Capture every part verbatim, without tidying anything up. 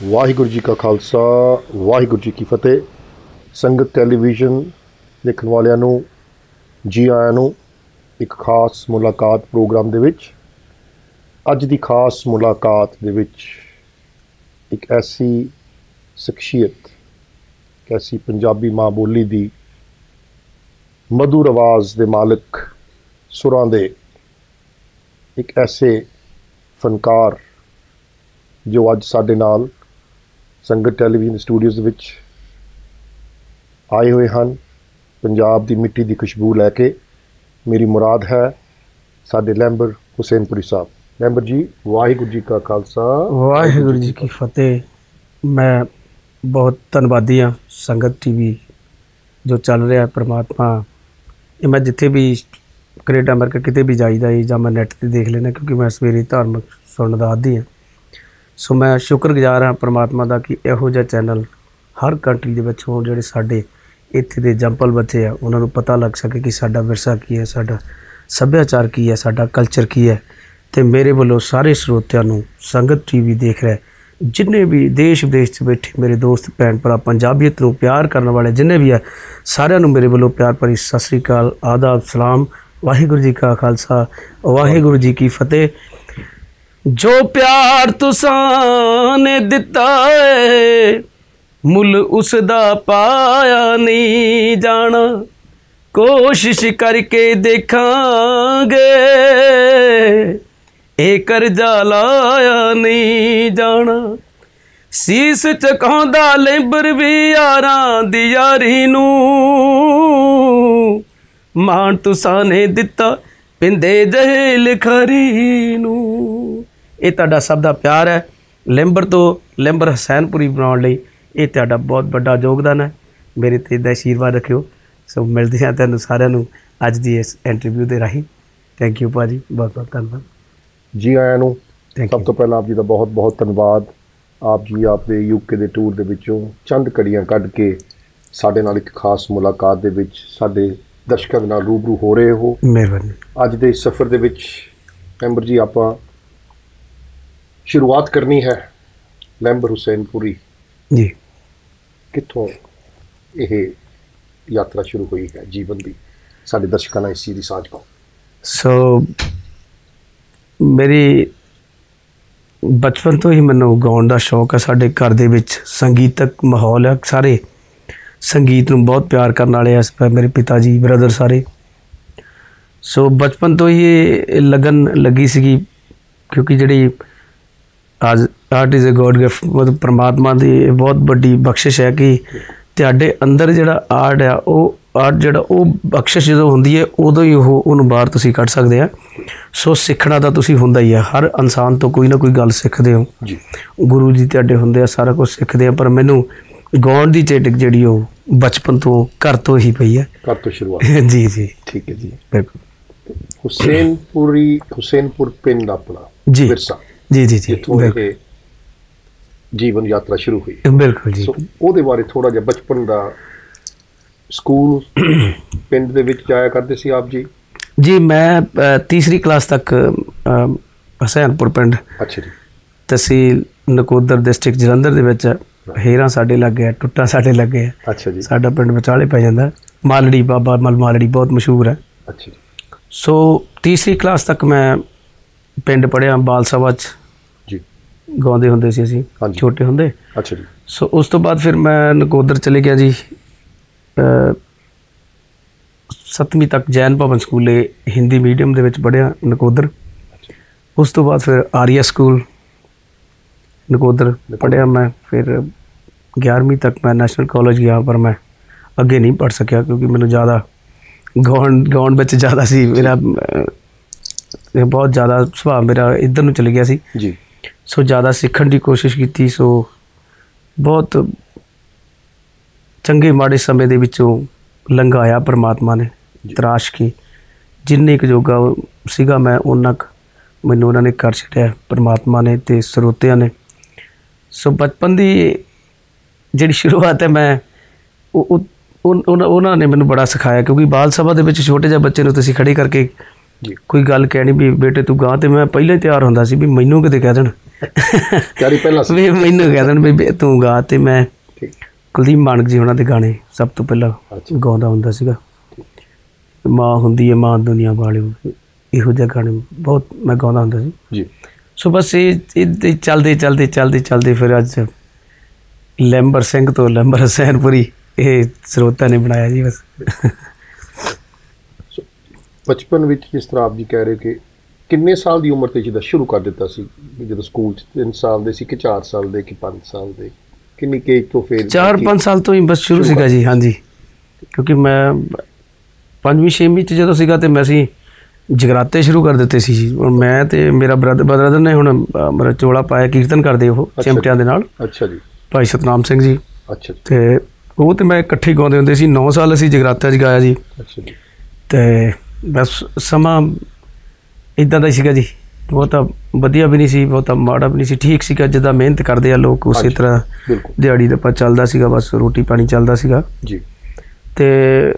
वाहिगुरू जी का खालसा वाहिगुरू जी की फतेह। संगत टैलीविजन देखने वालिਆਂ ਨੂੰ जी आयां ਨੂੰ एक खास मुलाकात प्रोग्राम ਦੇ ਵਿੱਚ। ਅੱਜ ਦੀ खास मुलाकात ਦੇ ਵਿੱਚ एक ऐसी शख्सियत, एक ऐसी पंजाबी माँ बोली ਦੀ मधुर आवाज़ ਦੇ मालिक सुरां ਦੇ एक ऐसे फनकार जो अज साडे नाल संगत टैलीविजन स्टूडियोज़ दे विच आए हुए हैं। पंजाब की मिट्टी की खुशबू लैके मेरी मुराद है साडे लैंबर हुसैनपुरी साहब। लैंबर जी वाहिगुरू जी का खालसा वाहिगुरू जी की फतेह। मैं बहुत धन्नवादी हाँ संगत टीवी जो चल रहा है। परमात्मा ये मैं जिथे भी कनेडा अमेरिका किते भी जाईदा ही जां मैं नैट ते देख लेना, क्योंकि मैं सवेरे धार्मिक सुनने का आदी हाँ। सो मैं शुक्रगुजार हाँ परमात्मा का कि इहो जिहा चैनल हर कंट्री दे विच होण, जिहड़े साडे इत्थे दे जंपल बच्चे आ उन्हां नूं पता लग सके कि साडा विरसा की है, साडा सभ्याचार की है, साडा कल्चर की है। तो मेरे वालों सारे स्रोतिਆਂ नूं संगत टीवी देख रहे जिन्ने भी देश विदेश च बैठे मेरे दोस्त भैन भरा पंजाबीयत नूं प्यार करने वाले जिन्ने भी है सारिਆਂ नूं मेरे वालों प्यार भरी सत श्री अकाल, आदाब, सलाम। वाहिगुरू जी का खालसा वाहिगुरू जी की फतेह। जो प्यार तुसां ने दिता है मुल उसदा पाया नहीं जाना, कोशिश करके देखांगे ए करजा लाया नहीं जाना। सीस चकांदा लैंबर भी यारां दी यारी नूं, मान तुसां ने दिता पिंदे जहे लिखारी नूं। ये तुहाडा सब दा प्यार है। लैंबर तो लैंबर हुसैनपुरी बनाउण लई ये तुहाडा बहुत बड़ा योगदान है। मेरे ते इदां आशीर्वाद रखियो। सो मिलदे हां तुहानूं सारिਆਂ ਨੂੰ ਅੱਜ ਦੀ इस इंटरव्यू ਦੇ ਰਾਹੀਂ। थैंक यू भाजी, बहुत बहुत धन्यवाद जी आयां ਨੂੰ। सब तो पहला आप जी का बहुत बहुत धन्यवाद। आप जी आपके यूके के टूर के विचों चंद कड़ियां कढ़ के साडे नाल एक खास मुलाकात दे विच साडे दर्शकों नाल रूबरू हो रहे हो। मेहरबानी। अज दे सफ़र दे विच लैंबर जी आपां शुरुआत करनी है लैंबर हुसैनपुरी जी, कित्थों यह यात्रा शुरू हुई है जीवन की, साडे दर्शकों नाल इस चीज़ की साझ पाओ। सो मेरी बचपन तो ही मैनू गाउण का शौक है। साडे घर दे विच संगीतक माहौल है, सारे संगीत नूं बहुत प्यार करने वाले हैं मेरे पिता जी, ब्रदर सारे। सो बचपन तो ही लगन लगी सी, क्योंकि जिहड़ी आज art is a god gift, मतलब परमात्मा की बहुत बड़ी बख्शिश है कि तुहाडे अंदर जिहड़ा आर्ट है वो आर्ट जिहड़ा वो बख्शिश जो होंदी है उदों ही वो उन्होंने बाहर तुसीं कढ सकदे आ। सो सीखना तो तुसीं हुंदा ही है, हर इंसान तो कोई ना कोई गल सीखदे हो। गुरु जी तुहाडे हुंदे आ, सारा कुछ सीखदे आ, पर मैनू गाउण दी चेटक जिहड़ी वो बचपन तो घर तो ही पई है। घर तो शुरुआत जी जी ठीक है जी, बिल्कुल। हुसैनपुरी हुसैनपुर पिंड अपना जी विरसा जी जी जी जी जीवन यात्रा शुरू हुई। बिल्कुल जी। सो ਉਹਦੇ बारे थोड़ा जिहा बचपन का स्कूल पिंड दे विच जाया करते सी आप जी? जी मैं तीसरी क्लास तक हुसैनपुर पिंड, अच्छा जी, तहसील नकोदर डिस्ट्रिक्ट जलंधर दे विच हेरां साडे लगे है, टुट्टा साडे लगे है। अच्छा जी। साडा पिंड विचाले पै जांदा, मालड़ी बाबा मल मालड़ी बहुत मशहूर है। अच्छा जी। सो तीसरी क्लास तक मैं पिंड पढ़िया बाल सभा च जी, गाउंदे हुंदे सी असीं छोटे हुंदे। अच्छा जी। सो उस तो बाद फिर मैं नकोदर चले गया जी। सतवीं तक जैन भवन स्कूले हिंदी मीडियम दे विच पढ़िया नकोदर। उस तो बाद फिर आर्या स्कूल नकोदर पढ़िया मैं। फिर ग्यारहवीं तक मैं नैशनल कॉलेज गया, पर मैं अगे नहीं पढ़ सकिया क्योंकि मैंने ज़्यादा गाउण गाउण विच ज़्यादा सी, मेरा बहुत ज़्यादा सुभाव मेरा इधर नूं चले गया सी जी। सो ज़्यादा सीखण की कोशिश की। सो बहुत चंगे माड़े समय दे विचों लंघाया परमात्मा ने तराश की। जिन्ने क जोगा सीगा मैं उन्ना क मैनूं उन्होंने कर छड्डिया परमात्मा ने ते स्रोतिਆਂ ने। सो बचपन की जिहड़ी शुरुआत है मैं उन्होंने मैनूं बड़ा सिखाया, क्योंकि बाल सभा दे विच छोटे जिहे बच्चे नूं तुसीं खड़े करके कोई गल कहनी भी बेटे तू गां, तो मैं पहले ही तैयार हुंदा सी भी मैनूं किते कह देण ਤਿਆਰੀ ਪਹਿਲਾਂ ਸੀ ਵੀ ਮੈਨੂੰ ਕਹਿ ਦੇਣ ਵੀ ਤੂੰ ਗਾ, ਤੇ ਮੈਂ ਠੀਕ ਕੁਲਦੀਪ ਮਾਨਕ ਜੀ ਉਹਨਾਂ ਦੇ ਗਾਣੇ ਸਭ ਤੋਂ ਪਹਿਲਾਂ ਗਾਉਂਦਾ ਹੁੰਦਾ ਸੀਗਾ। ਮਾਂ ਹੁੰਦੀ ਹੈ ਮਾਂ ਦੁਨੀਆ ਵਾਲਿਓ, ਇਹੋ ਜਿਹੇ ਗਾਣੇ ਬਹੁਤ ਮੈਂ ਗਾਉਂਦਾ ਹੁੰਦਾ ਸੀ ਜੀ। ਸੋ ਬਸ ਇਹ ਇਹ ਚੱਲਦੇ ਚੱਲਦੇ ਚੱਲਦੇ ਚੱਲਦੇ ਫਿਰ ਅੱਜ ਲੈਂਬਰ ਸਿੰਘ ਤੋਂ ਲੈਂਬਰ ਹਸੈਨਪੁਰੀ ਇਹ ਸਰੋਤਾ ਨੇ ਬਣਾਇਆ ਜੀ। ਬਸ ਬਚਪਨ ਵਿੱਚ ਜਿਸ ਤਰ੍ਹਾਂ ਆਪ ਜੀ ਕਹਿ ਰਹੇ ਕਿ ਕਿੰਨੇ ਸਾਲ ਦੀ ਉਮਰ 'ਤੇ ਜਿਹਦਾ ਸ਼ੁਰੂ ਕਰ ਦਿੱਤਾ ਸੀ, ਜਦੋਂ ਸਕੂਲ 'ਚ ਤਿੰਨ ਸਾਲ ਦੇ ਸੀ ਕਿ ਚਾਰ ਸਾਲ ਦੇ ਕਿ ਪੰਜ ਸਾਲ ਦੇ, ਕਿੰਨੀ ਕੇਜ ਤੋਂ ਫਿਰ? ਚਾਰ ਪੰਜ ਸਾਲ ਤੋਂ ਹੀ ਬਸ ਸ਼ੁਰੂ ਸੀਗਾ ਜੀ। ਹਾਂਜੀ, ਕਿਉਂਕਿ ਮੈਂ ਪੰਜਵੀਂ ਛੇਵੀਂ 'ਚ ਜਦੋਂ ਸੀਗਾ ਤੇ ਮੈਂ ਅਸੀਂ ਜਗਰਾਤੇ ਸ਼ੁਰੂ ਕਰ ਦਿੱਤੇ ਸੀ ਜੀ। ਮੈਂ ਤੇ ਮੇਰਾ ਬ੍ਰਦਰ ਬ੍ਰਦਰ ਨੇ ਹੁਣ ਮੇਰਾ ਚੋਲਾ ਪਾਇਆ, ਕੀਰਤਨ ਕਰਦੇ ਉਹ ਚਿਮਟਿਆਂ ਦੇ ਨਾਲ। ਅੱਛਾ ਜੀ। ਭਾਈ ਭਾਈ ਸਤਨਾਮ ਸਿੰਘ ਜੀ। ਅੱਛਾ। ਤੇ ਉਹ ਤੇ ਮੈਂ ਇਕੱਠੇ ਗਾਉਂਦੇ ਹੁੰਦੇ ਸੀ। ਨੌ ਸਾਲ ਅਸੀਂ ਜਗਰਾਤਿਆਂ 'ਚ ਗਾਇਆ ਜੀ। ਅੱਛਾ ਜੀ। ਤੇ ਬਸ ਸਮਾਂ ਇੱਦਾਂ ਦਾ ਹੀ ਸੀਗਾ ਜੀ, ਬਹੁਤਾ ਵਧੀਆ ਵੀ ਨਹੀਂ ਸੀ, ਬਹੁਤਾ ਮਾੜਾ ਵੀ ਨਹੀਂ ਸੀ, ਠੀਕ ਸੀਗਾ। ਜਿੱਦਾਂ ਮਿਹਨਤ ਕਰਦੇ ਆ ਲੋਕ ਉਸੇ ਤਰ੍ਹਾਂ ਦਿਹਾੜੀ ਦੱਪਾ ਚੱਲਦਾ ਸੀਗਾ, ਬਸ ਰੋਟੀ ਪਾਣੀ ਚੱਲਦਾ ਸੀਗਾ ਜੀ। ਤੇ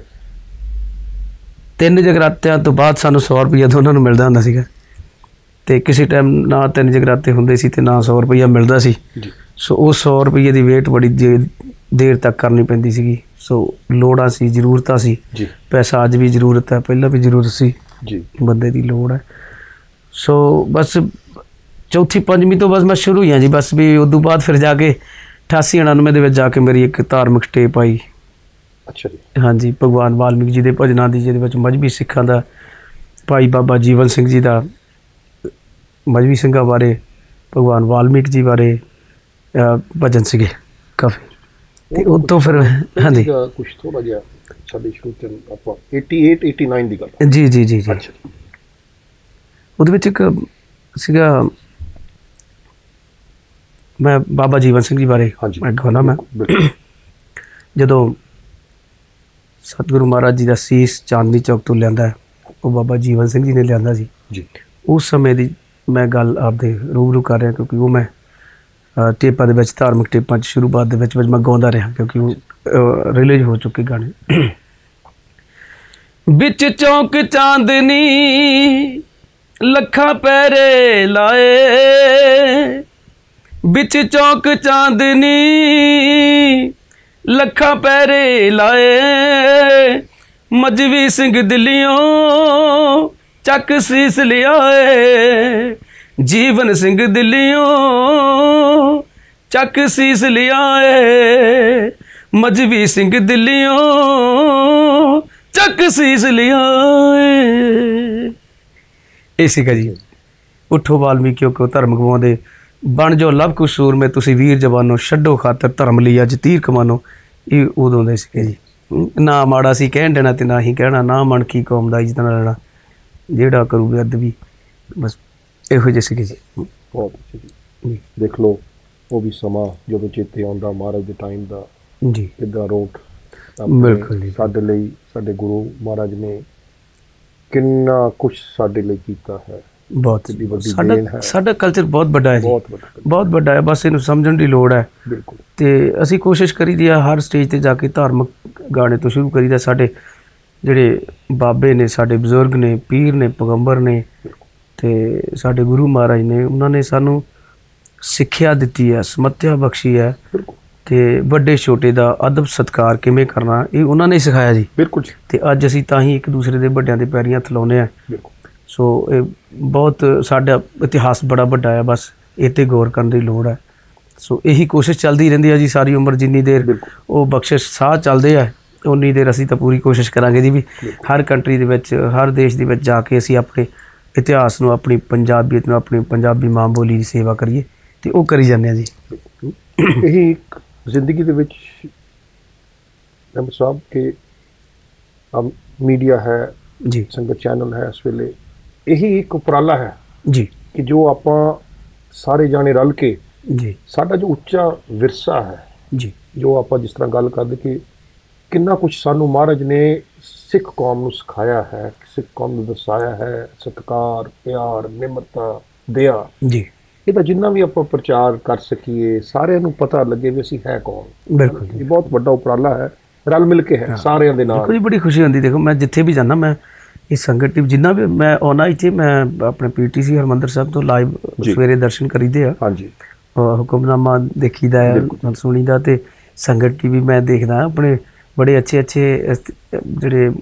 ਤਿੰਨ ਜਗਰਾਤਿਆਂ ਤੋਂ ਬਾਅਦ ਸਾਨੂੰ ਸੌ ਰੁਪਈਆ ਦੋਨਾਂ ਨੂੰ ਮਿਲਦਾ ਹੁੰਦਾ ਸੀਗਾ, ਤੇ ਕਿਸੇ ਟਾਈਮ ਨਾ ਤਿੰਨ ਜਗਰਾਤੇ ਹੁੰਦੇ ਸੀ ਤੇ ਨਾ ਸੌ ਰੁਪਈਆ ਮਿਲਦਾ ਸੀ। ਸੋ ਉਹ ਸੌ ਰੁਪਈਏ ਦੀ ਵੇਟ ਬੜੀ ਦੇਰ ਤੱਕ ਕਰਨੀ ਪੈਂਦੀ ਸੀਗੀ। ਸੋ ਲੋੜਾਂ ਸੀ, ਜ਼ਰੂਰਤਾਂ ਸੀ। ਪੈਸਾ ਅੱਜ ਵੀ ਜ਼ਰੂਰਤ ਹੈ, ਪਹਿਲਾਂ ਵੀ ਜ਼ਰੂਰਤ ਸੀ ਜੀ, ਬੰਦੇ ਦੀ ਲੋੜ ਹੈ। ਸੋ ਬਸ ਚੌਥੀ ਪੰਜਵੀਂ ਤੋਂ ਬਸ ਮੈਂ ਸ਼ੁਰੂ ਹੀ ਹਾਂ ਜੀ। ਬਸ ਵੀ ਉਦੋਂ ਬਾਅਦ ਫਿਰ ਜਾ ਕੇ ਅਠਾਸੀ ਉਣਾਨਵੇਂ ਦੇ ਵਿੱਚ ਜਾ ਕੇ ਮੇਰੀ ਇੱਕ ਧਾਰਮਿਕ ਸਟੇਪ ਆਈ। ਅੱਛਾ ਜੀ। ਹਾਂਜੀ, ਭਗਵਾਨ ਵਾਲਮੀਕ ਜੀ ਦੇ ਭਜਨਾਂ ਦੀ, ਜਿਹਦੇ ਵਿੱਚ ਮਜ਼੍ਹਬੀ ਸਿੱਖਾਂ ਦਾ, ਭਾਈ ਬਾਬਾ ਜੀਵਨ ਸਿੰਘ ਜੀ ਦਾ ਮਜ਼੍ਹਬੀ ਸਿੰਘਾਂ ਬਾਰੇ, ਭਗਵਾਨ ਵਾਲਮੀਕ ਜੀ ਬਾਰੇ ਭਜਨ ਸੀਗੇ ਕਾਫੀ। ਤੇ ਉਹ ਤੋਂ ਫਿਰ ਹਾਂਜੀ ਕੁਛ ਥੋੜਾ ਜਿਹਾ ਸਾਡੇ ਸ਼ੁਰੂ ਤੋਂ ਆਪਾਂ ਅਠਾਸੀ ਉਣਾਸੀ ਦੀ ਗੱਲ। ਜੀ ਜੀ ਜੀ ਜੀ। ਉਹਦੇ ਵਿੱਚ ਇੱਕ ਸੀਗਾ, ਮੈਂ ਬਾਬਾ ਜੀਵਨ ਸਿੰਘ ਜੀ ਬਾਰੇ ਮੈਂ ਗਾਉਣਾ। ਮੈਂ ਜਦੋਂ ਸਤਿਗੁਰੂ ਮਹਾਰਾਜ ਜੀ ਦਾ ਸੀਸ ਚਾਂਦਨੀ ਚੌਕ ਤੋਂ ਲਿਆਂਦਾ, ਉਹ ਬਾਬਾ ਜੀਵਨ ਸਿੰਘ ਜੀ ਨੇ ਲਿਆਂਦਾ ਸੀ ਜੀ। ਉਸ ਸਮੇਂ ਦੀ ਮੈਂ ਗੱਲ ਆਪਦੇ ਰੂਬਰੂ ਕਰ ਰਿਹਾ, ਕਿਉਂਕਿ ਉਹ ਮੈਂ ਟੇਪਾਂ ਦੇ ਵਿੱਚ, ਧਾਰਮਿਕ ਟੇਪਾਂ 'ਚ ਸ਼ੁਰੂਆਤ ਦੇ ਵਿੱਚ ਵਿੱਚ ਮੈਂ ਗਾਉਂਦਾ ਰਿਹਾ, ਕਿਉਂਕਿ ਉਹ ਰਿਲੀਜ਼ ਹੋ ਚੁੱਕੇ ਗਾਣੇ। ਵਿੱਚ ਚੌਂਕ ਚਾਂਦਨੀ ਲੱਖਾਂ ਪੈਰੇ ਲਾਏ, ਵਿੱਚ ਚੌਂਕ ਚਾਂਦਨੀ ਲੱਖਾਂ ਪੈਰੇ ਲਾਏ, ਮਜ਼੍ਹਬੀ ਸਿੰਘ ਦਿੱਲੀਓਂ ਚੱਕ ਸੀਸ ਲਿਆਏ, ਜੀਵਨ ਸਿੰਘ ਦਿੱਲੀਓਂ ਚੱਕ ਸੀਸ ਲਿਆਏ, ਮਜ਼੍ਹਬੀ ਸਿੰਘ ਦਿੱਲੀਓਂ ਚੱਕ ਸੀਸ ਲਿਆਏ। ਇਹ ਸੀਗਾ ਜੀ। ਉੱਠੋ ਵਾਲਮੀਕਿਓ ਕੋ ਧਰਮ ਗਵਾਉਂਦੇ, ਬਣ ਜੋ ਲਵ ਕੁਸ਼ ਸੂਰ ਮੈਂ, ਤੁਸੀਂ ਵੀਰ ਜਵਾਨੋ, ਛੱਡੋ ਖਾਤਰ ਧਰਮ ਲਈ ਅੱਜ ਤੀਰ ਕਮਾਨੋ। ਇਹ ਉਦੋਂ ਦੇ ਸੀਗੇ ਜੀ। ਨਾ ਮਾੜਾ ਸੀ ਕਹਿਣ ਦੇਣਾ ਤੇ ਨਾ ਹੀ ਕਹਿਣਾ, ਨਾ ਮਨ ਕੀ ਕੌਮ ਦਾ ਇੱਜ਼ਤ ਨਾਲ ਲੈਣਾ, ਜਿਹੜਾ ਕਰੂ ਬੇਅਦਬੀ। ਬਸ ਇਹੋ ਜਿਹੇ ਸੀਗੇ ਜੀ। ਬਹੁਤ ਅੱਛਾ ਜੀ। ਦੇਖ ਲਓ ਉਹ ਵੀ ਸਮਾਂ ਜਦੋਂ ਚੇਤੇ ਆਉਂਦਾ ਮਹਾਰਾਜ ਦੇ ਟਾਈਮ ਦਾ ਜੀ, ਕਿੱਦਾਂ ਰੋਟ ਬਿਲਕੁਲ ਸਾਡੇ ਲਈ, ਸਾਡੇ ਗੁਰੂ ਮਹਾਰਾਜ ਨੇ ਕਿੰਨਾ ਕੁਛ ਸਾਡੇ ਲਈ ਕੀਤਾ ਹੈ। ਬਹੁਤ ਸਾਡਾ ਸਾਡਾ ਕਲਚਰ ਬਹੁਤ ਵੱਡਾ ਹੈ ਜੀ, ਬਹੁਤ ਵੱਡਾ ਹੈ। ਬਸ ਇਹਨੂੰ ਸਮਝਣ ਦੀ ਲੋੜ ਹੈ। ਬਿਲਕੁਲ। ਤੇ ਅਸੀਂ ਕੋਸ਼ਿਸ਼ ਕਰੀਦੀ ਆ ਹਰ ਸਟੇਜ 'ਤੇ ਜਾ ਕੇ ਧਾਰਮਿਕ ਗਾਣੇ ਤੋਂ ਸ਼ੁਰੂ ਕਰੀਦਾ। ਸਾਡੇ ਜਿਹੜੇ ਬਾਬੇ ਨੇ, ਸਾਡੇ ਬਜ਼ੁਰਗ ਨੇ, ਪੀਰ ਨੇ, ਪੈਗੰਬਰ ਨੇ, ਤੇ ਸਾਡੇ ਗੁਰੂ ਮਹਾਰਾਜ ਨੇ, ਉਹਨਾਂ ਨੇ ਸਾਨੂੰ ਸਿੱਖਿਆ ਦਿੱਤੀ ਹੈ, ਸਮੱਤਿਆ ਬਖਸ਼ੀ ਹੈ, ਤੇ ਵੱਡੇ ਛੋਟੇ ਦਾ ਅਦਬ ਸਤਿਕਾਰ ਕਿਵੇਂ ਕਰਨਾ, ਇਹ ਉਹਨਾਂ ਨੇ ਸਿਖਾਇਆ ਜੀ। ਬਿਲਕੁਲ। ਤੇ ਅੱਜ ਅਸੀਂ ਤਾਂ ਹੀ ਇੱਕ ਦੂਸਰੇ ਦੇ ਵੱਡਿਆਂ ਦੇ ਪੈਰੀਂ ਹੱਥ ਲਾਉਂਦੇ ਹਾਂ। ਸੋ ਇਹ ਬਹੁਤ, ਸਾਡਾ ਇਤਿਹਾਸ ਬੜਾ ਵੱਡਾ ਹੈ, ਬਸ ਇਹ 'ਤੇ ਗੌਰ ਕਰਨ ਦੀ ਲੋੜ ਹੈ। ਸੋ ਇਹੀ ਕੋਸ਼ਿਸ਼ ਚੱਲਦੀ ਰਹਿੰਦੀ ਹੈ ਜੀ ਸਾਰੀ ਉਮਰ। ਜਿੰਨੀ ਦੇਰ ਉਹ ਬਖਸ਼ਿਸ਼ ਸਾਹ ਚੱਲਦੇ ਆ, ਉਨੀ ਦੇਰ ਅਸੀਂ ਤਾਂ ਪੂਰੀ ਕੋਸ਼ਿਸ਼ ਕਰਾਂਗੇ ਜੀ ਵੀ ਹਰ ਕੰਟਰੀ ਦੇ ਵਿੱਚ, ਹਰ ਦੇਸ਼ ਦੇ ਵਿੱਚ ਜਾ ਕੇ ਅਸੀਂ ਆਪਣੇ ਇਤਿਹਾਸ ਨੂੰ, ਆਪਣੀ ਪੰਜਾਬੀਅਤ ਨੂੰ, ਆਪਣੀ ਪੰਜਾਬੀ ਮਾਂ ਬੋਲੀ ਦੀ ਸੇਵਾ ਕਰੀਏ, ਤੇ ਉਹ ਕਰੀ ਜਾਂਦੇ ਹਾਂ ਜੀ। ਇਹੀ ਇੱਕ ਜ਼ਿੰਦਗੀ ਦੇ ਵਿੱਚ ਮੈਂਬਰ ਸਾਹਿਬ ਕਿ ਮੀਡੀਆ ਹੈ ਜੀ, ਸੰਗਤ ਚੈਨਲ ਹੈ, ਇਸ ਵੇਲੇ ਇਹੀ ਇੱਕ ਉਪਰਾਲਾ ਹੈ ਜੀ ਕਿ ਜੋ ਆਪਾਂ ਸਾਰੇ ਜਾਣੇ ਰਲ ਕੇ ਜੀ, ਸਾਡਾ ਜੋ ਉੱਚਾ ਵਿਰਸਾ ਹੈ ਜੀ, ਜੋ ਆਪਾਂ ਜਿਸ ਤਰ੍ਹਾਂ ਗੱਲ ਕਰਦੇ ਕਿ ਕਿੰਨਾ ਕੁਛ ਸਾਨੂੰ ਮਹਾਰਾਜ ਨੇ ਸਿੱਖ ਕੌਮ ਨੂੰ ਸਿਖਾਇਆ ਹੈ, ਸਿੱਖ ਕੌਮ ਨੂੰ ਦਰਸਾਇਆ ਹੈ, ਸਤਿਕਾਰ, ਪਿਆਰ, ਨਿਮਰਤਾ, ਦਇਆ ਜੀ, ਇਹਦਾ ਜਿੰਨਾ ਵੀ ਆਪਾਂ ਪ੍ਰਚਾਰ ਕਰ ਸਕੀਏ, ਸਾਰਿਆਂ ਨੂੰ ਪਤਾ ਲੱਗੇ ਵੀ ਅਸੀਂ ਹੈ ਕੌਣ। ਬਿਲਕੁਲ। ਇਹ ਬਹੁਤ ਵੱਡਾ ਉਪਰਾਲਾ ਹੈ, ਰਲ ਮਿਲ ਕੇ ਹੈ ਸਾਰਿਆਂ ਦੇ ਨਾਲ। ਕੋਈ ਬੜੀ ਖੁਸ਼ੀ ਹੁੰਦੀ। ਦੇਖੋ ਮੈਂ ਜਿੱਥੇ ਵੀ ਜਾਂਦਾ, ਮੈਂ ਇਹ ਸੰਗਤ ਟੀਵੀ ਜਿੰਨਾ ਵੀ ਮੈਂ ਆਉਣਾ ਇੱਥੇ ਮੈਂ ਆਪਣੇ ਪੀਟੀਸੀ ਹਰਿਮੰਦਰ ਸਾਹਿਬ ਤੋਂ ਲਾਈਵ ਸਵੇਰੇ ਦਰਸ਼ਨ ਕਰੀਦੇ ਆ। ਹਾਂਜੀ, ਹੁਕਮਨਾਮਾ ਦੇਖੀਦਾ ਹੈ, ਸੁਣੀਦਾ, ਤੇ ਸੰਗਤ ਟੀਵੀ ਮੈਂ ਦੇਖਦਾ ਆਪਣੇ ਬੜੇ ਅੱਛੇ ਅੱਛੇ ਜਿਹੜੇ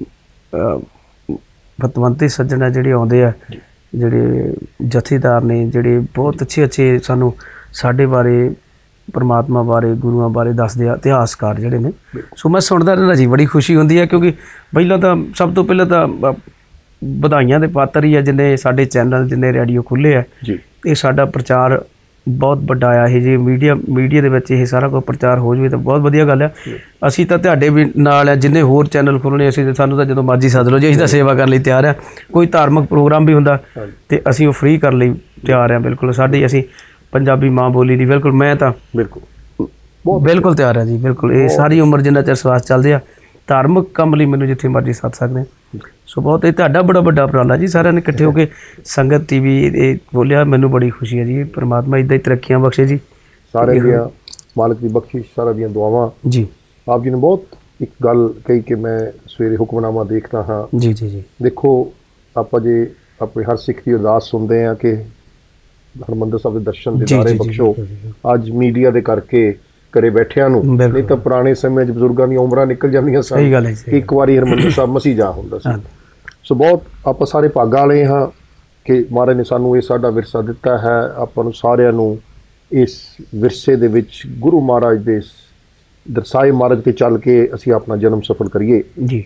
ਫਤਵੰਤੇ ਸੱਜਣ ਆ ਜਿਹੜੇ ਆਉਂਦੇ ਆ, ਜਿਹੜੇ ਜਥੇਦਾਰ ਨੇ, ਜਿਹੜੇ ਬਹੁਤ ਅੱਛੇ ਅੱਛੇ ਸਾਨੂੰ ਸਾਡੇ ਬਾਰੇ, ਪਰਮਾਤਮਾ ਬਾਰੇ, ਗੁਰੂਆਂ ਬਾਰੇ ਦੱਸਦੇ ਆ, ਇਤਿਹਾਸਕਾਰ ਜਿਹੜੇ ਨੇ। ਸੋ ਮੈਂ ਸੁਣਦਾ ਰਹਿੰਦਾ ਜੀ, ਬੜੀ ਖੁਸ਼ੀ ਹੁੰਦੀ ਹੈ, ਕਿਉਂਕਿ ਪਹਿਲਾਂ ਤਾਂ ਸਭ ਤੋਂ ਪਹਿਲਾਂ ਤਾਂ ਵਧਾਈਆਂ ਦੇ ਪਾਤਰ ਹੀ ਆ ਜਿੰਨੇ ਸਾਡੇ ਚੈਨਲ, ਜਿੰਨੇ ਰੇਡੀਓ ਖੁੱਲ੍ਹੇ ਆ। ਇਹ ਸਾਡਾ ਪ੍ਰਚਾਰ ਬਹੁਤ ਵੱਡਾ ਆ। ਇਹ ਜੇ ਮੀਡੀਆ ਮੀਡੀਆ ਦੇ ਵਿੱਚ ਇਹ ਸਾਰਾ ਕੁਝ ਪ੍ਰਚਾਰ ਹੋ ਜਾਵੇ ਤਾਂ ਬਹੁਤ ਵਧੀਆ ਗੱਲ ਆ। ਅਸੀਂ ਤਾਂ ਤੁਹਾਡੇ ਵੀ ਨਾਲ ਆ, ਜਿੰਨੇ ਹੋਰ ਚੈਨਲ ਖੁੱਲ੍ਹਣੇ, ਅਸੀਂ ਸਾਨੂੰ ਤਾਂ ਜਦੋਂ ਮਰਜ਼ੀ ਸੱਦ ਲਓ ਜੀ, ਅਸੀਂ ਤਾਂ ਸੇਵਾ ਕਰਨ ਲਈ ਤਿਆਰ ਆ। ਕੋਈ ਧਾਰਮਿਕ ਪ੍ਰੋਗਰਾਮ ਵੀ ਹੁੰਦਾ ਤੇ ਅਸੀਂ ਉਹ ਫ੍ਰੀ ਕਰਨ ਲਈ ਤਿਆਰ ਆ। ਬਿਲਕੁਲ ਸਾਡੀ, ਅਸੀਂ ਪੰਜਾਬੀ ਮਾਂ ਬੋਲੀ ਦੀ ਬਿਲਕੁਲ, ਮੈਂ ਤਾਂ ਬਿਲਕੁਲ ਬਿਲਕੁਲ ਤਿਆਰ ਆ ਜੀ। ਬਿਲਕੁਲ ਇਹ ਸਾਰੀ ਉਮਰ ਜਿੰਨਾ ਚਿਰ ਸਵਾਸ ਚੱਲਦੇ ਆ, ਧਾਰਮਿਕ ਕੰਮ ਲਈ ਮੈਨੂੰ ਜਿੱਥੇ ਮਰਜ਼ੀ ਸੱਦ ਸਕਦੇ। ਸੋ ਬਹੁਤ ਇਹ ਤੁਹਾਡਾ ਬੜਾ ਵੱਡਾ ਉਪਰਾਲਾ ਜੀ, ਸਾਰਿਆਂ ਨੇ ਇਕੱਠੇ ਹੋ ਕੇ ਸੰਗਤ ਟੀਵੀ ਇਹ ਬੋਲਿਆ, ਮੈਨੂੰ ਬੜੀ ਖੁਸ਼ੀ ਹੈ ਜੀ। ਪਰਮਾਤਮਾ ਇੱਦਾਂ ਹੀ ਤਰੱਕੀਆਂ ਬਖਸ਼ੇ ਜੀ, ਸਾਰਿਆਂ ਦੀਆਂ ਮਾਲਕ ਦੀ ਬਖਸ਼ਿਸ਼, ਸਾਰਿਆਂ ਦੀਆਂ ਦੁਆਵਾਂ ਜੀ। ਆਪ ਜੀ ਨੇ ਬਹੁਤ ਇੱਕ ਗੱਲ ਕਹੀ ਕਿ ਮੈਂ ਸਵੇਰੇ ਹੁਕਮਨਾਮਾ ਦੇਖਦਾ ਹਾਂ। ਜੀ ਜੀ ਜੀ। ਦੇਖੋ ਆਪਾਂ ਜੇ ਆਪਣੇ ਹਰ ਸਿੱਖ ਦੀ ਅਰਦਾਸ ਸੁਣਦੇ ਹਾਂ ਕਿ ਹਰਿਮੰਦਰ ਸਾਹਿਬ ਦੇ ਦਰਸ਼ਨ ਦੀਦਾਰੇ ਬਖਸ਼ੋ, ਅੱਜ ਮੀਡੀਆ ਦੇ ਕਰਕੇ ਘਰੇ ਬੈਠਿਆਂ ਨੂੰ, ਨਹੀਂ ਤਾਂ ਪੁਰਾਣੇ ਸਮੇਂ 'ਚ ਬਜ਼ੁਰਗਾਂ ਦੀਆਂ ਉਮਰਾਂ ਨਿਕਲ ਜਾਂਦੀਆਂ ਸਨ, ਇੱਕ ਵਾਰੀ ਹਰਿਮੰਦਰ ਸਾਹਿਬ ਮਸੀਂ ਜਾ ਹੁੰਦਾ ਸੀ। ਸੋ ਬਹੁਤ ਆਪਾਂ ਸਾਰੇ ਭਾਗਾਂ ਵਾਲੇ ਹਾਂ ਕਿ ਮਹਾਰਾਜ ਨੇ ਸਾਨੂੰ ਇਹ ਸਾਡਾ ਵਿਰਸਾ ਦਿੱਤਾ ਹੈ। ਆਪਾਂ ਨੂੰ ਸਾਰਿਆਂ ਨੂੰ ਇਸ ਵਿਰਸੇ ਦੇ ਵਿੱਚ ਗੁਰੂ ਮਹਾਰਾਜ ਦੇ ਦਰਸਾਏ ਮਾਰਗ 'ਤੇ ਚੱਲ ਕੇ ਅਸੀਂ ਆਪਣਾ ਜਨਮ ਸਫਲ ਕਰੀਏ ਜੀ।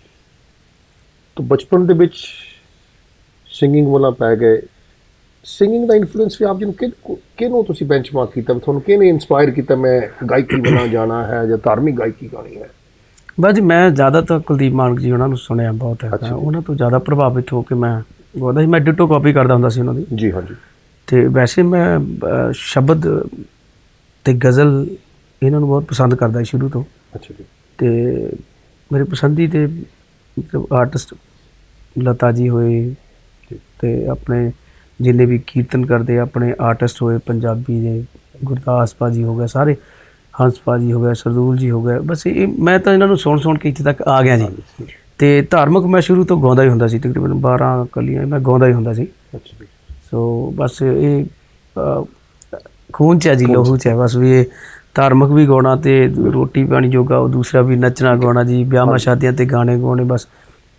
ਤਾਂ ਬਚਪਨ ਦੇ ਵਿੱਚ ਸਿੰਗਿੰਗ ਵਾਲਾ ਪੈ ਗਏ। ਸਿੰਗਿੰਗ ਦਾ ਇਨਫਲੂਐਂਸ ਵੀ ਆਪ ਜੀ ਨੂੰ ਕਿ ਕਿਹਨੂੰ ਤੁਸੀਂ ਬੈਂਚਮਾਰਕ ਕੀਤਾ, ਤੁਹਾਨੂੰ ਕਿਹਨੇ ਇਨਸਪਾਇਰ ਕੀਤਾ ਮੈਂ ਗਾਇਕੀ ਬਣਾ ਜਾਣਾ ਹੈ ਜਾਂ ਧਾਰਮਿਕ ਗਾਇਕੀ ਗਾਣੀ ਹੈ? ਬਸ ਜੀ ਮੈਂ ਜ਼ਿਆਦਾਤਰ ਕੁਲਦੀਪ ਮਾਨਕ ਜੀ ਉਹਨਾਂ ਨੂੰ ਸੁਣਿਆ ਬਹੁਤ ਹੈ, ਉਹਨਾਂ ਤੋਂ ਜ਼ਿਆਦਾ ਪ੍ਰਭਾਵਿਤ ਹੋ ਕੇ ਮੈਂ ਗਾਉਂਦਾ ਸੀ। ਮੈਂ ਡਿਟੋ ਕਾਪੀ ਕਰਦਾ ਹੁੰਦਾ ਸੀ ਉਹਨਾਂ ਦੀ। ਜੀ ਹਾਂਜੀ। ਅਤੇ ਵੈਸੇ ਮੈਂ ਸ਼ਬਦ ਅਤੇ ਗਜ਼ਲ ਇਹਨਾਂ ਨੂੰ ਬਹੁਤ ਪਸੰਦ ਕਰਦਾ ਸੀ ਸ਼ੁਰੂ ਤੋਂ। ਅੱਛਾ ਜੀ। ਅਤੇ ਮੇਰੇ ਪਸੰਦੀ ਦੇ ਮਤਲਬ ਆਰਟਿਸਟ ਲਤਾ ਜੀ ਹੋਏ, ਅਤੇ ਆਪਣੇ ਜਿੰਨੇ ਵੀ ਕੀਰਤਨ ਕਰਦੇ ਆਪਣੇ ਆਰਟਿਸਟ ਹੋਏ ਪੰਜਾਬੀ ਦੇ, ਗੁਰਦਾਸ ਭਾਜੀ ਹੋ ਗਿਆ, ਸਾਰੇ ਹੰਸ ਭਾਜੀ ਹੋ ਗਿਆ, ਸਰਦੂਲ ਜੀ ਹੋ ਗਿਆ। ਬਸ ਇਹ ਮੈਂ ਤਾਂ ਇਹਨਾਂ ਨੂੰ ਸੁਣ ਸੁਣ ਕੇ ਇੱਥੇ ਤੱਕ ਆ ਗਿਆ ਜੀ। ਅਤੇ ਧਾਰਮਿਕ ਮੈਂ ਸ਼ੁਰੂ ਤੋਂ ਗਾਉਂਦਾ ਹੀ ਹੁੰਦਾ ਸੀ, ਤਕਰੀਬਨ ਬਾਰਾਂ ਕਲੀਆਂ ਮੈਂ ਗਾਉਂਦਾ ਹੀ ਹੁੰਦਾ ਸੀ। ਸੋ ਬਸ ਇਹ ਖੂਨ 'ਚ ਹੈ ਜੀ, ਲਹੂ 'ਚ ਹੈ ਬਸ ਵੀ। ਇਹ ਧਾਰਮਿਕ ਵੀ ਗਾਉਣਾ ਅਤੇ ਰੋਟੀ ਪਾਣੀ ਜੋਗਾ ਉਹ ਦੂਸਰਾ ਵੀ ਨੱਚਣਾ ਗਾਉਣਾ ਜੀ, ਵਿਆਹਾਂ ਸ਼ਾਦੀਆਂ 'ਤੇ ਗਾਣੇ ਗਾਉਣੇ, ਬਸ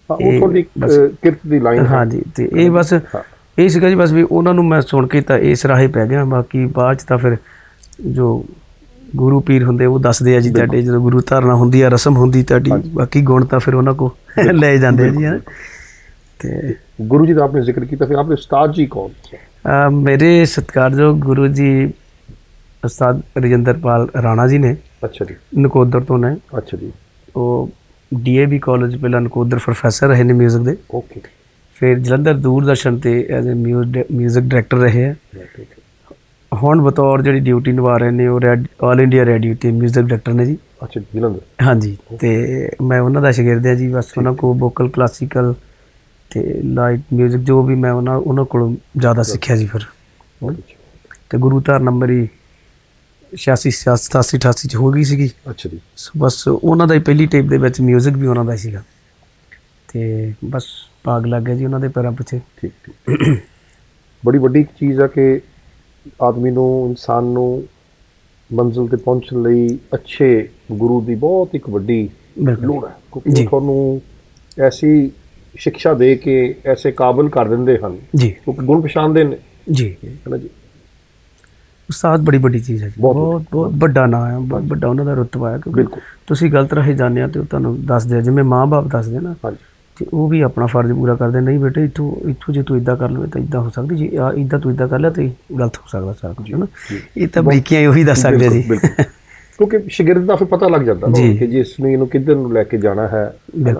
ਕਿਰਤ ਦੀ ਲਾਈਨ। ਹਾਂਜੀ। ਅਤੇ ਇਹ ਬਸ ਇਹ ਸੀਗਾ ਜੀ, ਬਸ ਵੀ ਉਹਨਾਂ ਨੂੰ ਮੈਂ ਸੁਣ ਕੇ ਤਾਂ ਇਸ ਰਾਹੇ ਪੈ ਗਿਆ। ਬਾਕੀ ਬਾਅਦ 'ਚ ਤਾਂ ਫਿਰ ਜੋ ਗੁਰੂ ਪੀਰ ਹੁੰਦੇ ਉਹ ਦੱਸਦੇ ਆ ਜੀ ਤੁਹਾਡੇ, ਜਦੋਂ ਗੁਰੂ ਧਾਰਨਾ ਹੁੰਦੀ ਆ, ਰਸਮ ਹੁੰਦੀ ਤੁਹਾਡੀ, ਬਾਕੀ ਗੁਣ ਤਾਂ ਫਿਰ ਉਹਨਾਂ ਕੋਲ ਲੈ ਜਾਂਦੇ ਆ ਜੀ। ਅਤੇ ਗੁਰੂ ਜੀ ਦਾ ਆਪਣੇ ਜ਼ਿਕਰ ਕੀਤਾ, ਫਿਰ ਆਪਣੇ ਉਸਤਾਦ ਜੀ ਕੌਣ? ਮੇਰੇ ਸਤਿਕਾਰਯੋਗ ਗੁਰੂ ਜੀ ਉਸਤਾਦ ਰਜਿੰਦਰਪਾਲ ਰਾਣਾ ਜੀ ਨੇ। ਅੱਛਾ ਜੀ। ਨਕੋਦਰ ਤੋਂ ਨੇ। ਅੱਛਾ ਜੀ। ਉਹ ਡੀ ਏ ਵੀ ਕਾਲਜ ਪਹਿਲਾਂ ਨਕੋਦਰ ਪ੍ਰੋਫੈਸਰ ਰਹੇ ਨੇ ਮਿਊਜ਼ਿਕ ਦੇ। ਓਕੇ। ਫਿਰ ਜਲੰਧਰ ਦੂਰਦਰਸ਼ਨ 'ਤੇ ਐਜ਼ ਏ ਮਿਊਜ਼ਿਕ ਡਾਇਰੈਕਟਰ ਰਹੇ ਹੈ। ਹੁਣ ਬਤੌਰ ਜਿਹੜੀ ਡਿਊਟੀ ਨਿਭਾ ਰਹੇ ਨੇ ਉਹ ਰੈਡ ਆਲ ਇੰਡੀਆ ਰੇਡੀਓ 'ਤੇ ਮਿਊਜ਼ਿਕ ਡਾਇਰੈਕਟਰ ਨੇ ਜੀ। ਅੱਛਾ ਜਲੰਧਰ। ਹਾਂਜੀ। ਅਤੇ ਮੈਂ ਉਹਨਾਂ ਦਾ ਸ਼ਾਗਿਰਦ ਹਾਂ ਜੀ। ਬਸ ਉਹਨਾਂ ਕੋਲ ਵੋਕਲ, ਕਲਾਸੀਕਲ ਅਤੇ ਲਾਈਟ ਮਿਊਜ਼ਿਕ ਜੋ ਵੀ ਮੈਂ ਉਹਨਾਂ ਉਹਨਾਂ ਕੋਲੋਂ ਜ਼ਿਆਦਾ ਸਿੱਖਿਆ ਜੀ। ਫਿਰ ਅਤੇ ਗੁਰੂ ਧਾਰਨਾ ਮੇਰੀ ਛਿਆਸੀ ਸਤਾਸੀ ਅਠਾਸੀ 'ਚ ਹੋ ਗਈ ਸੀਗੀ। ਅੱਛਾ ਜੀ। ਸੋ ਬਸ ਉਹਨਾਂ ਦਾ ਹੀ ਪਹਿਲੀ ਟੇਪ ਦੇ ਵਿੱਚ ਮਿਊਜ਼ਿਕ ਵੀ ਉਹਨਾਂ ਦਾ ਹੀ ਸੀਗਾ, ਅਤੇ ਬਸ ਭਾਗ ਲੱਗ ਗਿਆ ਜੀ ਉਹਨਾਂ ਦੇ ਪੈਰਾਂ ਪਿੱਛੇ। ਠੀਕ ਠੀਕ। ਬੜੀ ਵੱਡੀ ਚੀਜ਼ ਆ ਕਿ ਆਦਮੀ ਨੂੰ, ਇਨਸਾਨ ਨੂੰ ਮੰਜ਼ਿਲ 'ਤੇ ਪਹੁੰਚਣ ਲਈ ਅੱਛੇ ਗੁਰੂ ਦੀ ਬਹੁਤ ਇੱਕ ਵੱਡੀ ਲੋੜ ਹੈ, ਕਿਉਂਕਿ ਤੁਹਾਨੂੰ ਐਸੀ ਸਿੱਖਿਆ ਦੇ ਕੇ ਐਸੇ ਕਾਬਲ ਕਰ ਦਿੰਦੇ ਹਨ ਜੀ, ਕਿਉਂਕਿ ਗੁਣ ਪਛਾਣਦੇ ਨੇ ਜੀ, ਹੈ ਨਾ ਜੀ। ਉਸਤਾਦ ਬੜੀ ਵੱਡੀ ਚੀਜ਼ ਹੈ ਜੀ, ਬਹੁਤ ਬਹੁਤ ਵੱਡਾ ਨਾਂ ਹੈ, ਬਹੁਤ ਵੱਡਾ ਉਹਨਾਂ ਦਾ ਰੁਤਬਾ ਹੈ। ਕਿਉਂਕਿ ਤੁਸੀਂ ਗਲਤ ਰਾਹੇ ਜਾਂਦੇ ਆ ਅਤੇ ਉਹ ਤੁਹਾਨੂੰ ਦੱਸਦੇ ਆ, ਜਿਵੇਂ ਮਾਂ ਬਾਪ ਦੱਸਦੇ ਨਾ, ਅਤੇ ਉਹ ਵੀ ਆਪਣਾ ਫਰਜ਼ ਪੂਰਾ ਕਰਦੇ। ਨਹੀਂ ਬੇਟੇ ਇੱਥੋਂ ਇੱਥੋਂ ਜੇ ਤੂੰ ਇੱਦਾਂ ਕਰ ਲਵੇਂ ਤਾਂ ਇੱਦਾਂ ਹੋ ਸਕਦੀ ਜੀ, ਆ ਇੱਦਾਂ ਤੂੰ ਇੱਦਾਂ ਕਰ ਲਿਆ ਤਾਂ ਗਲਤ ਹੋ ਸਕਦਾ ਸਾਰਾ ਕੁਝ, ਹੈ ਨਾ। ਇਹ ਤਾਂ ਬਰੀਕੀਆਂ ਹੀ ਉਹੀ ਦੱਸ ਸਕਦੇ ਜੀ, ਕਿਉਂਕਿ ਸ਼ਾਗਿਰਦ ਦਾ ਫਿਰ ਪਤਾ ਲੱਗ ਜਾਂਦਾ ਕਿ ਜਿਸ ਨੂੰ ਇਹਨੂੰ ਕਿੱਧਰ ਨੂੰ ਲੈ ਕੇ ਜਾਣਾ ਹੈ।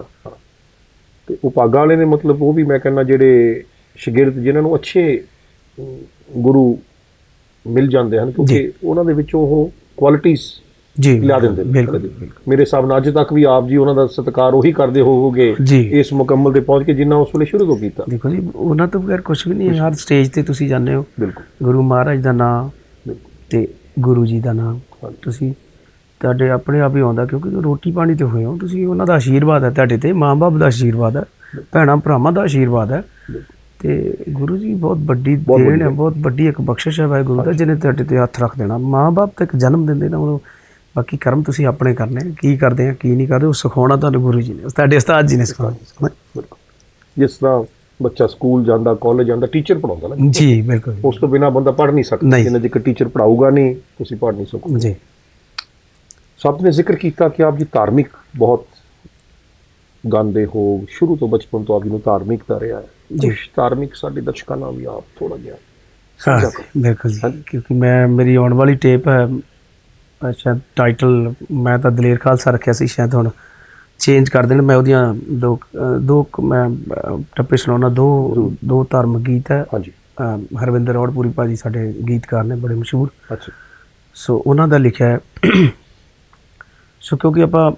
ਅਤੇ ਉਹ ਭਾਗਾਂ ਵਾਲੇ ਨੇ, ਮਤਲਬ ਉਹ ਵੀ ਮੈਂ ਕਹਿੰਦਾ ਜਿਹੜੇ ਸ਼ਾਗਿਰਦ ਜਿਨ੍ਹਾਂ ਨੂੰ ਅੱਛੇ ਗੁਰੂ ਮਿਲ ਜਾਂਦੇ ਹਨ, ਕਿਉਂਕਿ ਉਹਨਾਂ ਦੇ ਵਿੱਚੋਂ ਉਹ ਕੁਆਲਿਟੀਜ਼ ਜੀ ਲਿਆ ਦਿੰਦੇ ਨੇ। ਮੇਰੇ ਹਿਸਾਬ ਨਾਲ ਅੱਜ ਤੱਕ ਵੀ ਆਪ ਜੀ ਉਹਨਾਂ ਦਾ ਸਤਿਕਾਰ ਉਹੀ ਕਰਦੇ ਹੋਵੋਗੇ ਇਸ ਮੁਕੰਮਲ 'ਤੇ ਪਹੁੰਚ ਕੇ ਜਿੰਨਾ ਉਸ ਵੇਲੇ ਸ਼ੁਰੂ ਤੋਂ ਕੀਤਾ। ਦੇਖੋ ਜੀ, ਉਹਨਾਂ ਤੋਂ ਬਗੈਰ ਕੁਛ ਵੀ ਨਹੀਂ ਹੈ। ਹਰ ਸਟੇਜ 'ਤੇ ਤੁਸੀਂ ਜਾਂਦੇ ਹੋ, ਗੁਰੂ ਮਹਾਰਾਜ ਦਾ ਨਾਂ ਅਤੇ ਗੁਰੂ ਜੀ ਦਾ ਨਾਮ ਤੁਸੀਂ ਤੁਹਾਡੇ ਆਪਣੇ ਆਪ ਹੀ ਆਉਂਦਾ, ਕਿਉਂਕਿ ਰੋਟੀ ਪਾਣੀ 'ਤੇ ਹੋਏ ਹੋ ਤੁਸੀਂ, ਉਹਨਾਂ ਦਾ ਆਸ਼ੀਰਵਾਦ ਹੈ ਤੁਹਾਡੇ 'ਤੇ, ਮਾਂ ਬਾਪ ਦਾ ਆਸ਼ੀਰਵਾਦ ਹੈ। ਭੈਣਾਂ ਭਰਾਵਾਂ ਦਾ ਆਸ਼ੀਰਵਾਦ ਹੈ ਤੇ ਗੁਰੂ ਜੀ ਬਹੁਤ ਵੱਡੀ ਦੇਣ ਹੈ, ਬਹੁਤ ਵੱਡੀ ਇੱਕ ਬਖਸ਼ਿਸ਼ ਹੈ ਵਾਹਿਗੁਰੂ ਦਾ, ਜਿਹਨੇ ਤੁਹਾਡੇ ਤੇ ਹੱਥ ਰੱਖ ਦੇਣਾ। ਮਾਂ ਬਾਪ ਤਾਂ ਇੱਕ ਜਨਮ ਦਿੰਦੇ ਨਾ, ਉਦੋਂ ਬਾਕੀ ਕਰਮ ਤੁਸੀਂ ਆਪਣੇ ਕਰਨੇ, ਕੀ ਕਰਦੇ ਆ ਕੀ ਨਹੀਂ ਕਰਦੇ ਉਹ ਸਿਖਾਉਣਾ ਤੁਹਾਨੂੰ ਗੁਰੂ ਜੀ ਨੇ, ਤੁਹਾਡੇ ਉਸਤਾਦ ਜੀ ਨੇ ਸਿਖਾਉਣਾ। ਜਿਸ ਤਰ੍ਹਾਂ ਬੱਚਾ ਸਕੂਲ ਜਾਂਦਾ, ਕਾਲਜ ਜਾਂਦਾ, ਟੀਚਰ ਪੜਾਉਂਦਾ ਨਾ ਜੀ, ਬਿਲਕੁਲ, ਉਸ ਤੋਂ ਬਿਨਾਂ ਬੰਦਾ ਪੜ੍ਹ ਨਹੀਂ ਸਕਦਾ, ਜਿੰਨਾ ਜਿੱਕ ਟੀਚਰ ਪੜਾਊਗਾ ਨਹੀਂ ਤੁਸੀਂ ਪੜ੍ਹ ਨਹੀਂ ਸਕੋਗੇ ਜੀ। ਸੋ ਆਪਨੇ ਜ਼ਿਕਰ ਕੀਤਾ ਕਿ ਆਪ ਜੀ ਧਾਰਮਿਕ ਬਹੁਤ ਗਾਉਂਦੇ ਹੋ, ਸ਼ੁਰੂ ਤੋਂ ਬਚਪਨ ਤੋਂ ਆਪ ਜੀ ਨੂੰ ਧਾਰਮਿਕ ਦਾ ਰਿਹਾ ਹੈ ਜੀ। ਧਾਰਮਿਕ ਸਾਡੇ ਦਰਸ਼ਕਾਂ ਨਾਲ ਵੀ ਆਪ ਥੋੜਾ ਜਿਹਾ ਹਾਂ ਬਿਲਕੁਲ ਜੀ, ਕਿਉਂਕਿ ਮੈਂ ਮੇਰੀ ਆਉਣ ਵਾਲੀ ਟੇਪ ਹੈ, ਸ਼ਾਇਦ ਟਾਈਟਲ ਮੈਂ ਤਾਂ ਦਲੇਰ ਖਾਲਸਾ ਰੱਖਿਆ ਸੀ, ਸ਼ਾਇਦ ਹੁਣ ਚੇਂਜ ਕਰ ਦੇਣ। ਮੈਂ ਉਹਦੀਆਂ ਦੋ ਦੋ ਮੈਂ ਟੱਪੇ ਸੁਣਾਉਣਾ, ਦੋ ਦੋ ਧਾਰਮਿਕ ਗੀਤ ਹੈ। ਹਾਂਜੀ, ਹਰਵਿੰਦਰ ਰੌੜਪੁਰੀ ਭਾਜੀ ਸਾਡੇ ਗੀਤਕਾਰ ਨੇ ਬੜੇ ਮਸ਼ਹੂਰ। ਅੱਛਾ, ਸੋ ਉਹਨਾਂ ਦਾ ਲਿਖਿਆ ਹੈ। ਸੋ ਕਿਉਂਕਿ ਆਪਾਂ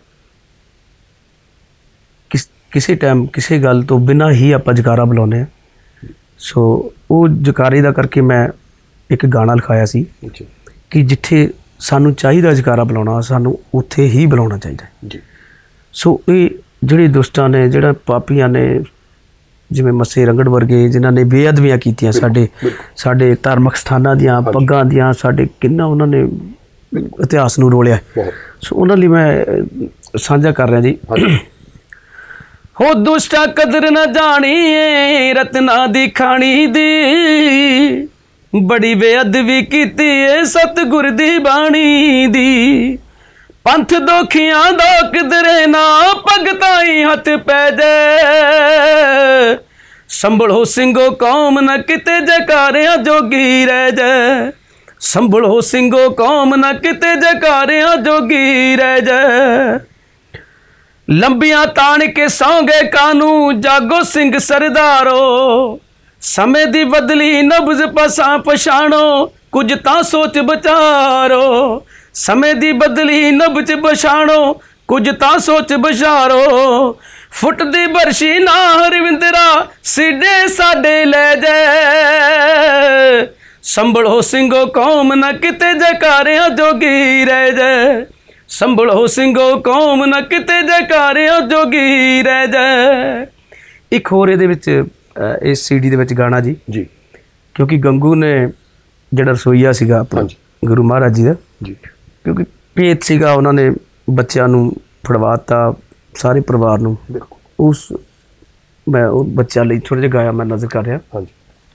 ਕਿਸ ਕਿਸੇ ਟਾਈਮ ਕਿਸੇ ਗੱਲ ਤੋਂ ਬਿਨਾਂ ਹੀ ਆਪਾਂ ਜਕਾਰਾ ਬੁਲਾਉਂਦੇ ਹਾਂ, ਸੋ ਉਹ ਜਕਾਰੇ ਦਾ ਕਰਕੇ ਮੈਂ ਇੱਕ ਗਾਣਾ ਲਿਖਾਇਆ ਸੀ ਕਿ ਜਿੱਥੇ ਸਾਨੂੰ ਚਾਹੀਦਾ ਜਕਾਰਾ ਬੁਲਾਉਣਾ, ਸਾਨੂੰ ਉੱਥੇ ਹੀ ਬੁਲਾਉਣਾ ਚਾਹੀਦਾ ਜੀ। ਸੋ ਇਹ ਜਿਹੜੇ ਦੁਸ਼ਟਾਂ ਨੇ, ਜਿਹੜਾ ਪਾਪੀਆਂ ਨੇ, ਜਿਵੇਂ ਮੱਸੇ ਰੰਗੜ ਵਰਗੇ ਜਿਨ੍ਹਾਂ ਨੇ ਬੇਅਦਬੀਆਂ ਕੀਤੀਆਂ ਸਾਡੇ ਸਾਡੇ ਧਾਰਮਿਕ ਸਥਾਨਾਂ ਦੀਆਂ, ਪੱਗਾਂ ਦੀਆਂ, ਸਾਡੇ ਕਿੰਨਾ ਉਹਨਾਂ ਨੇ ਇਤਿਹਾਸ ਨੂੰ ਰੋਲਿਆ, ਸੋ ਉਹਨਾਂ ਲਈ ਮੈਂ ਸਾਂਝਾ ਕਰ ਰਿਹਾ ਜੀ। ਹੋ ਦੁਸ਼ਟਾ ਕਦਰ ਨਾ ਜਾਣੀ ਰਤਨਾ ਦੀ ਖਾਣੀ ਦੀ, ਬੜੀ ਬੇਅਦਬੀ ਕੀਤੀ ਏ ਸਤਿਗੁਰ ਦੀ ਬਾਣੀ ਦੀ। ਪੰਥ ਦੋਖੀਆਂ ਦਾ ਕਿਧਰੇ ਨਾ ਭਗਤਾਂ ਹੀ ਹੱਥ ਪੈ ਜਾਏ, ਸੰਭਲੋ ਸਿੰਘੋ ਕੌਮ ਨਾ ਕਿਤੇ ਜਕਾਰਿਆਂ ਜੋਗੀ ਰਹਿ ਜਾਏ, ਸੰਭਲੋ ਸਿੰਘੋ ਕੌਮ ਨਾ ਕਿਤੇ ਜਕਾਰਿਆਂ ਜੋਗੀ ਰਹਿ ਜਾਏ। ਲੰਬੀਆਂ ਤਾਣ ਕੇ ਸੌਂਗੇ ਕਾਨੂੰ ਜਾਗੋ ਸਿੰਘ ਸਰਦਾਰੋ, ਸਮੇਂ ਦੀ ਬਦਲੀ ਨਬਜ਼ ਪਸਾਂ ਪਛਾਣੋ, ਕੁਝ ਤਾਂ ਸੋਚ ਵਿਚਾਰੋ। ਸਮੇਂ ਦੀ ਬਦਲੀ ਨਬਜ਼ ਪਛਾਣੋ, ਕੁਝ ਤਾਂ ਸੋਚ ਵਿਚਾਰੋ। ਫੁੱਟਦੀ ਬਰਸ਼ੀ ਨਾ ਹਰਵਿੰਦਰਾ ਸਿੱਧੇ ਸਾਡੇ ਲੈ ਜਾਏ, ਸੰਭਲੋ ਸਿੰਘੋ ਕੌਮ ਨਾ ਕਿਤੇ ਜਕਾਰਿਆਂ ਜੋਗੀ ਰਹਿ ਜਾਏ, ਸੰਭਲੋ ਸਿੰਘੋ ਕੌਮ ਨਾ ਕਿਤੇ ਜਕਾਰਿਆਂ ਜੋਗੀ ਰਹਿ ਜਾਏ। ਇੱਕ ਹੋਰ ਇਹਦੇ ਵਿੱਚ ਇਸ ਸੀਡੀ ਦੇ ਵਿੱਚ ਗਾਣਾ ਜੀ ਜੀ, ਕਿਉਂਕਿ ਗੰਗੂ ਨੇ ਜਿਹੜਾ ਰਸੋਈਆ ਸੀਗਾ ਆਪਣਾ ਗੁਰੂ ਮਹਾਰਾਜ ਜੀ ਦਾ ਜੀ, ਕਿਉਂਕਿ ਭੇਤ ਸੀਗਾ, ਉਹਨਾਂ ਨੇ ਬੱਚਿਆਂ ਨੂੰ ਫੜਵਾਤਾ ਸਾਰੇ ਪਰਿਵਾਰ ਨੂੰ, ਉਸ ਮੈਂ ਉਹ ਬੱਚਿਆਂ ਲਈ ਥੋੜ੍ਹਾ ਜਿਹਾ ਗਾਇਆ, ਮੈਂ ਨਜ਼ਰ ਕਰ ਰਿਹਾ। ਹਾਂਜੀ,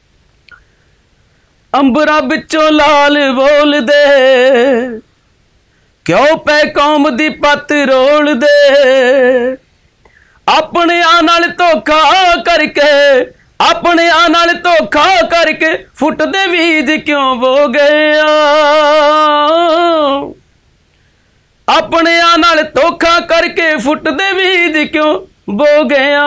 ਅੰਬਰਾਂ ਵਿੱਚੋਂ ਲਾਲ ਬੋਲਦੇ ਕਿਉਂ ਪੈ ਕੌਮ ਦੀ ਪੱਤ ਰੋਲਦੇ, ਆਪਣਿਆਂ ਨਾਲ ਧੋਖਾ ਕਰਕੇ, ਆਪਣਿਆਂ ਨਾਲ ਧੋਖਾ ਕਰਕੇ ਫੁੱਟਦੇ ਬੀਜ ਕਿਉਂ ਬੋ ਗਿਆ, ਆਪਣਿਆਂ ਨਾਲ ਧੋਖਾ ਕਰਕੇ ਫੁੱਟਦੇ ਬੀਜ ਕਿਉਂ ਬੋ ਗਿਆ।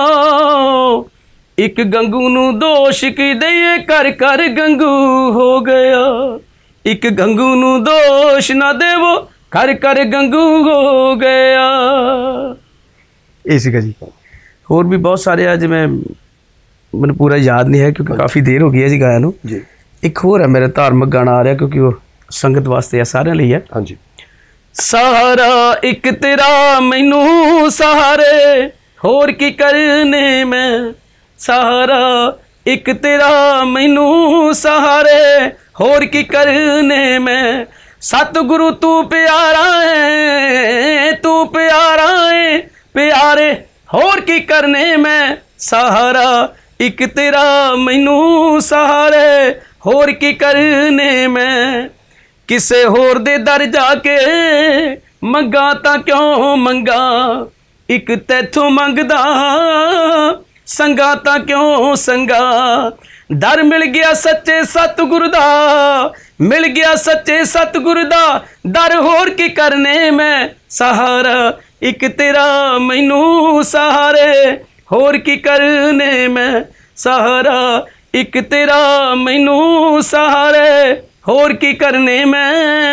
ਇੱਕ ਗੰਗੂ ਨੂੰ ਦੋਸ਼ ਕੀ ਦਈਏ, ਕਰ ਕਰ ਗੰਗੂ ਹੋ ਗਿਆ, ਇੱਕ ਗੰਗੂ ਨੂੰ ਦੋਸ਼ ਨਾ ਦੇਵੋ, ਕਰ ਕਰ ਗੰਗੂ ਹੋ ਗਿਆ। ਇਹ ਸੀਗਾ ਜੀ। ਹੋਰ ਵੀ ਬਹੁਤ ਸਾਰੇ ਆ, ਜਿਵੇਂ ਮੈਨੂੰ ਪੂਰਾ ਯਾਦ ਨਹੀਂ ਹੈ ਕਿਉਂਕਿ ਕਾਫੀ ਦੇਰ ਹੋ ਗਈ ਹੈ ਜੀ ਗਾਇਆ ਨੂੰ ਜੀ। ਇੱਕ ਹੋਰ ਹੈ ਮੇਰਾ ਧਾਰਮਿਕ ਗਾਣਾ ਆ ਰਿਹਾ, ਕਿਉਂਕਿ ਉਹ ਸੰਗਤ ਵਾਸਤੇ ਆ, ਸਾਰਿਆਂ ਲਈ ਹੈ। ਹਾਂਜੀ, ਸਹਾਰਾ ਇੱਕ ਤੇਰਾ ਮੈਨੂੰ ਸਹਾਰੇ, ਹੋਰ ਕੀ ਕਰਨੇ ਮੈਂ, ਸਹਾਰਾ ਇੱਕ ਤੇਰਾ ਮੈਨੂੰ ਸਹਾਰੇ, ਹੋਰ ਕੀ ਕਰਨੇ ਮੈਂ। ਸਤਿਗੁਰੂ ਤੂੰ ਪਿਆਰਾ ਹੈ, ਤੂੰ ਪਿਆਰਾ ਹੈ ਪਿਆਰੇ, ਹੋਰ ਕੀ ਕਰਨੇ ਮੈਂ। ਸਹਾਰਾ ਇੱਕ ਤੇਰਾ ਮੈਨੂੰ ਸਹਾਰੇ, ਹੋਰ ਕੀ ਕਰਨੇ ਮੈਂ। ਕਿਸੇ ਹੋਰ ਦੇ ਦਰ ਜਾ ਕੇ ਮੰਗਾ ਤਾਂ ਕਿਉਂ ਮੰਗਾ, ਇੱਕ ਤੈਥੋਂ ਮੰਗਦਾ ਸੰਗਾ ਤਾਂ ਕਿਉਂ ਸੰਗਾ। ਦਰ ਮਿਲ ਗਿਆ ਸੱਚੇ ਸਤਿਗੁਰ ਦਾ, ਮਿਲ ਗਿਆ ਸੱਚੇ ਸਤਿਗੁਰ ਦਾ ਦਰ, ਹੋਰ ਕੀ ਕਰਨੇ ਮੈਂ। ਸਹਾਰਾ ਇੱਕ ਤੇਰਾ ਮੈਨੂੰ ਸਹਾਰੇ, ਹੋਰ ਕੀ ਕਰਨੇ ਮੈਂ। ਸਹਾਰਾ ਇੱਕ ਤੇਰਾ ਮੈਨੂੰ ਸਹਾਰੇ, ਹੋਰ ਕੀ ਕਰਨੇ ਮੈਂ।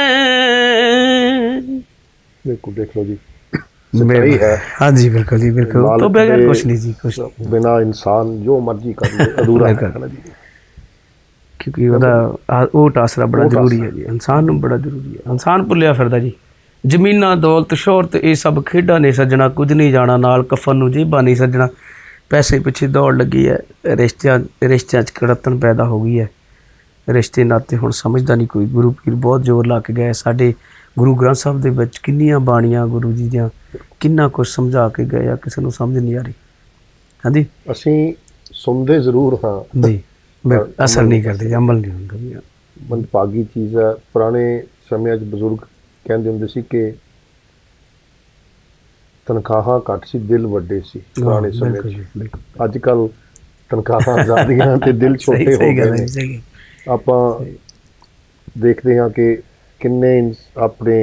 ਬਿਲਕੁਲ ਦੇਖ ਲਓ ਜੀ, सच्चाई है। हाँ जी बिल्कुल जी बिल्कुल, तो बगैर कुछ नहीं जी, कुछ बिना इंसान जो मर्जी कर ले अधूरा है ना जी, क्योंकि वो आसरा बड़ा जरूरी है जी, इंसान नूं बड़ा जरूरी है। इंसान भुलिया फिरदा जी, जमीना दौलत शोहरत ये सब खेडा नहीं सजना, कुछ नहीं जाना नाल कफन नूं जेबा नहीं सजना। ਪੈਸੇ ਪਿੱਛੇ ਦੌੜ ਲੱਗੀ ਹੈ, ਰਿਸ਼ਤਿਆਂ ਰਿਸ਼ਤਿਆਂ 'ਚ ਕੜੱਤਣ ਪੈਦਾ ਹੋ ਗਈ ਹੈ। ਰਿਸ਼ਤੇ ਨਾਤੇ ਹੁਣ ਸਮਝਦਾ ਨਹੀਂ ਕੋਈ। ਗੁਰੂ ਪੀਰ ਬਹੁਤ ਜ਼ੋਰ ਲਾ ਕੇ ਗਏ। ਸਾਡੇ ਗੁਰੂ ਗ੍ਰੰਥ ਸਾਹਿਬ ਦੇ ਵਿੱਚ ਕਿੰਨੀਆਂ ਬਾਣੀਆਂ ਗੁਰੂ ਜੀ ਦੀਆਂ ਕਿੰਨਾ ਕੁਛ ਸਮਝਾ ਕੇ ਗਏ ਆ, ਕਿਸੇ ਨੂੰ ਸਮਝ ਨਹੀਂ ਆ ਰਹੀ। ਹਾਂਜੀ, ਅਸੀਂ ਸੁਣਦੇ ਜ਼ਰੂਰ ਹਾਂ ਜੀ, ਅਸਰ ਨਹੀਂ ਕਰਦੇ, ਅਮਲ ਨਹੀਂ ਹੁੰਦਾ। ਮੰਦਭਾਗੀ ਚੀਜ਼ ਹੈ। ਪੁਰਾਣੇ ਸਮਿਆਂ 'ਚ ਬਜ਼ੁਰਗ ਕਹਿੰਦੇ ਹੁੰਦੇ ਸੀ ਕਿ ਤਨਖਾਹਾਂ ਘੱਟ ਸੀ, ਦਿਲ ਵੱਡੇ ਸੀ ਪੁਰਾਣੇ ਸਮੇਂ 'ਚ। ਅੱਜ ਕੱਲ੍ਹ ਤਨਖਾਹਾਂ ਜ਼ਿਆਦੀਆਂ ਤੇ ਦਿਲ ਛੋਟੇ ਹੋ ਗਏ ਨੇ। ਆਪਾਂ ਦੇਖਦੇ ਹਾਂ ਕਿ ਕਿੰਨੇ ਆਪਣੇ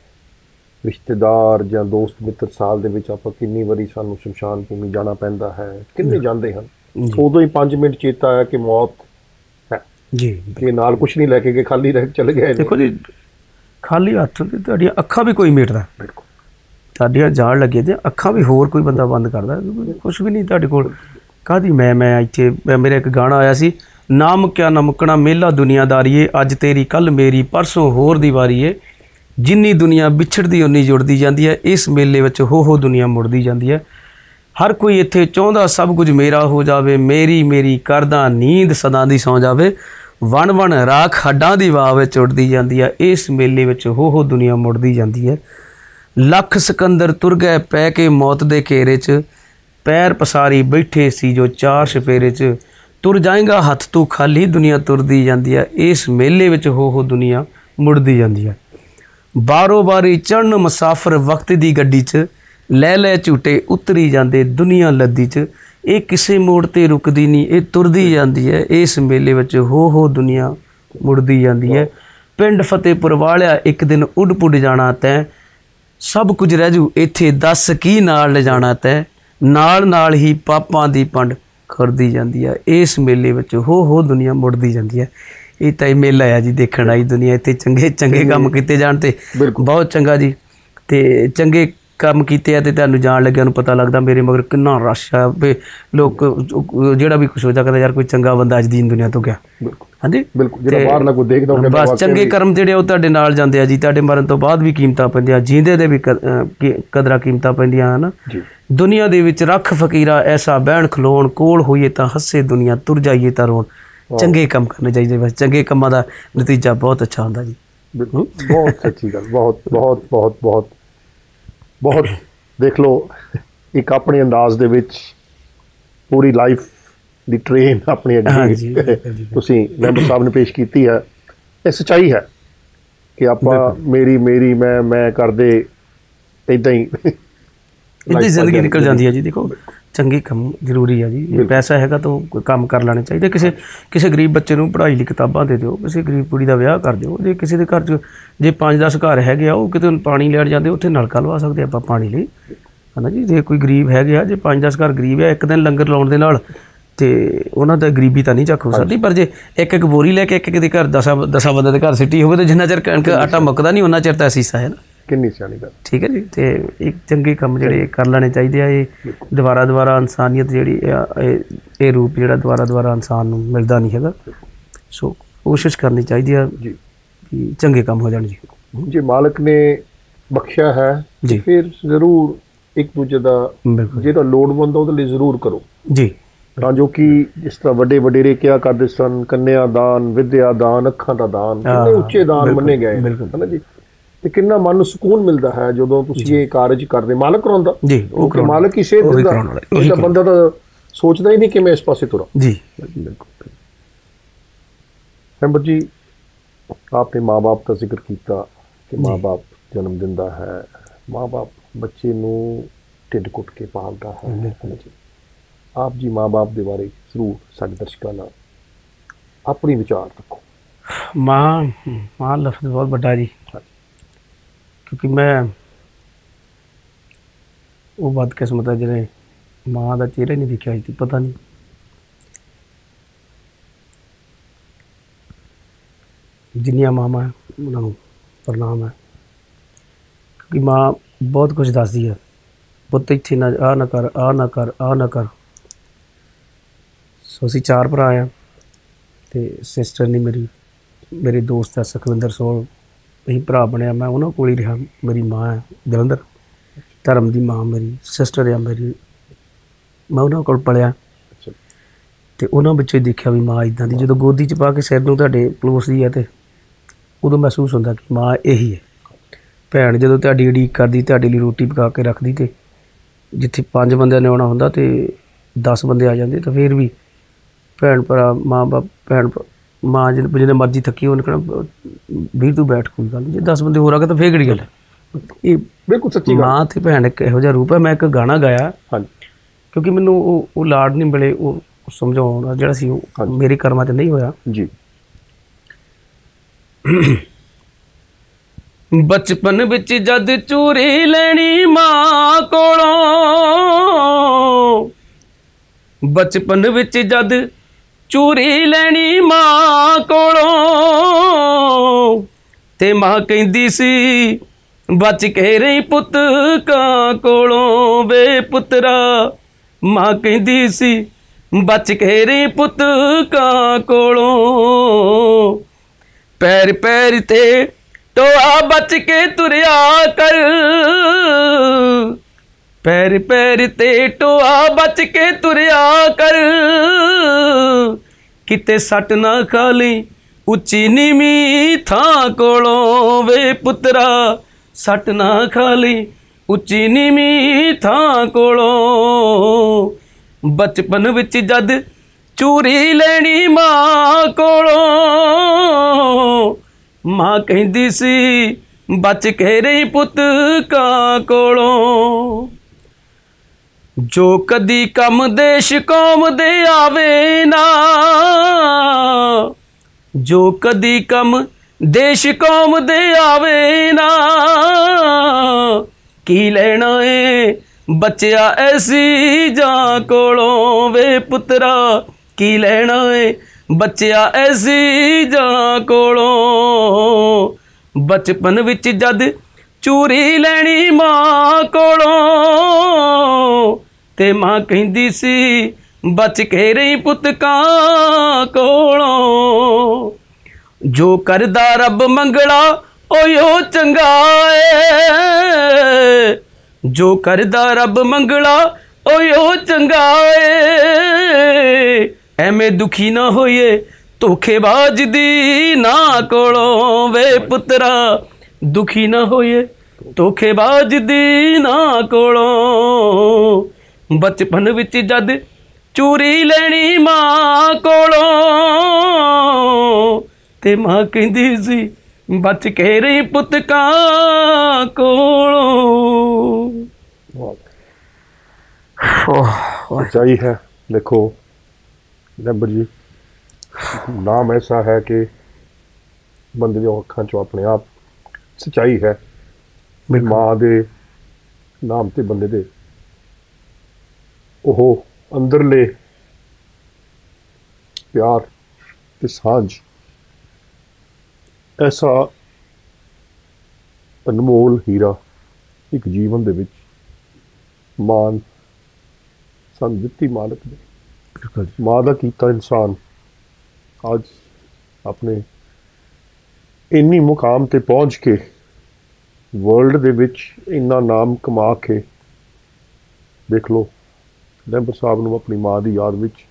ਰਿਸ਼ਤੇਦਾਰ ਜਾਂ ਦੋਸਤ ਮਿੱਤਰ ਸਾਲ ਦੇ ਵਿੱਚ ਆਪਾਂ ਕਿੰਨੀ ਵਾਰੀ ਸਾਨੂੰ ਸ਼ਮਸ਼ਾਨ ਭੂਮੀ ਜਾਣਾ ਪੈਂਦਾ ਹੈ, ਕਿੰਨੇ ਜਾਂਦੇ ਹਨ। ਉਦੋਂ ਹੀ ਪੰਜ ਮਿੰਟ ਚੇਤਾ ਆਇਆ ਕਿ ਮੌਤ ਹੈ ਜੀ, ਕਿ ਨਾਲ ਕੁਛ ਨਹੀਂ ਲੈ ਕੇ ਗਏ, ਖਾਲੀ ਰਹਿ ਚਲੇ ਗਏ। ਦੇਖੋ ਜੀ, ਖਾਲੀ ਹੱਥ ਤੇ ਤੁਹਾਡੀਆਂ ਅੱਖਾਂ ਵੀ ਕੋਈ ਮੇਟਦਾ, ਤੁਹਾਡੀਆਂ ਜਾਣ ਲੱਗੇ ਤੇ ਅੱਖਾਂ ਵੀ ਹੋਰ ਕੋਈ ਬੰਦਾ ਬੰਦ ਕਰਦਾ, ਕੁਛ ਵੀ ਨਹੀਂ ਤੁਹਾਡੇ ਕੋਲ। ਕਾਹਦੀ ਮੈਂ ਮੈਂ ਇੱਥੇ ਮੇਰਾ ਇੱਕ ਗਾਣਾ ਆਇਆ ਸੀ, ਨਾਮ ਕਿਆ ਨਮਕਣਾ ਮੇਲਾ ਦੁਨੀਆਦਾਰੀਏ, ਅੱਜ ਤੇਰੀ ਕੱਲ੍ਹ ਮੇਰੀ ਪਰਸੋਂ ਹੋਰ ਦੀ ਵਾਰੀ ਏ। ਜਿੰਨੀ ਦੁਨੀਆ ਵਿਛੜਦੀ ਉਨੀ ਜੁੜਦੀ ਜਾਂਦੀ ਹੈ, ਇਸ ਮੇਲੇ ਵਿੱਚ ਹੋ ਹੋ ਦੁਨੀਆ ਮੁੜਦੀ ਜਾਂਦੀ ਹੈ। ਹਰ ਕੋਈ ਇੱਥੇ ਚਾਹੁੰਦਾ ਸਭ ਕੁਝ ਮੇਰਾ ਹੋ ਜਾਵੇ, ਮੇਰੀ ਮੇਰੀ ਕਰਦਾ ਨੀਂਦ ਸਦਾ ਦੀ ਸੌਂ ਜਾਵੇ। ਵਣ ਵਣ ਰਾਖ ਹੱਡਾਂ ਦੀ ਵਾਹ ਵਿੱਚ ਉੱਡਦੀ ਜਾਂਦੀ ਹੈ, ਇਸ ਮੇਲੇ ਵਿੱਚ ਹੋ ਹੋ ਦੁਨੀਆ ਮੁੜਦੀ ਜਾਂਦੀ ਹੈ। ਲੱਖ ਸਿਕੰਦਰ ਤੁਰ ਗਏ ਪੈ ਕੇ ਮੌਤ ਦੇ ਘੇਰੇ 'ਚ, ਪੈਰ ਪਸਾਰੀ ਬੈਠੇ ਸੀ ਜੋ ਚਾਰ ਛਪੇਰੇ 'ਚ। ਤੁਰ ਜਾਏਗਾ ਹੱਥ ਤੂੰ ਖਾਲੀ, ਦੁਨੀਆ ਤੁਰਦੀ ਜਾਂਦੀ ਹੈ, ਇਸ ਮੇਲੇ ਵਿੱਚ ਹੋ ਹੋ ਦੁਨੀਆ ਮੁੜਦੀ ਜਾਂਦੀ ਹੈ। ਬਾਰੋ ਬਾਰੀ ਚੜ੍ਹਨ ਮੁਸਾਫਰ ਵਕਤ ਦੀ ਗੱਡੀ 'ਚ, ਲੈ ਲੈ ਝੂਟੇ ਉਤਰੀ ਜਾਂਦੇ ਦੁਨੀਆ ਲੱਦੀ 'ਚ। ਇਹ ਕਿਸੇ ਮੋੜ 'ਤੇ ਰੁਕਦੀ ਨਹੀਂ, ਇਹ ਤੁਰਦੀ ਜਾਂਦੀ ਹੈ, ਇਸ ਮੇਲੇ ਵਿੱਚ ਹੋ ਹੋ ਦੁਨੀਆ ਮੁੜਦੀ ਜਾਂਦੀ ਹੈ। ਪਿੰਡ ਫਤਿਹਪੁਰ ਵਾਲਿਆ ਇੱਕ ਦਿਨ ਉੱਡ ਪੁੱਡ ਜਾਣਾ ਤੈਂ, ਸਭ ਕੁਝ ਰਹਿ ਜੂ ਇੱਥੇ ਦੱਸ ਕੀ ਨਾਲ ਲਿਜਾਣਾ ਤੈਂ। ਨਾਲ ਨਾਲ ਹੀ ਪਾਪਾਂ ਦੀ ਪੰਡ ਖੁਰਦੀ ਜਾਂਦੀ ਹੈ, ਇਸ ਮੇਲੇ ਵਿੱਚ ਹੋ ਹੋ ਦੁਨੀਆ ਮੁੜਦੀ ਜਾਂਦੀ ਹੈ। ਇਹ ਤਾਂ ਇਹ ਮੇਲਾ ਆ ਜੀ, ਦੇਖਣ ਆਈ ਦੁਨੀਆ। ਇੱਥੇ ਚੰਗੇ ਚੰਗੇ ਕੰਮ ਕੀਤੇ ਜਾਣ ਤੇ ਬਹੁਤ ਚੰਗਾ ਜੀ, ਤੇ ਚੰਗੇ ਕੰਮ ਕੀਤੇ ਆ ਤੇ ਤੁਹਾਨੂੰ ਜਾਣ ਲੱਗਿਆ ਨੂੰ ਪਤਾ ਲੱਗਦਾ ਮੇਰੇ ਮਗਰ ਕਿੰਨਾ ਰਸ਼ ਆ। ਵੀ ਲੋਕ ਜਿਹੜਾ ਵੀ ਕੁਛ ਸੋਚਦਾ ਕਹਿੰਦਾ ਯਾਰ ਕੋਈ ਚੰਗਾ ਬੰਦਾ ਅੱਜ ਦੀ ਦੁਨੀਆ ਤੋਂ ਗਿਆ। ਹਾਂਜੀ, ਬਸ ਚੰਗੇ ਕਰਮ ਜਿਹੜੇ ਉਹ ਤੁਹਾਡੇ ਨਾਲ ਜਾਂਦੇ ਆ ਜੀ। ਤੁਹਾਡੇ ਮਰਨ ਤੋਂ ਬਾਅਦ ਵੀ ਕੀਮਤਾਂ ਪੈਂਦੀਆਂ, ਜੀਂਦੇ ਦੇ ਵੀ ਕਦਰਾਂ ਕੀਮਤਾਂ ਪੈਂਦੀਆਂ ਹਨ। ਦੁਨੀਆ ਦੇ ਵਿੱਚ ਰੱਖ ਫਕੀਰਾ ਐਸਾ ਬਹਿਣ ਖਲੋਣ, ਕੋਲ ਹੋਈਏ ਤਾਂ ਹੱਸੇ ਦੁਨੀਆ, ਤੁਰ ਜਾਈਏ ਤਾਂ ਰੋਣ। ਚੰਗੇ ਕੰਮ ਕਰਨੇ ਚਾਹੀਦੇ, ਬਸ ਚੰਗੇ ਕੰਮਾਂ ਦਾ ਨਤੀਜਾ ਬਹੁਤ ਅੱਛਾ ਹੁੰਦਾ ਜੀ। ਬਹੁਤ ਸੱਚੀ ਗੱਲ, ਬਹੁਤ ਬਹੁਤ ਬਹੁਤ ਬਹੁਤ ਬਹੁਤ। ਦੇਖ ਲਓ, ਇੱਕ ਆਪਣੇ ਅੰਦਾਜ਼ ਦੇ ਵਿੱਚ ਪੂਰੀ ਲਾਈਫ ਦੀ ਟ੍ਰੇਨ ਆਪਣੀ ਅੱਗੇ ਤੁਸੀਂ ਮੈਂਬਰ ਸਾਹਿਬ ਨੇ ਪੇਸ਼ ਕੀਤੀ ਹੈ। ਇਹ ਸੱਚਾਈ ਹੈ ਕਿ ਆਪਾਂ ਮੇਰੀ ਮੇਰੀ ਮੈਂ ਮੈਂ ਕਰਦੇ ਇੱਦਾਂ ਹੀ ਇੱਦਾਂ ਹੀ ਜ਼ਿੰਦਗੀ ਨਿਕਲ ਜਾਂਦੀ ਹੈ ਜੀ। ਦੇਖੋ, ਚੰਗੇ ਕੰਮ ਜ਼ਰੂਰੀ ਹੈ ਜੀ। ਜੇ ਪੈਸਾ ਹੈਗਾ ਤਾਂ ਕੋਈ ਕੰਮ ਕਰ ਲੈਣੇ ਚਾਹੀਦੇ। ਕਿਸੇ ਕਿਸੇ ਗਰੀਬ ਬੱਚੇ ਨੂੰ ਪੜ੍ਹਾਈ ਲਈ ਕਿਤਾਬਾਂ ਦੇ ਦਿਓ, ਕਿਸੇ ਗਰੀਬ ਕੁੜੀ ਦਾ ਵਿਆਹ ਕਰ ਦਿਓ। ਜੇ ਕਿਸੇ ਦੇ ਘਰ 'ਚ ਜੇ ਪੰਜ ਦਸ ਘਰ ਹੈਗੇ ਆ, ਉਹ ਕਿਤੇ ਪਾਣੀ ਲੈਣ ਜਾਂਦੇ, ਉੱਥੇ ਨਲਕਾ ਲਵਾ ਸਕਦੇ ਆਪਾਂ ਪਾਣੀ ਲਈ, ਹੈ ਨਾ ਜੀ। ਜੇ ਕੋਈ ਗਰੀਬ ਹੈਗੇ ਆ, ਜੇ ਪੰਜ ਦਸ ਘਰ ਗਰੀਬ ਆ, ਇੱਕ ਦਿਨ ਲੰਗਰ ਲਾਉਣ ਦੇ ਨਾਲ ਤੇ ਉਹਨਾਂ ਦਾ ਗਰੀਬੀ ਤਾਂ ਨਹੀਂ ਚੱਕ ਹੋ ਸਕਦੀ। ਪਰ ਜੇ ਇੱਕ ਇੱਕ ਬੋਰੀ ਲੈ ਕੇ ਇੱਕ ਇੱਕ ਦੇ ਘਰ ਦਸਾਂ ਦਸਾਂ ਬੰਦੇ ਦੇ ਘਰ ਸਿੱਟੀ ਹੋਵੇ ਤਾਂ ਜਿੰਨਾ ਚਿਰ ਕਣਕ ਆਟਾ ਮੁੱਕਦਾ ਨਹੀਂ, ਉਹਨਾਂ ਚਿਰ ਤਾਂ ਅਸੀਸਾਂ ਹੈ ਨਾ। ਕਿੰਨੀ ਸਿਆਣੀ ਗੱਲ, ਠੀਕ ਹੈ ਜੀ। ਤੇ ਇੱਕ ਚੰਗੇ ਕੰਮ ਜਿਹੜੇ ਕਰ ਲੈਣੇ ਚਾਹੀਦੇ ਆ। ਇਹ ਦੁਬਾਰਾ ਦੁਬਾਰਾ ਇਨਸਾਨੀਅਤ ਜਿਹੜੀ ਆ, ਇਹ ਰੂਪ ਜਿਹੜਾ ਦੁਬਾਰਾ ਦੁਬਾਰਾ ਇਨਸਾਨ ਨੂੰ ਮਿਲਦਾ ਨਹੀਂ ਹੈਗਾ। ਸੋ ਕੋਸ਼ਿਸ਼ ਕਰਨੀ ਚਾਹੀਦੀ ਆ ਜੀ ਕਿ ਚੰਗੇ ਕੰਮ ਹੋ ਜਾਣ ਜੀ। ਜੇ ਮਾਲਕ ਨੇ ਬਖਸ਼ਿਆ ਹੈ ਜੀ, ਫਿਰ ਜ਼ਰੂਰ ਇੱਕ ਦੂਜੇ ਦਾ ਜਿਹੜਾ ਲੋੜਵੰਦ ਉਹਦੇ ਲਈ ਜ਼ਰੂਰ ਕਰੋ ਜੀ, ਤਾਂ ਜੋ ਕਿ ਜਿਸ ਤਰ੍ਹਾਂ ਵੱਡੇ ਵਡੇਰੇ ਕਿਹਾ ਕਰਦੇ ਸਨ, ਕੰਨਿਆ ਦਾਨ, ਵਿਦਿਆ ਦਾਨ, ਅੱਖਾਂ ਦਾ ਦਾਨ, ਕਿੰਨੇ ਉੱਚੇ ਦਾਨ ਮੰਨੇ ਗਏ ਹੈ ਨਾ ਜੀ। ਤੇ ਕਿੰਨਾ ਮਨ ਨੂੰ ਸਕੂਨ ਮਿਲਦਾ ਹੈ ਜਦੋਂ ਤੁਸੀਂ ਇਹ ਕਾਰਜ ਕਰਦੇ। ਮਾਲਕ ਕਰਾਉਂਦਾ ਜੀ, ਉਹ ਮਾਲਕ ਹੀ ਸੇਧ ਦਿੰਦਾ, ਉਹਦਾ ਬੰਦਾ ਤਾਂ ਸੋਚਦਾ ਹੀ ਨਹੀਂ ਕਿ ਮੈਂ ਇਸ ਪਾਸੇ ਤੁਰਾਂ ਜੀ। ਬਿਲਕੁਲ। ਮੈਂਬਰ ਜੀ, ਆਪਨੇ ਮਾਂ ਬਾਪ ਦਾ ਜ਼ਿਕਰ ਕੀਤਾ ਕਿ ਮਾਂ ਬਾਪ ਜਨਮ ਦਿੰਦਾ ਹੈ, ਮਾਂ ਬਾਪ ਬੱਚੇ ਨੂੰ ਢਿੱਡ ਕੁੱਟ ਕੇ ਪਾਲਦਾ ਹੈ ਜੀ। ਆਪ ਜੀ ਮਾਂ ਬਾਪ ਦੇ ਬਾਰੇ ਜ਼ਰੂਰ ਸਾਡੇ ਦਰਸ਼ਕਾਂ ਨਾਲ ਆਪਣੀ ਵਿਚਾਰ ਰੱਖੋ। ਮਾਂ ਮਾਂ ਲਫ਼ਜ਼ ਬਹੁਤ ਵੱਡਾ ਜੀ, ਕਿਉਂਕਿ ਮੈਂ ਉਹ ਬਦਕਿਸਮਤ ਹੈ ਜਿਹੜੇ ਮਾਂ ਦਾ ਚਿਹਰਾ ਨਹੀਂ ਦੇਖਿਆ ਸੀ। ਪਤਾ ਨਹੀਂ ਜਿੰਨੀਆਂ ਮਾਵਾਂ ਉਹਨਾਂ ਨੂੰ ਪ੍ਰਣਾਮ ਹੈ, ਕਿਉਂਕਿ ਮਾਂ ਬਹੁਤ ਕੁਝ ਦੱਸਦੀ ਹੈ। ਪੁੱਤ ਇੱਥੇ ਨਾ ਆਹ ਨਾ ਕਰ, ਆਹ ਨਾ ਕਰ, ਆਹ ਨਾ ਕਰ। ਸੋ ਅਸੀਂ ਚਾਰ ਭਰਾ ਆ ਅਤੇ ਸਿਸਟਰ ਨਹੀਂ ਮੇਰੀ, ਮੇਰੇ ਦੋਸਤ ਹੈ ਸੁਖਵਿੰਦਰ ਸੋਲ, ਅਸੀਂ ਭਰਾ ਬਣਿਆ। ਮੈਂ ਉਹਨਾਂ ਕੋਲ ਹੀ ਰਿਹਾ। ਮੇਰੀ ਮਾਂ ਹੈ ਜਲੰਧਰ, ਧਰਮ ਦੀ ਮਾਂ ਮੇਰੀ ਸਿਸਟਰ ਆ ਮੇਰੀ ਮੈਂ ਉਹਨਾਂ ਕੋਲ ਪਲਿਆ ਅੱਛਾ ਤੇ ਉਹਨਾਂ ਵਿੱਚੋਂ ਹੀ ਦੇਖਿਆ ਵੀ ਮਾਂ ਇਦਾਂ ਦੀ। ਜਦੋਂ ਗੋਦੀ 'ਚ ਪਾ ਕੇ ਸਿਰ ਨੂੰ ਤੁਹਾਡੇ ਪਲੋਸਦੀ ਹੈ ਤੇ ਉਦੋਂ ਮਹਿਸੂਸ ਹੁੰਦਾ ਕਿ ਮਾਂ ਇਹੀ ਹੈ। ਭੈਣ ਜਦੋਂ ਤੁਹਾਡੀ ਉਡੀਕ ਕਰਦੀ, ਤੁਹਾਡੇ ਲਈ ਰੋਟੀ ਪਕਾ ਕੇ ਰੱਖਦੀ, ਤੇ ਜਿੱਥੇ ਪੰਜ ਬੰਦਿਆਂ ਨੇ ਆਉਣਾ ਹੁੰਦਾ ਤੇ ਦਸ ਬੰਦੇ ਆ ਜਾਂਦੇ, ਤਾਂ ਫਿਰ ਵੀ ਭੈਣ ਭਰਾ, ਮਾਂ ਬਾਪ, ਭੈਣ ਭਰਾ, ਮਾਂ ਜਿਹਨੇ ਜਿਹਨੇ ਮਰਜ਼ੀ ਥੱਕੀ ਉਹਨੇ ਕਹਿਣਾ ਵੀਰ ਤੂੰ ਬੈਠ, ਕੋਈ ਗੱਲ ਨਹੀਂ। ਜੇ ਦਸ ਬੰਦੇ ਹੋਰ ਆ ਗਏ ਤਾਂ ਫੇਰ ਕਿਹੜੀ ਗੱਲ ਹੈ। ਇਹ ਬਿਲਕੁਲ ਸੱਚੀ ਗੱਲ। ਮਾਂ ਤੇ ਭੈਣ ਇੱਕ ਇਹੋ ਜਿਹਾ ਰੂਪ ਹੈ। ਮੈਂ ਇੱਕ ਗਾਣਾ ਗਾਇਆ ਹਾਂਜੀ ਕਿਉਂਕਿ ਮੈਨੂੰ ਉਹ ਉਹ ਲਾਡ ਨਹੀਂ ਮਿਲੇ, ਉਹ ਸਮਝਾਉਣਾ ਜਿਹੜਾ ਸੀ ਉਹ ਮੇਰੇ ਕਰਮਾਂ 'ਚ ਨਹੀਂ ਹੋਇਆ ਜੀ। ਬਚਪਨ ਵਿੱਚ ਜਦ ਚੂਰੀ ਲੈਣੀ ਮਾਂ ਕੋਲੋਂ, ਬਚਪਨ ਵਿੱਚ ਜਦ ਚੂਰੀ ਲੈਣੀ ਮਾਂ ਕੋਲੋਂ, ਤੇ ਮਾਂ ਕਹਿੰਦੀ ਸੀ ਬਚ ਕੇ ਰਹੀ ਪੁੱਤ ਕਾਂ ਕੋਲੋਂ ਵੇ ਪੁੱਤਰਾ। ਮਾਂ ਕਹਿੰਦੀ ਸੀ ਬਚ ਕੇ ਰਹੀ ਪੁੱਤ ਕਾਂ ਕੋਲੋਂ, ਪੈਰ ਪੈਰ ਤੇ ਟੋਆ ਬਚ ਕੇ ਤੁਰਿਆ ਕਰ, ਪੈਰ ਪੈਰ ਤੇ ਟੋਆ ਬਚ ਕੇ ਤੁਰਿਆ ਕਰ, ਕਿਤੇ ਸੱਟ ਨਾ ਖਾ ਲਈ ਉੱਚੀ ਨੀਵੀਂ ਥਾਂ ਕੋਲੋਂ ਵੇ ਪੁੱਤਰਾ। ਸੱਟ ਨਾ ਖਾ ਲਈ ਉੱਚੀ ਨੀਵੀਂ ਥਾਂ ਕੋਲੋਂ, ਬਚਪਨ ਵਿੱਚ ਜਦ ਚੂਰੀ ਲੈਣੀ ਮਾਂ ਕੋਲੋਂ, ਮਾਂ ਕਹਿੰਦੀ ਸੀ ਬਚ ਕੇ ਰਹੀ ਪੁੱਤ ਕਾਂ ਕੋਲੋਂ। ਜੋ ਕਦੀ ਕੰਮ ਦੇਸ਼ ਕੌਮ ਦੇ ਆਵੇ ਨਾ, ਜੋ ਕਦੀ ਕੰਮ ਦੇਸ਼ ਕੌਮ ਦੇ ਆਵੇ ਨਾ, ਕੀ ਲੈਣਾ ਏ ਬੱਚਿਆ ਐਸੀ ਜਾਂ ਕੋਲੋਂ ਵੇ ਪੁੱਤਰਾ। ਕੀ ਲੈਣਾ ਏ ਬੱਚਿਆ ਐਸੀ ਜਾਂ ਕੋਲੋਂ, ਬਚਪਨ ਵਿੱਚ ਜਦ ਚੂਰੀ ਲੈਣੀ ਮਾਂ ਕੋਲੋਂ, ਤੇ ਮਾਂ ਕਹਿੰਦੀ ਸੀ ਬਚ ਕੇ ਰਹੀ ਪੁੱਤ ਕਾਂ ਕੋਲੋਂ। ਜੋ ਕਰਦਾ ਰੱਬ ਮੰਗਲਾ ਓਯੋ ਚੰਗਾ ਏ, ਜੋ ਕਰਦਾ ਰੱਬ ਮੰਗਲਾ ਓਯੋ ਚੰਗਾ ਏ, ਐਵੇਂ ਦੁਖੀ ਨਾ ਹੋਈਏ ਧੋਖੇਬਾਜ਼ ਦੀ ਨਾ ਕੋਲੋਂ ਵੇ ਪੁੱਤਰਾ। ਦੁਖੀ ਨਾ ਹੋਈਏ ਧੋਖੇਬਾਜ਼ ਦੀ ਨਾ ਕੋਲੋਂ, ਬਚਪਨ ਵਿੱਚ ਜਦ ਚੂਰੀ ਲੈਣੀ ਮਾਂ ਕੋਲੋਂ, ਤੇ ਮਾਂ ਕਹਿੰਦੀ ਸੀ ਬਚ ਕੇ ਰਹੀ ਪੁੱਤ ਕਾਂ ਕੋਲੋਂ। सच्चाई है। देखो नंबर जी, नाम ऐसा है कि बंदे दी अखां चों अपने आप सच्चाई है। मां दे नाम ते बंदे दे ओह अंदरले प्यार ते सांझ ऐसा अनमोल हीरा एक जीवन दे विच मान सन दित्ती मालक ने। मां दा कीता इंसान अज अपने इन्नी मुकाम ते पहुंच के वर्ल्ड दे विच इन्ना नाम कमा के देख लो डैंबर साहब नूं अपनी मां दी याद विच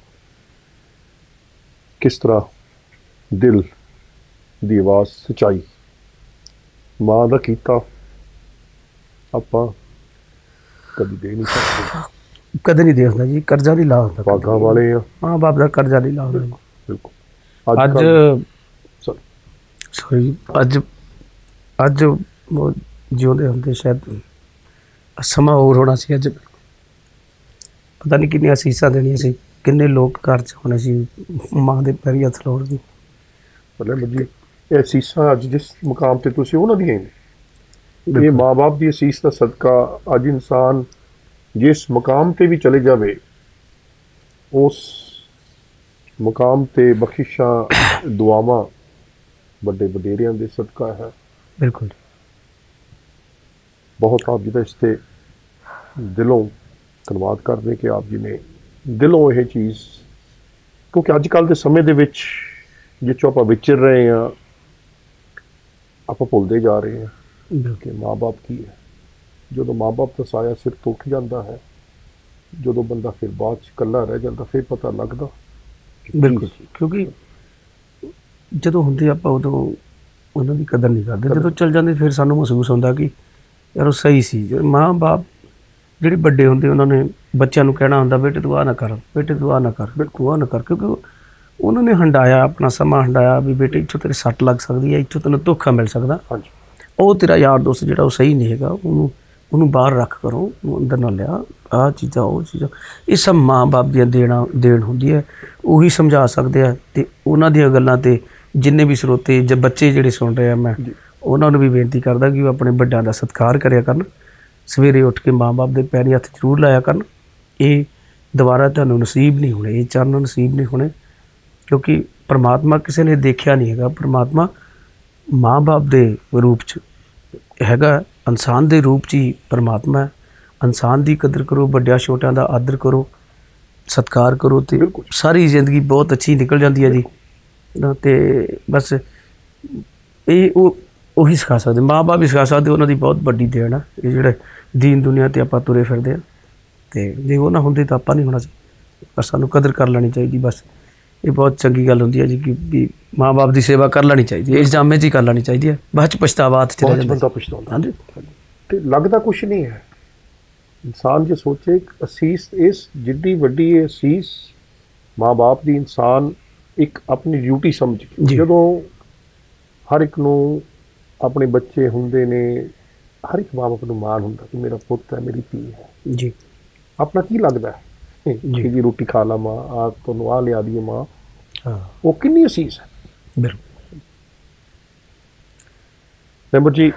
किस तरह दिल दी आवाज़ सच्चाई मां दा कीता आपां कदी दे नहीं सकते। कदे नहीं दे ਹੁੰਦਾ ਜੀ, ਕਰਜ਼ਾ ਨਹੀਂ ਲਾ ਹੁੰਦਾ। ਭਾਗਾਂ ਵਾਲੇ ਆ, ਮਾਂ ਬਾਪ ਦਾ ਕਰਜ਼ਾ ਨਹੀਂ ਲਾ ਹੁੰਦਾ। ਬਿਲਕੁਲ। ਅੱਜ ਕੱਲ੍ਹ ਸੋਰੀ ਅੱਜ ਅੱਜ ਉਹ ਜਿਉਂਦੇ ਹੁੰਦੇ ਸ਼ਾਇਦ ਸਮਾਂ ਹੋਰ ਹੋਣਾ ਸੀ। ਅੱਜ ਪਤਾ ਨਹੀਂ ਕਿੰਨੀਆਂ ਅਸੀਸਾਂ ਦੇਣੀਆਂ ਸੀ, ਕਿੰਨੇ ਲੋਕ ਘਰ 'ਚ ਹੋਣੇ ਸੀ ਮਾਂ ਦੇ ਪੈਰੀਂ ਹੱਥ ਲਾਉਣ ਦੀ। ਮਤਲਬ ਜੀ ਇਹ ਅਸੀਸਾਂ ਅੱਜ ਜਿਸ ਮੁਕਾਮ ਤੇ ਤੁਸੀਂ ਉਹਨਾਂ ਦੀਆਂ ਨੇ, ਇਹ ਮਾਂ ਬਾਪ ਦੀ ਅਸੀਸ ਦਾ ਸਦਕਾ ਅੱਜ ਇਨਸਾਨ जिस मुकाम ते भी चले जावे उस मुकाम ते बख्शिशां दुआवां बड़े वडेरियां दे सदका है। बिल्कुल बहुत आप जी का इसते दिलों धन्नवाद करते कि आप जी ने दिलों यह चीज़, क्योंकि अजकल के समय दे विच जिस आप विचर रहे हैं आप भुलते जा रहे हैं कि माँ बाप की है। जो माँ बाप का साया सिर टुट जाता है ਜਦੋਂ ਬੰਦਾ ਫਿਰ ਬਾਅਦ 'ਚ ਇਕੱਲਾ ਰਹਿ ਜਾਂਦਾ ਫਿਰ ਪਤਾ ਲੱਗਦਾ। ਬਿਲਕੁਲ ਜੀ, ਕਿਉਂਕਿ ਜਦੋਂ ਹੁੰਦੇ ਆਪਾਂ ਉਦੋਂ ਉਹਨਾਂ ਦੀ ਕਦਰ ਨਹੀਂ ਕਰਦੇ, ਜਦੋਂ ਚੱਲ ਜਾਂਦੇ ਫਿਰ ਸਾਨੂੰ ਮਹਿਸੂਸ ਹੁੰਦਾ ਕਿ ਯਾਰ ਉਹ ਸਹੀ ਸੀ। ਮਾਂ ਬਾਪ ਜਿਹੜੇ ਵੱਡੇ ਹੁੰਦੇ ਉਹਨਾਂ ਨੇ ਬੱਚਿਆਂ ਨੂੰ ਕਹਿਣਾ ਹੁੰਦਾ ਬੇਟੇ ਤੂੰ ਆਹ ਨਾ ਕਰ, ਬੇਟੇ ਤੂੰ ਆਹ ਨਾ ਕਰ, ਬਿਲਕੁਲ ਆਹ ਨਾ ਕਰ, ਕਿਉਂਕਿ ਉਹਨਾਂ ਨੇ ਹੰਡਾਇਆ, ਆਪਣਾ ਸਮਾਂ ਹੰਡਾਇਆ ਵੀ ਬੇਟੇ ਇੱਥੋਂ ਤੇਰੇ ਸੱਟ ਲੱਗ ਸਕਦੀ ਹੈ, ਇੱਥੋਂ ਤੈਨੂੰ ਧੋਖਾ ਮਿਲ ਸਕਦਾ। ਹਾਂਜੀ, ਉਹ ਤੇਰਾ ਯਾਰ ਦੋਸਤ ਜਿਹੜਾ ਉਹ ਸਹੀ ਨਹੀਂ ਹੈਗਾ, ਉਹਨੂੰ ਉਹਨੂੰ ਬਾਹਰ ਰੱਖ ਕਰੋ, ਉਹਨੂੰ ਅੰਦਰ ਨਾ ਲਿਆ, ਆਹ ਚੀਜ਼ਾਂ ਉਹ ਚੀਜ਼ਾਂ, ਇਹ ਸਭ ਮਾਂ ਬਾਪ ਦੀਆਂ ਦੇਣਾ ਦੇਣ ਹੁੰਦੀ ਹੈ। ਉਹੀ ਸਮਝਾ ਸਕਦੇ ਆ। ਅਤੇ ਉਹਨਾਂ ਦੀਆਂ ਗੱਲਾਂ 'ਤੇ ਜਿੰਨੇ ਵੀ ਸਰੋਤੇ ਜਾਂ ਬੱਚੇ ਜਿਹੜੇ ਸੁਣ ਰਹੇ ਆ, ਮੈਂ ਉਹਨਾਂ ਨੂੰ ਵੀ ਬੇਨਤੀ ਕਰਦਾ ਕਿ ਉਹ ਆਪਣੇ ਵੱਡਿਆਂ ਦਾ ਸਤਿਕਾਰ ਕਰਿਆ ਕਰਨ, ਸਵੇਰੇ ਉੱਠ ਕੇ ਮਾਂ ਬਾਪ ਦੇ ਪੈਰੀਂ ਹੱਥ ਜ਼ਰੂਰ ਲਾਇਆ ਕਰਨ। ਇਹ ਦੁਬਾਰਾ ਤੁਹਾਨੂੰ ਨਸੀਬ ਨਹੀਂ ਹੋਣੇ, ਇਹ ਚਰਨ ਨਸੀਬ ਨਹੀਂ ਹੋਣੇ, ਕਿਉਂਕਿ ਪਰਮਾਤਮਾ ਕਿਸੇ ਨੇ ਦੇਖਿਆ ਨਹੀਂ ਹੈਗਾ। ਪਰਮਾਤਮਾ ਮਾਂ ਬਾਪ ਦੇ ਰੂਪ 'ਚ ਹੈਗਾ, ਇਨਸਾਨ ਦੇ ਰੂਪ 'ਚ ਹੀ ਪਰਮਾਤਮਾ ਹੈ। ਇਨਸਾਨ ਦੀ ਕਦਰ ਕਰੋ, ਵੱਡਿਆਂ ਛੋਟਿਆਂ ਦਾ ਆਦਰ ਕਰੋ, ਸਤਿਕਾਰ ਕਰੋ, ਅਤੇ ਸਾਰੀ ਜ਼ਿੰਦਗੀ ਬਹੁਤ ਅੱਛੀ ਨਿਕਲ ਜਾਂਦੀ ਹੈ ਜੀ। ਅਤੇ ਬਸ ਇਹ ਉਹ ਉਹੀ ਸਿਖਾ ਸਕਦੇ, ਮਾਂ ਬਾਪ ਵੀ ਸਿਖਾ ਸਕਦੇ, ਉਹਨਾਂ ਦੀ ਬਹੁਤ ਵੱਡੀ ਦੇਣ ਆ ਇਹ ਜਿਹੜੇ ਦੀਨ ਦੁਨੀਆ 'ਤੇ ਆਪਾਂ ਤੁਰੇ ਫਿਰਦੇ ਹਾਂ। ਅਤੇ ਜੇ ਉਹ ਨਾ ਹੁੰਦੇ ਤਾਂ ਆਪਾਂ ਨਹੀਂ ਹੋਣਾ ਸੀ, ਪਰ ਸਾਨੂੰ ਕਦਰ ਕਰ ਲੈਣੀ ਚਾਹੀਦੀ। ਬਸ ਇਹ ਬਹੁਤ ਚੰਗੀ ਗੱਲ ਹੁੰਦੀ ਹੈ ਜੀ ਕਿ ਵੀ ਮਾਂ ਬਾਪ ਦੀ ਸੇਵਾ ਕਰ ਲੈਣੀ ਚਾਹੀਦੀ ਹੈ, ਇਸ ਜਾਮੇ 'ਚ ਹੀ ਕਰ ਲੈਣੀ ਚਾਹੀਦੀ ਹੈ। ਬਾਅਦ 'ਚ ਪਛਤਾਵਾ ਹੱਥ 'ਚ ਰਹਿ ਜਾਂਦਾ, ਪਛਤਾਉਂਦਾ। ਹਾਂਜੀ, ਅਤੇ ਲੱਗਦਾ ਕੁਛ ਨਹੀਂ ਹੈ। ਇਨਸਾਨ ਜੇ ਸੋਚੇ ਅਸੀਸ, ਇਸ ਜਿੱਡੀ ਵੱਡੀ ਇਹ ਅਸੀਸ ਮਾਂ ਬਾਪ ਦੀ, ਇਨਸਾਨ ਇੱਕ ਆਪਣੀ ਡਿਊਟੀ ਸਮਝ ਕੇ, ਜਦੋਂ ਹਰ ਇੱਕ ਨੂੰ ਆਪਣੇ ਬੱਚੇ ਹੁੰਦੇ ਨੇ, ਹਰ ਇੱਕ ਮਾਂ ਬਾਪ ਨੂੰ ਮਾਣ ਹੁੰਦਾ ਕਿ ਮੇਰਾ ਪੁੱਤ ਹੈ, ਮੇਰੀ ਧੀ ਹੈ ਜੀ। ਆਪਣਾ ਕੀ ਲੱਗਦਾ ਹੈ ਕਿ ਜੀ ਰੋਟੀ ਖਾ ਲਾ ਮਾਂ, ਆ ਤੁਹਾਨੂੰ ਆ ਲਿਆ ਦੀਏ ਮਾਂ, ਉਹ ਕਿੰਨੀ ਅਸੀਸ ਹੈ। ਬਿਲਕੁਲ ਮੈਂਬਰ ਜੀ,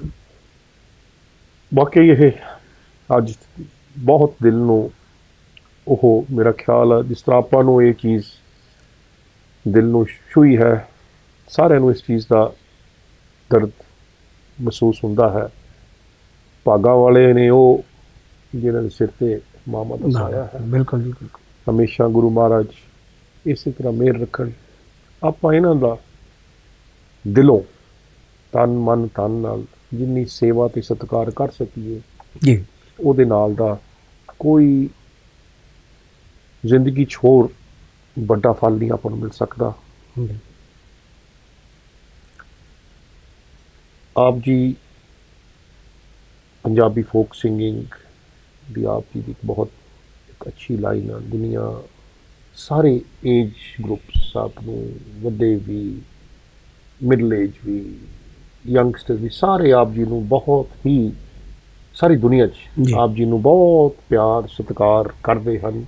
ਵਾਕਈ ਇਹ ਅੱਜ ਬਹੁਤ ਦਿਲ ਨੂੰ, ਉਹ ਮੇਰਾ ਖਿਆਲ ਹੈ ਜਿਸ ਤਰ੍ਹਾਂ ਆਪਾਂ ਨੂੰ ਇਹ ਚੀਜ਼ ਦਿਲ ਨੂੰ ਛੂਹੀ ਹੈ, ਸਾਰਿਆਂ ਨੂੰ ਇਸ ਚੀਜ਼ ਦਾ ਦਰਦ ਮਹਿਸੂਸ ਹੁੰਦਾ ਹੈ। ਭਾਗਾਂ ਵਾਲੇ ਨੇ ਉਹ ਜਿਨ੍ਹਾਂ ਦੇ ਸਿਰ 'ਤੇ ਮਾਮਾ ਦਾ ਸਾਇਆ ਹੈ। ਬਿਲਕੁਲ ਜੀ, ਬਿਲਕੁਲ। ਹਮੇਸ਼ਾ ਗੁਰੂ ਮਹਾਰਾਜ ਇਸੇ ਤਰ੍ਹਾਂ ਮਿਹਰ ਰੱਖਣ। ਆਪਾਂ ਇਹਨਾਂ ਦਾ ਦਿਲੋਂ ਤਨ ਮਨ ਧਨ ਨਾਲ ਜਿੰਨੀ ਸੇਵਾ ਅਤੇ ਸਤਿਕਾਰ ਕਰ ਸਕੀਏ ਜੀ, ਉਹਦੇ ਨਾਲ ਦਾ ਕੋਈ ਜ਼ਿੰਦਗੀ 'ਚ ਹੋਰ ਵੱਡਾ ਫਲ ਨਹੀਂ ਆਪਾਂ ਨੂੰ ਮਿਲ ਸਕਦਾ। ਆਪ ਜੀ ਪੰਜਾਬੀ ਫੋਕ ਸਿੰਗਿੰਗ ਦੀ ਆਪ ਜੀ ਦੀ ਇੱਕ ਬਹੁਤ ਇੱਕ ਅੱਛੀ ਲਾਈਨ ਆ। ਦੁਨੀਆ ਸਾਰੇ ਏਜ ਗਰੁੱਪਸ, ਆਪ ਨੂੰ ਵੱਡੇ ਵੀ, ਮਿਡਲ ਏਜ ਵੀ, ਯੰਗਸਟਰ ਵੀ, ਸਾਰੇ ਆਪ ਜੀ ਨੂੰ ਬਹੁਤ ਹੀ, ਸਾਰੀ ਦੁਨੀਆ 'ਚ ਆਪ ਜੀ ਨੂੰ ਬਹੁਤ ਪਿਆਰ ਸਤਿਕਾਰ ਕਰਦੇ ਹਨ।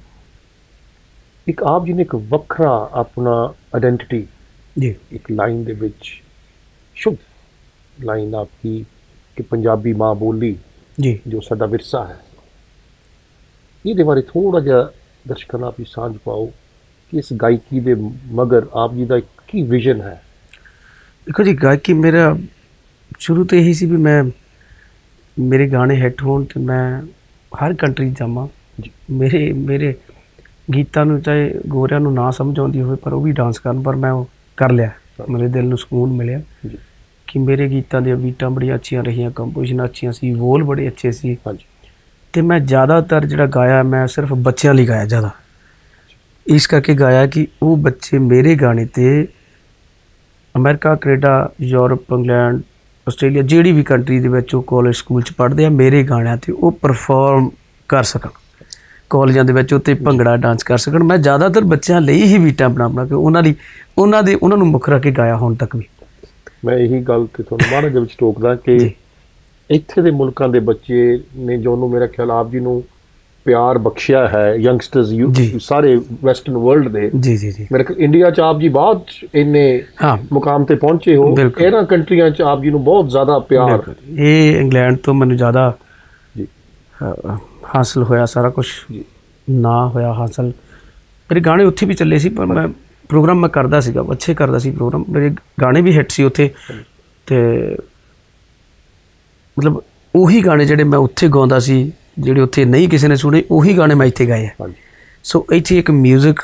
ਇੱਕ ਆਪ ਜੀ ਨੇ ਇੱਕ ਵੱਖਰਾ ਆਪਣਾ ਆਇਡੈਂਟੀਟੀ ਜੀ ਇੱਕ ਲਾਈਨ ਦੇ ਵਿੱਚ, ਸ਼ੁੱਧ ਲਾਈਨ ਆਪਕੀ ਕਿ ਪੰਜਾਬੀ ਮਾਂ ਬੋਲੀ ਜੀ ਜੋ ਸਾਡਾ ਵਿਰਸਾ ਹੈ, ਇਹਦੇ ਬਾਰੇ ਥੋੜ੍ਹਾ ਜਿਹਾ ਦਰਸ਼ਕਾਂ ਨਾਲ ਵੀ ਸਾਂਝ ਪਾਓ ਕਿ ਇਸ ਗਾਇਕੀ ਦੇ ਮਗਰ ਆਪ ਜੀ ਦਾ ਕੀ ਵਿਜ਼ਨ ਹੈ। ਦੇਖੋ ਜੀ, ਗਾਇਕੀ ਮੇਰਾ ਸ਼ੁਰੂ ਤੋਂ ਇਹੀ ਸੀ ਵੀ ਮੈਂ, ਮੇਰੇ ਗਾਣੇ ਹਿੱਟ ਹੋਣ ਅਤੇ ਮੈਂ ਹਰ ਕੰਟਰੀ ਜਾਵਾਂ। ਮੇਰੇ ਮੇਰੇ ਗੀਤਾਂ ਨੂੰ ਚਾਹੇ ਗੋਰਿਆਂ ਨੂੰ ਨਾ ਸਮਝ ਆਉਂਦੀ ਹੋਵੇ, ਪਰ ਉਹ ਵੀ ਡਾਂਸ ਕਰਨ, ਪਰ ਮੈਂ ਉਹ ਕਰ ਲਿਆ। ਮੇਰੇ ਦਿਲ ਨੂੰ ਸਕੂਨ ਮਿਲਿਆ ਕਿ ਮੇਰੇ ਗੀਤਾਂ ਦੀਆਂ ਬੀਟਾਂ ਬੜੀਆਂ ਅੱਛੀਆਂ ਰਹੀਆਂ, ਕੰਪੋਜੀਸ਼ਨਾਂ ਅੱਛੀਆਂ ਸੀ, ਬੋਲ ਬੜੇ ਅੱਛੇ ਸੀ। ਅਤੇ ਮੈਂ ਜ਼ਿਆਦਾਤਰ ਜਿਹੜਾ ਗਾਇਆ, ਮੈਂ ਸਿਰਫ ਬੱਚਿਆਂ ਲਈ ਗਾਇਆ ਜ਼ਿਆਦਾ, ਇਸ ਕਰਕੇ ਗਾਇਆ ਕਿ ਉਹ ਬੱਚੇ ਮੇਰੇ ਗਾਣੇ 'ਤੇ America, Canada, Europe, England, Australia, ਜਿਹੜੀ ਵੀ ਕੰਟਰੀ ਦੇ ਵਿੱਚ ਉਹ ਕਾਲਜ ਸਕੂਲ 'ਚ ਪੜ੍ਹਦੇ ਆ, ਮੇਰੇ ਗਾਣਿਆਂ 'ਤੇ ਉਹ ਪਰਫੋਰਮ ਕਰ ਸਕਣ, ਕਾਲਜਾਂ ਦੇ ਵਿੱਚ ਉੱਤੇ ਭੰਗੜਾ ਡਾਂਸ ਕਰ ਸਕਣ। ਮੈਂ ਜ਼ਿਆਦਾਤਰ ਬੱਚਿਆਂ ਲਈ ਹੀ ਬੀਟਾਂ ਬਣਾ ਬਣਾ ਕੇ ਉਹਨਾਂ ਲਈ, ਉਹਨਾਂ ਦੇ ਉਹਨਾਂ ਨੂੰ ਮੁੱਖ ਰੱਖ ਕੇ ਗਾਇਆ ਹੁਣ ਤੱਕ ਵੀ। ਮੈਂ ਇਹੀ ਗੱਲ ਤੇ ਤੁਹਾਨੂੰ ਮਾੜਾ ਦੇ ਵਿੱਚ ਟੋਕਦਾ ਕਿ ਇੱਥੇ ਦੇ ਮੁਲਕਾਂ ਦੇ ਬੱਚੇ ਨੇ ਜੋ ਉਹਨੂੰ ਮੇਰਾ ਖਿਆਲ ਆਪ ਜੀ ਨੂੰ ਪਿਆਰ ਬਖਸ਼ਿਆ ਹੈ, ਯੰਗਸਟਰਸ ਸਾਰੇ ਵੈਸਟਰਨ ਵਰਲਡ ਦੇ। ਜੀ ਜੀ ਜੀ ਮੇਰੇ ਖਿਆਲ ਇੰਡੀਆ 'ਚ ਆਪ ਜੀ ਬਹੁਤ ਇੰਨੇ ਮੁਕਾਮ 'ਤੇ ਪਹੁੰਚੇ ਹੋ, ਇਹਨਾਂ ਕੰਟਰੀਆਂ 'ਚ ਆਪ ਜੀ ਨੂੰ ਬਹੁਤ ਜ਼ਿਆਦਾ ਪਿਆਰ। ਇਹ ਇੰਗਲੈਂਡ ਤੋਂ ਮੈਨੂੰ ਜ਼ਿਆਦਾ ਜੀ ਹਾਸਿਲ ਹੋਇਆ, ਸਾਰਾ ਕੁਛ ਨਾ ਹੋਇਆ ਹਾਸਿਲ। ਮੇਰੇ ਗਾਣੇ ਉੱਥੇ ਵੀ ਚੱਲੇ ਸੀ, ਪਰ ਮੈਂ ਪ੍ਰੋਗਰਾਮ ਮੈਂ ਕਰਦਾ ਸੀਗਾ, ਅੱਛੇ ਕਰਦਾ ਸੀ ਪ੍ਰੋਗਰਾਮ, ਮੇਰੇ ਗਾਣੇ ਵੀ ਹਿੱਟ ਸੀ ਉੱਥੇ। ਅਤੇ ਮਤਲਬ ਉਹੀ ਗਾਣੇ ਜਿਹੜੇ ਮੈਂ ਉੱਥੇ ਗਾਉਂਦਾ ਸੀ, ਜਿਹੜੇ ਉੱਥੇ ਨਹੀਂ ਕਿਸੇ ਨੇ ਸੁਣੇ, ਉਹੀ ਗਾਣੇ ਮੈਂ ਇੱਥੇ ਗਾਏ ਆ। ਸੋ ਇੱਥੇ ਇੱਕ ਮਿਊਜ਼ਿਕ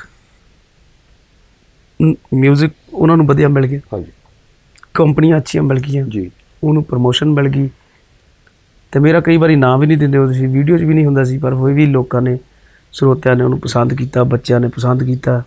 ਮਿਊਜ਼ਿਕ ਉਹਨਾਂ ਨੂੰ ਵਧੀਆ ਮਿਲ ਗਿਆ, ਕੰਪਨੀਆਂ ਅੱਛੀਆਂ ਮਿਲ ਗਈਆਂ ਜੀ, ਉਹਨੂੰ ਪ੍ਰਮੋਸ਼ਨ ਮਿਲ ਗਈ। ਅਤੇ ਮੇਰਾ ਕਈ ਵਾਰੀ ਨਾਂ ਵੀ ਨਹੀਂ ਦਿੰਦੇ ਹੁੰਦੇ ਸੀ, ਵੀਡੀਓ 'ਚ ਵੀ ਨਹੀਂ ਹੁੰਦਾ ਸੀ, ਪਰ ਹੋਏ ਵੀ ਲੋਕਾਂ ਨੇ ਸਰੋਤਿਆਂ ਨੇ ਉਹਨੂੰ ਪਸੰਦ ਕੀਤਾ, ਬੱਚਿਆਂ ਨੇ ਪਸੰਦ ਕੀਤਾ।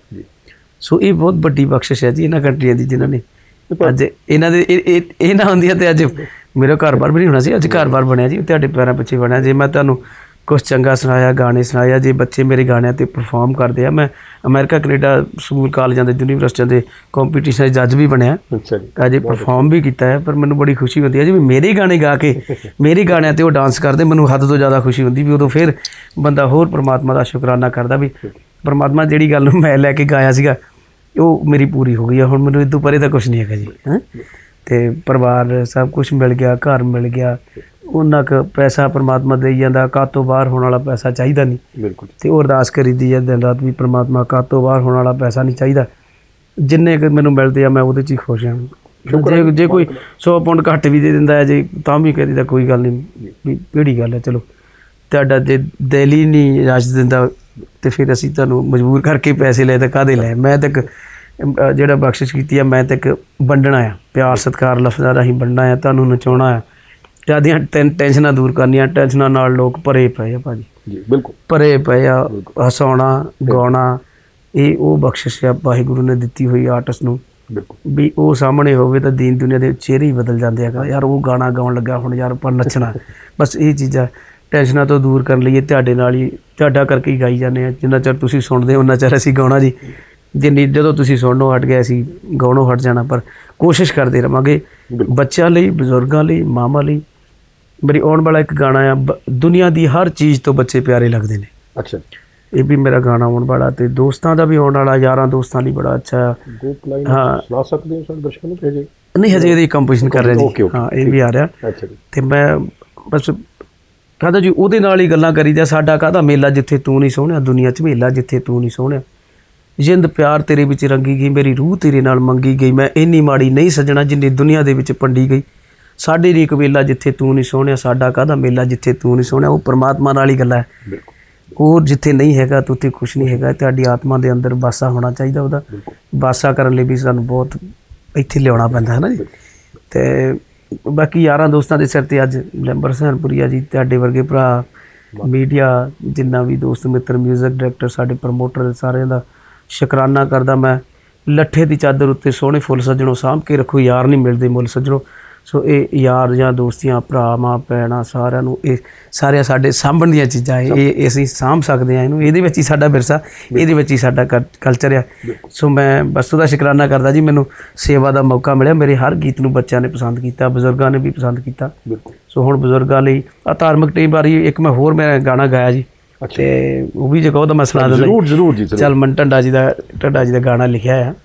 ਸੋ ਇਹ ਬਹੁਤ ਵੱਡੀ ਬਖਸ਼ਿਸ਼ ਹੈ ਜੀ ਇਹਨਾਂ ਕੰਟਰੀਆਂ ਦੀ, ਜਿਨ੍ਹਾਂ ਨੇ ਅੱਜ ਇਹਨਾਂ ਦੇ ਇਹ ਇਹ ਨਾ ਹੁੰਦੀਆਂ ਤੇ ਅੱਜ ਮੇਰਾ ਘਰ-ਬਾਰ ਵੀ ਨਹੀਂ ਹੋਣਾ ਸੀ। ਅੱਜ ਘਰ-ਬਾਰ ਬਣਿਆ ਜੀ, ਤੁਹਾਡੇ ਪੈਰਾਂ ਪਿੱਛੇ ਬਣਿਆ। ਜੇ ਮੈਂ ਤੁਹਾਨੂੰ ਕੁਛ ਚੰਗਾ ਸੁਣਾਇਆ, ਗਾਣੇ ਸੁਣਾਇਆ, ਜੇ ਬੱਚੇ ਮੇਰੇ ਗਾਣਿਆਂ 'ਤੇ ਪਰਫੋਰਮ ਕਰਦੇ ਆ, ਮੈਂ ਅਮਰੀਕਾ ਕੈਨੇਡਾ ਸਕੂਲ ਕਾਲਜਾਂ ਦੇ ਯੂਨੀਵਰਸਿਟੀਆਂ ਦੇ ਕੰਪੀਟੀਸ਼ਨ ਜੱਜ ਵੀ ਬਣਿਆ, ਅਜੇ ਪਰਫੋਰਮ ਵੀ ਕੀਤਾ ਹੈ। ਪਰ ਮੈਨੂੰ ਬੜੀ ਖੁਸ਼ੀ ਹੁੰਦੀ ਹੈ ਜੀ ਵੀ ਮੇਰੇ ਗਾਣੇ ਗਾ ਕੇ ਮੇਰੇ ਗਾਣਿਆਂ 'ਤੇ ਉਹ ਡਾਂਸ ਕਰਦੇ, ਮੈਨੂੰ ਹੱਦ ਤੋਂ ਜ਼ਿਆਦਾ ਖੁਸ਼ੀ ਹੁੰਦੀ ਵੀ ਉਦੋਂ ਫਿਰ ਬੰਦਾ ਹੋਰ ਪਰਮਾਤਮਾ ਦਾ ਸ਼ੁਕਰਾਨਾ ਕਰਦਾ ਵੀ ਪਰਮਾਤਮਾ ਜਿਹੜੀ ਗੱਲ ਨੂੰ ਮੈਂ ਲੈ ਕੇ ਗਾਇਆ ਸੀਗਾ ਉਹ ਮੇਰੀ ਪੂਰੀ ਹੋ ਗਈ ਆ। ਹੁਣ ਮੈਨੂੰ ਇਹ ਤੋਂ ਪਰੇ ਤਾਂ ਕੁਛ ਨਹੀਂ ਹੈਗਾ ਜੀ। ਹੈਂ ਅਤੇ ਪਰਿਵਾਰ ਸਭ ਕੁਛ ਮਿਲ ਗਿਆ, ਘਰ ਮਿਲ ਗਿਆ, ਉਹਨਾਂ ਕੁ ਪੈਸਾ ਪਰਮਾਤਮਾ ਦੇਈ ਜਾਂਦਾ। ਘਰ ਤੋਂ ਬਾਹਰ ਹੋਣ ਵਾਲਾ ਪੈਸਾ ਚਾਹੀਦਾ ਨਹੀਂ, ਬਿਲਕੁਲ। ਅਤੇ ਉਹ ਅਰਦਾਸ ਕਰੀਦੀ ਹੈ ਦਿਨ ਰਾਤ ਵੀ ਪਰਮਾਤਮਾ ਘਰ ਤੋਂ ਬਾਹਰ ਹੋਣ ਵਾਲਾ ਪੈਸਾ ਨਹੀਂ ਚਾਹੀਦਾ, ਜਿੰਨੇ ਕੁ ਮੈਨੂੰ ਮਿਲਦੇ ਆ ਮੈਂ ਉਹਦੇ 'ਚ ਹੀ ਖੁਸ਼ ਹਾਂ। ਜੇ ਜੇ ਕੋਈ ਸੌ ਪੌਂਡ ਘੱਟ ਵੀ ਦੇ ਦਿੰਦਾ ਹੈ ਜੇ ਤਾਂ ਵੀ ਕਹਿ ਦਿੰਦਾ ਕੋਈ ਗੱਲ ਨਹੀਂ ਵੀ ਕਿਹੜੀ ਗੱਲ ਹੈ, ਚਲੋ ਤੁਹਾਡਾ ਜੇ ਦਿਲ ਹੀ ਨਹੀਂ ਇਜਾਜ਼ਤ ਦਿੰਦਾ ਅਤੇ ਫਿਰ ਅਸੀਂ ਤੁਹਾਨੂੰ ਮਜਬੂਰ ਕਰਕੇ ਪੈਸੇ ਲਏ ਤਾਂ ਕਾਹਦੇ ਲਏ। ਮੈਂ ਤਾਂ ਇੱਕ ਜਿਹੜਾ ਬਖਸ਼ਿਸ਼ ਕੀਤੀ ਆ, ਮੈਂ ਤਾਂ ਇੱਕ ਵੰਡਣਾ ਆ, ਪਿਆਰ ਸਤਿਕਾਰ ਲਫ਼ਜ਼ਾਂ ਰਾਹੀਂ ਵੰਡਣਾ ਆ, ਤੁਹਾਨੂੰ ਨਚਾਉਣਾ ਆ, ਜ਼ਿਆਦੀਆਂ ਟੈਨ ਟੈਨਸ਼ਨਾਂ ਦੂਰ ਕਰਨੀਆਂ। ਟੈਨਸ਼ਨਾਂ ਨਾਲ ਲੋਕ ਭਰੇ ਪਏ ਆ ਭਾਜੀ, ਜੀ ਬਿਲਕੁਲ ਭਰੇ ਪਏ ਆ। ਹਸਾਉਣਾ ਗਾਉਣਾ ਇਹ ਉਹ ਬਖਸ਼ਿਸ਼ ਆ ਵਾਹਿਗੁਰੂ ਨੇ ਦਿੱਤੀ ਹੋਈ ਆਰਟਿਸਟ ਨੂੰ, ਵੀ ਉਹ ਸਾਹਮਣੇ ਹੋਵੇ ਤਾਂ ਦੀਨ ਦੁਨੀਆ ਦੇ ਚਿਹਰੇ ਹੀ ਬਦਲ ਜਾਂਦੇ ਆ। ਯਾਰ ਉਹ ਗਾਣਾ ਗਾਉਣ ਲੱਗਾ, ਹੁਣ ਯਾਰ ਆਪਾਂ ਨੱਚਣਾ। ਬਸ ਇਹ ਚੀਜ਼ਾਂ ਟੈਨਸ਼ਨਾਂ ਤੋਂ ਦੂਰ ਕਰਨ ਲਈ ਤੁਹਾਡੇ ਨਾਲ ਹੀ, ਤੁਹਾਡਾ ਕਰਕੇ ਹੀ ਗਾਈ ਜਾਂਦੇ ਹਾਂ। ਜਿੰਨਾ ਚਿਰ ਤੁਸੀਂ ਸੁਣਦੇ ਹੋ ਉਹਨਾਂ ਚਿਰ ਅਸੀਂ ਗਾਉਣਾ ਜੀ, ਜਿੰਨੀ ਜਦੋਂ ਤੁਸੀਂ ਸੁਣਨੋਂ ਹਟ ਗਏ ਅਸੀਂ ਗਾਉਣੋਂ ਹਟ ਜਾਣਾ। ਪਰ ਕੋਸ਼ਿਸ਼ ਕਰਦੇ ਰਹਾਂਗੇ ਬੱਚਿਆਂ ਲਈ, ਬਜ਼ੁਰਗਾਂ ਲਈ, ਮਾਵਾਂ ਲਈ। ਮੇਰੀ ਆਉਣ ਵਾਲਾ ਇੱਕ ਗਾਣਾ ਆ, ਦੁਨੀਆ ਦੀ ਹਰ ਚੀਜ਼ ਤੋਂ ਬੱਚੇ ਪਿਆਰੇ ਲੱਗਦੇ ਨੇ। ਅੱਛਾ, ਇਹ ਵੀ ਮੇਰਾ ਗਾਣਾ ਆਉਣ ਵਾਲਾ, ਅਤੇ ਦੋਸਤਾਂ ਦਾ ਵੀ ਆਉਣ ਵਾਲਾ, ਯਾਰਾਂ ਦੋਸਤਾਂ ਲਈ ਬੜਾ ਅੱਛਾ। ਹਾਂ ਸੁਣਾ ਸਕਦੇ ਹੋ ਸਾਡੇ ਦਰਸ਼ਕਾਂ ਨੂੰ? ਨਹੀਂ ਹਜੇ ਇਹਦੀ ਕੰਪੋਜੀਸ਼ਨ ਕਰ ਰਿਹਾ ਜੀ। ਹਾਂ ਇਹ ਵੀ ਆ ਰਿਹਾ। ਅਤੇ ਮੈਂ ਬਸ ਕਹਿੰਦਾ ਜੀ ਉਹਦੇ ਨਾਲ ਹੀ ਗੱਲਾਂ ਕਰੀਦਾ। ਸਾਡਾ ਕਾਹਦਾ ਮੇਲਾ ਜਿੱਥੇ ਤੂੰ ਨਹੀਂ ਸੋਹਣਿਆ, ਦੁਨੀਆ 'ਚ ਮੇਲਾ ਜਿੱਥੇ ਤੂੰ ਨਹੀਂ ਸੋਹਣਿਆ। ਜਿੰਦ ਪਿਆਰ ਤੇਰੇ ਵਿੱਚ ਰੰਗੀ ਗਈ, ਮੇਰੀ ਰੂਹ ਤੇਰੇ ਨਾਲ ਮੰਗੀ ਗਈ। ਮੈਂ ਇੰਨੀ ਮਾੜੀ ਨਹੀਂ ਸੱਜਣਾ ਜਿੰਨੀ ਦੁਨੀਆ ਦੇ ਵਿੱਚ ਪੰਡੀ ਗਈ। ਸਾਡੇ ਲਈ ਇੱਕ ਮੇਲਾ ਜਿੱਥੇ ਤੂੰ ਨਹੀਂ ਸੋਹਣਿਆ, ਸਾਡਾ ਕਾਹਦਾ ਮੇਲਾ ਜਿੱਥੇ ਤੂੰ ਨਹੀਂ ਸੋਹਣਿਆ। ਉਹ ਪਰਮਾਤਮਾ ਨਾਲ ਹੀ ਗੱਲਾਂ ਹੈ। ਉਹ ਜਿੱਥੇ ਨਹੀਂ ਹੈਗਾ ਤੂੰ ਉੱਥੇ ਕੁਛ ਨਹੀਂ ਹੈਗਾ। ਤੁਹਾਡੀ ਆਤਮਾ ਦੇ ਅੰਦਰ ਬਾਸਾ ਹੋਣਾ ਚਾਹੀਦਾ। ਉਹਦਾ ਬਾਸਾ ਕਰਨ ਲਈ ਵੀ ਸਾਨੂੰ ਬਹੁਤ ਇੱਥੇ ਲਿਆਉਣਾ ਪੈਂਦਾ ਹੈ ਨਾ ਜੀ। ਅਤੇ ਬਾਕੀ ਯਾਰਾਂ ਦੋਸਤਾਂ ਦੇ ਸਿਰ 'ਤੇ ਅੱਜ ਲੈਂਬਰ ਹੁਸੈਨਪੁਰੀਆ ਜੀ, ਤੁਹਾਡੇ ਵਰਗੇ ਭਰਾ, ਮੀਡੀਆ, ਜਿੰਨਾ ਵੀ ਦੋਸਤ ਮਿੱਤਰ, ਮਿਊਜ਼ਿਕ ਡਾਇਰੈਕਟਰ, ਸਾਡੇ ਪ੍ਰਮੋਟਰ, ਸਾਰਿਆਂ ਦਾ ਸ਼ੁਕਰਾਨਾ ਕਰਦਾ ਮੈਂ। ਲੱਠੇ ਦੀ ਚਾਦਰ ਉੱਤੇ ਸੋਹਣੇ ਫੁੱਲ ਸੱਜਣੋਂ, ਸਾਂਭ ਕੇ ਰੱਖੋ ਯਾਰ ਨਹੀਂ ਮਿਲਦੇ ਮੁੱਲ ਸੱਜਣੋਂ। ਸੋ ਇਹ ਯਾਰ ਜਾਂ ਦੋਸਤੀਆਂ, ਭਰਾ, ਮਾਂ, ਭੈਣਾਂ, ਸਾਰਿਆਂ ਨੂੰ ਇਹ ਸਾਰਿਆਂ ਸਾਡੇ ਸਾਂਭਣ ਦੀਆਂ ਚੀਜ਼ਾਂ। ਇਹ ਅਸੀਂ ਸਾਂਭ ਸਕਦੇ ਹਾਂ ਇਹਨੂੰ, ਇਹਦੇ ਵਿੱਚ ਹੀ ਸਾਡਾ ਵਿਰਸਾ, ਇਹਦੇ ਵਿੱਚ ਹੀ ਸਾਡਾ ਕਲਚਰ ਆ। ਸੋ ਮੈਂ ਬਸ ਉਹਦਾ ਸ਼ੁਕਰਾਨਾ ਕਰਦਾ ਜੀ, ਮੈਨੂੰ ਸੇਵਾ ਦਾ ਮੌਕਾ ਮਿਲਿਆ। ਮੇਰੇ ਹਰ ਗੀਤ ਨੂੰ ਬੱਚਿਆਂ ਨੇ ਪਸੰਦ ਕੀਤਾ, ਬਜ਼ੁਰਗਾਂ ਨੇ ਵੀ ਪਸੰਦ ਕੀਤਾ। ਸੋ ਹੁਣ ਬਜ਼ੁਰਗਾਂ ਲਈ ਆ ਧਾਰਮਿਕ ਟੀਮ ਬਾਰੇ ਇੱਕ ਮੈਂ ਹੋਰ ਮੈਂ ਗਾਣਾ ਗਾਇਆ ਜੀ, ਅਤੇ ਉਹ ਵੀ ਜੇ ਕਹੋ ਤਾਂ ਮੈਂ ਸੁਣਾ ਦਿੰਦਾ। ਜ਼ਰੂਰ ਜ਼ਰੂਰ ਜੀ। ਚੱਲ ਮਨ ਢੰਡਾ ਜੀ ਦਾ ਢੰਡਾ ਜੀ ਦਾ ਗਾਣਾ ਲਿਖਿਆ ਆ।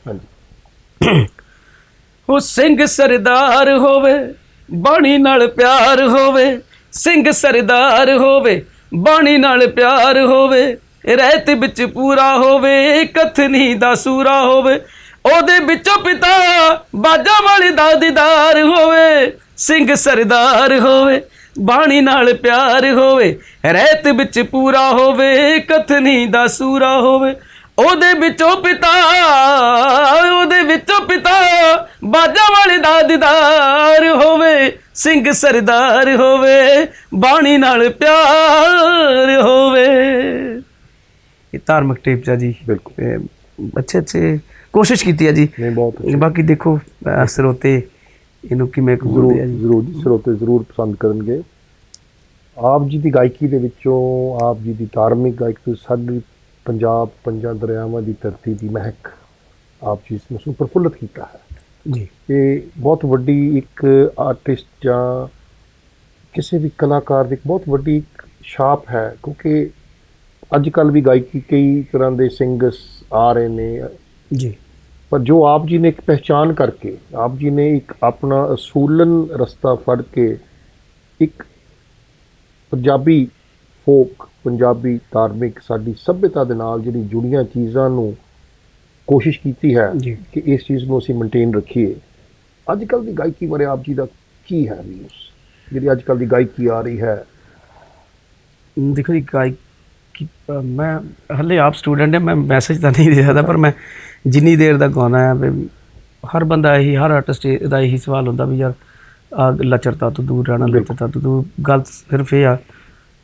ਉਹ ਸਿੰਘ ਸਰਦਾਰ ਹੋਵੇ, ਬਾਣੀ ਨਾਲ ਪਿਆਰ ਹੋਵੇ। ਸਿੰਘ ਸਰਦਾਰ ਹੋਵੇ, ਬਾਣੀ ਨਾਲ ਪਿਆਰ ਹੋਵੇ। ਰਹਿਤ ਵਿੱਚ ਪੂਰਾ ਹੋਵੇ, ਕਥਨੀ ਦਾ ਸੂਰਾ ਹੋਵੇ। ਉਹਦੇ ਵਿੱਚੋਂ ਪਿਤਾ ਬਾਜਾਂ ਵਾਲੇ ਦਾ ਦੀਦਾਰ ਹੋਵੇ। ਸਿੰਘ ਸਰਦਾਰ ਹੋਵੇ, ਬਾਣੀ ਨਾਲ ਪਿਆਰ ਹੋਵੇ। ਰਹਿਤ ਵਿੱਚ ਪੂਰਾ ਹੋਵੇ, ਕਥਨੀ ਦਾ ਸੂਰਾ ਹੋਵੇ। ਉਹਦੇ ਵਿੱਚੋਂ ਪਿਤਾ ਉਹਦੇ ਵਿੱਚੋਂ ਪਿਤਾ ਬਾਜਾਂ ਵਾਲੇ ਦਾ ਦੀਦਾਰ ਹੋਵੇ। ਸਿੰਘ ਸਰਦਾਰ ਹੋਵੇ, ਬਾਣੀ ਨਾਲ ਪਿਆਰ ਹੋਵੇ। ਇਹ ਧਾਰਮਿਕ ਟੇਪ 'ਚ ਜੀ। ਬਿਲਕੁਲ ਅੱਛੇ ਅੱਛੇ ਕੋਸ਼ਿਸ਼ ਕੀਤੀ ਹੈ ਜੀ। ਬਾਕੀ ਦੇਖੋ ਸਰੋਤੇ ਇਹਨੂੰ ਕਿਵੇਂ ਜ਼ਰੂਰ ਜ਼ਰੂਰ ਸਰੋਤੇ ਜ਼ਰੂਰ ਪਸੰਦ ਕਰਨਗੇ। ਆਪ ਜੀ ਦੀ ਗਾਇਕੀ ਦੇ ਵਿੱਚੋਂ, ਆਪ ਜੀ ਦੀ ਧਾਰਮਿਕ ਗਾਇਕੀ, ਸਾਡੀ ਪੰਜਾਬ ਪੰਜਾਂ ਦਰਿਆਵਾਂ ਦੀ ਧਰਤੀ ਦੀ ਮਹਿਕ ਆਪ ਜੀ ਇਸ ਨੂੰ ਪ੍ਰਫੁੱਲਤ ਕੀਤਾ ਹੈ ਜੀ। ਇਹ ਬਹੁਤ ਵੱਡੀ ਇੱਕ ਆਰਟਿਸਟ ਜਾਂ ਕਿਸੇ ਵੀ ਕਲਾਕਾਰ ਦੀ ਇੱਕ ਬਹੁਤ ਵੱਡੀ ਇੱਕ ਛਾਪ ਹੈ, ਕਿਉਂਕਿ ਅੱਜ ਕੱਲ੍ਹ ਵੀ ਗਾਇਕੀ ਕਈ ਤਰ੍ਹਾਂ ਦੇ ਸਿੰਗਰਸ ਆ ਰਹੇ ਨੇ ਜੀ, ਪਰ ਜੋ ਆਪ ਜੀ ਨੇ ਇੱਕ ਪਹਿਚਾਨ ਕਰਕੇ, ਆਪ ਜੀ ਨੇ ਇੱਕ ਆਪਣਾ ਅਸੂਲਨ ਰਸਤਾ ਫੜ ਕੇ ਇੱਕ ਪੰਜਾਬੀ ਫੋਕ, ਪੰਜਾਬੀ ਧਾਰਮਿਕ, ਸਾਡੀ ਸੱਭਿਅਤਾ ਦੇ ਨਾਲ ਜਿਹੜੀ ਜੁੜੀਆਂ ਚੀਜ਼ਾਂ ਨੂੰ ਕੋਸ਼ਿਸ਼ ਕੀਤੀ ਹੈ ਕਿ ਇਸ ਚੀਜ਼ ਨੂੰ ਅਸੀਂ ਮੇਨਟੇਨ ਰੱਖੀਏ। ਅੱਜ ਕੱਲ੍ਹ ਦੀ ਗਾਇਕੀ ਬਾਰੇ ਆਪ ਜੀ ਦਾ ਕੀ ਹੈ ਵਿਊਜ਼, ਜਿਹੜੀ ਅੱਜ ਕੱਲ੍ਹ ਦੀ ਗਾਇਕੀ ਆ ਰਹੀ ਹੈ? ਦੇਖੋ ਜੀ, ਗਾਇਕੀ ਮੈਂ ਹਾਲੇ ਆਪ ਸਟੂਡੈਂਟ ਹਾਂ, ਮੈਂ ਮੈਸੇਜ ਤਾਂ ਨਹੀਂ ਦੇ ਸਕਦਾ, ਪਰ ਮੈਂ ਜਿੰਨੀ ਦੇਰ ਦਾ ਗਾਉਣਾ ਹੈ ਵੀ ਹਰ ਬੰਦਾ ਇਹੀ, ਹਰ ਆਰਟਿਸਟ ਦਾ ਇਹੀ ਸਵਾਲ ਹੁੰਦਾ ਵੀ ਯਾਰ ਆ ਲੱਚਰਤਾ ਤੋਂ ਦੂਰ ਰਹਿਣਾ, ਲੱਚਰਤਾ ਤੋਂ ਦੂਰ। ਗੱਲ ਸਿਰਫ ਇਹ ਆ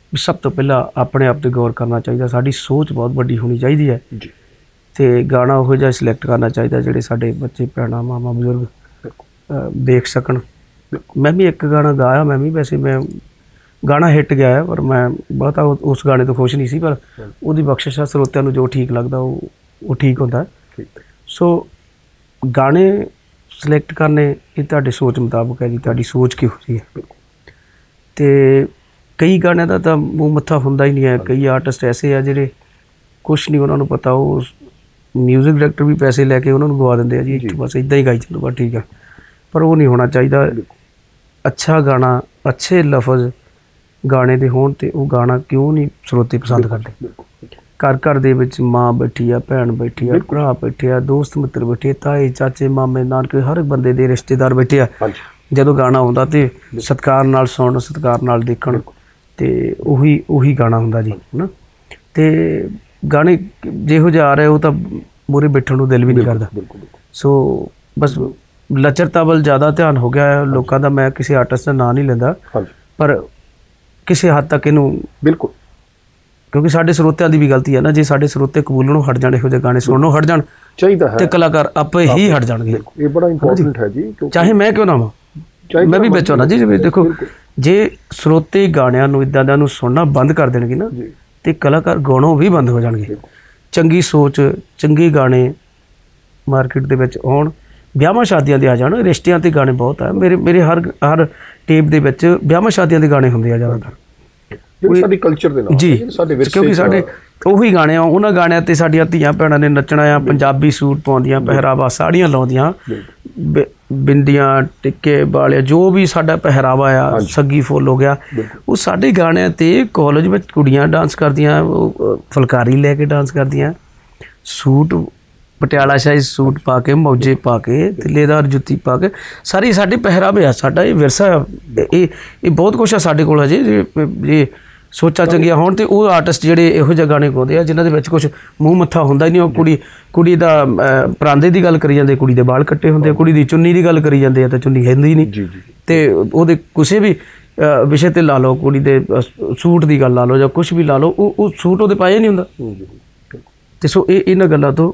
ਵੀ ਸਭ ਤੋਂ ਪਹਿਲਾਂ ਆਪਣੇ ਆਪ 'ਤੇ ਗੌਰ ਕਰਨਾ ਚਾਹੀਦਾ, ਸਾਡੀ ਸੋਚ ਬਹੁਤ ਵੱਡੀ ਹੋਣੀ ਚਾਹੀਦੀ ਹੈ ਜੀ। ਅਤੇ ਗਾਣਾ ਉਹੋ ਜਿਹਾ ਸਿਲੈਕਟ ਕਰਨਾ ਚਾਹੀਦਾ ਜਿਹੜੇ ਸਾਡੇ ਬੱਚੇ ਭੈਣਾਂ ਮਾਵਾਂ ਬਜ਼ੁਰਗ ਅ, ਦੇਖ ਸਕਣ। ਮੈਂ ਵੀ ਇੱਕ ਗਾਣਾ ਗਾਇਆ, ਮੈਂ ਵੀ ਵੈਸੇ ਮੈਂ ਗਾਣਾ ਹਿੱਟ ਗਿਆ ਹੈ, ਪਰ ਮੈਂ ਬਹੁਤਾ ਉਹ- ਉਸ ਗਾਣੇ ਤੋਂ ਖੁਸ਼ ਨਹੀਂ ਸੀ, ਪਰ ਉਹਦੀ ਬਖਸ਼ਿਸ਼ ਆ, ਸਰੋਤਿਆਂ ਨੂੰ ਜੋ ਠੀਕ ਲੱਗਦਾ ਉਹ ਉਹ ਠੀਕ ਹੁੰਦਾ। ਸੋ ਗਾਣੇ ਸਿਲੈਕਟ ਕਰਨੇ ਇਹ ਤੁਹਾਡੇ ਸੋਚ ਮੁਤਾਬਕ ਹੈ ਜੀ, ਤੁਹਾਡੀ ਸੋਚ ਕਿਹੋ ਜਿਹੀ ਹੈ। ਅਤੇ ਕਈ ਗਾਣਿਆਂ ਦਾ ਤਾਂ ਮੂੰਹ ਮੱਥਾ ਹੁੰਦਾ ਹੀ ਨਹੀਂ ਹੈ। ਕਈ ਆਰਟਿਸਟ ਐਸੇ ਆ ਜਿਹੜੇ ਕੁਛ ਨਹੀਂ ਉਹਨਾਂ ਨੂੰ ਪਤਾ, ਉਹ ਮਿਊਜ਼ਿਕ ਡਾਇਰੈਕਟਰ ਵੀ ਪੈਸੇ ਲੈ ਕੇ ਉਹਨਾਂ ਨੂੰ ਗਵਾ ਦਿੰਦੇ ਆ ਜੀ, ਇੱਥੇ ਬਸ ਇੱਦਾਂ ਹੀ ਗਾਈ ਚੱਲੋ ਬਸ ਠੀਕ ਆ, ਪਰ ਉਹ ਨਹੀਂ ਹੋਣਾ ਚਾਹੀਦਾ। ਅੱਛਾ ਗਾਣਾ, ਅੱਛੇ ਲਫ਼ਜ਼ ਗਾਣੇ ਦੇ ਹੋਣ ਅਤੇ ਉਹ ਗਾਣਾ ਕਿਉਂ ਨਹੀਂ ਸਰੋਤੇ ਪਸੰਦ ਕਰਦੇ। ਘਰ ਘਰ ਦੇ ਵਿੱਚ ਮਾਂ ਬੈਠੀ ਆ, ਭੈਣ ਬੈਠੀ ਆ, ਭਰਾ ਬੈਠੇ ਆ, ਦੋਸਤ ਮਿੱਤਰ ਬੈਠੇ, ਤਾਏ ਚਾਚੇ ਮਾਮੇ ਨਾਨਕੇ, ਹਰ ਇੱਕ ਬੰਦੇ ਦੇ ਰਿਸ਼ਤੇਦਾਰ ਬੈਠੇ ਆ। ਜਦੋਂ ਗਾਣਾ ਆਉਂਦਾ ਅਤੇ ਸਤਿਕਾਰ ਨਾਲ ਸੁਣਨ, ਸਤਿਕਾਰ ਨਾਲ ਦੇਖਣ, ਅਤੇ ਉਹੀ ਉਹੀ ਗਾਣਾ ਹੁੰਦਾ ਜੀ, ਹੈ ਨਾ। ਅਤੇ ਗਾਣੇ ਜਿਹੋ ਜਿਹੇ ਆ ਰਹੇ ਉਹ ਤਾਂ ਮੂਹਰੇ ਬੈਠਣ ਨੂੰ ਦਿਲ ਵੀ ਨਹੀਂ ਕਰਦਾ। ਸੋ ਬਸ ਲੱਚਰਤਾ ਵੱਲ ਜ਼ਿਆਦਾ ਧਿਆਨ ਹੋ ਗਿਆ ਹੈ ਲੋਕਾਂ ਦਾ। ਮੈਂ ਕਿਸੇ ਆਰਟਿਸਟ ਦਾ ਨਾਂ ਨਹੀਂ ਲੈਂਦਾ, ਪਰ ਕਿਸੇ ਹੱਦ ਤੱਕ ਇਹਨੂੰ ਬਿਲਕੁਲ, ਕਿਉਂਕਿ ਸਾਡੇ ਸਰੋਤਿਆਂ ਦੀ ਵੀ ਗਲਤੀ ਹੈ ਨਾ, ਜੇ ਸਾਡੇ ਸਰੋਤੇ ਕਬੂਲਣੋਂ ਹਟ ਜਾਣ, ਇਹੋ ਜਿਹੇ ਗਾਣੇ ਸੁਣਨੋਂ ਹਟ ਜਾਣ ਚਾਹੀਦਾ ਹੈ, ਤੇ ਕਲਾਕਾਰ ਆਪੇ ਹੀ ਹਟ ਜਾਣਗੇ। ਇਹ ਬੜਾ ਇੰਪੋਰਟੈਂਟ ਹੈ ਜੀ, ਚਾਹੇ ਮੈਂ ਕਿਉਂ ਨਾ ਵਾਂ, ਮੈਂ ਵੀ ਵਿੱਚ ਹੋਣਾ ਜੀ। ਜਿਵੇਂ ਦੇਖੋ, ਜੇ ਸਰੋਤੇ ਗਾਣਿਆਂ ਨੂੰ ਇੱਦਾਂ ਦਾ ਨੂੰ ਸੁਣਨਾ ਬੰਦ ਕਰ ਦੇਣਗੇ ਨਾ, ਤੇ ਕਲਾਕਾਰ ਗਾਣੋਂ ਵੀ ਬੰਦ ਹੋ ਜਾਣਗੇ। ਚੰਗੀ ਸੋਚ, ਚੰਗੇ ਗਾਣੇ ਮਾਰਕੀਟ ਦੇ ਵਿੱਚ ਆਉਣ, ਵਿਆਹਾਂ ਸ਼ਾਦੀਆਂ ਦੇ ਆ ਜਾਣ। ਰਿਸ਼ਤਿਆਂ 'ਤੇ ਗਾਣੇ ਬਹੁਤ ਆ ਮੇਰੇ ਮੇਰੇ ਹਰ ਹਰ ਟੇਪ ਦੇ ਵਿੱਚ ਵਿਆਹਾਂ ਸ਼ਾਦੀਆਂ ਦੇ ਗਾਣੇ ਹੁੰਦੇ ਆ ਜ਼ਿਆਦਾਤਰ, ਸਾਡੀ ਕਲਚਰ ਦੇ ਨਾਲ ਜੀ, ਕਿਉਂਕਿ ਸਾਡੇ ਉਹੀ ਗਾਣੇ ਆ, ਉਹਨਾਂ ਗਾਣਿਆਂ 'ਤੇ ਸਾਡੀਆਂ ਧੀਆਂ ਭੈਣਾਂ ਨੇ ਨੱਚਣਾ ਆ, ਪੰਜਾਬੀ ਸੂਟ ਪਾਉਂਦੀਆਂ, ਪਹਿਰਾਵਾ ਸਾੜੀਆਂ ਲਾਉਂਦੀਆਂ, ਬਿੰਦੀਆਂ ਟਿੱਕੇ ਵਾਲੇ, ਜੋ ਵੀ ਸਾਡਾ ਪਹਿਰਾਵਾ ਆ, ਸੱਗੀ ਫੁੱਲ ਹੋ ਗਿਆ, ਉਹ ਸਾਡੇ ਗਾਣਿਆਂ 'ਤੇ ਕਾਲਜ ਵਿੱਚ ਕੁੜੀਆਂ ਡਾਂਸ ਕਰਦੀਆਂ, ਉਹ ਫੁਲਕਾਰੀ ਲੈ ਕੇ ਡਾਂਸ ਕਰਦੀਆਂ, ਸੂਟ ਪਟਿਆਲਾ ਸ਼ਾਹੀ ਸੂਟ ਪਾ ਕੇ, ਮੌਜੇ ਪਾ ਕੇ, ਤਿੱਲੇਦਾਰ ਜੁੱਤੀ ਪਾ ਕੇ, ਸਾਰੀ ਸਾਡੇ ਪਹਿਰਾਵੇ ਆ, ਸਾਡਾ ਇਹ ਵਿਰਸਾ ਆ। ਇਹ ਇਹ ਬਹੁਤ ਕੁਛ ਆ ਸਾਡੇ ਕੋਲ ਅਜੇ। ਜੇ ਜੇ ਸੋਚਾਂ ਚੰਗੀਆਂ ਹੋਣ ਅਤੇ ਉਹ ਆਰਟਿਸਟ ਜਿਹੜੇ ਇਹੋ ਜਿਹੇ ਗਾਣੇ ਗਾਉਂਦੇ ਆ ਜਿਨ੍ਹਾਂ ਦੇ ਵਿੱਚ ਕੁਛ ਮੂੰਹ ਮੱਥਾ ਹੁੰਦਾ ਹੀ ਨਹੀਂ। ਉਹ ਕੁੜੀ ਕੁੜੀ ਦਾ ਪਰਾਂਦੇ ਦੀ ਗੱਲ ਕਰੀ ਜਾਂਦੇ, ਕੁੜੀ ਦੇ ਵਾਲ ਕੱਟੇ ਹੁੰਦੇ, ਕੁੜੀ ਦੀ ਚੁੰਨੀ ਦੀ ਗੱਲ ਕਰੀ ਜਾਂਦੇ ਆ ਤਾਂ ਚੁੰਨੀ ਹੁੰਦੀ ਨਹੀਂ, ਅਤੇ ਉਹਦੇ ਕਿਸੇ ਵੀ ਵਿਸ਼ੇ 'ਤੇ ਲਾ ਲਓ, ਕੁੜੀ ਦੇ ਸੂਟ ਦੀ ਗੱਲ ਲਾ ਲਓ ਜਾਂ ਕੁਛ ਵੀ ਲਾ ਲਓ, ਉਹ ਉਹ ਸੂਟ ਉਹਦੇ ਪਾਏ ਨਹੀਂ ਹੁੰਦਾ। ਅਤੇ ਸੋ ਇਹ ਇਹਨਾਂ ਗੱਲਾਂ ਤੋਂ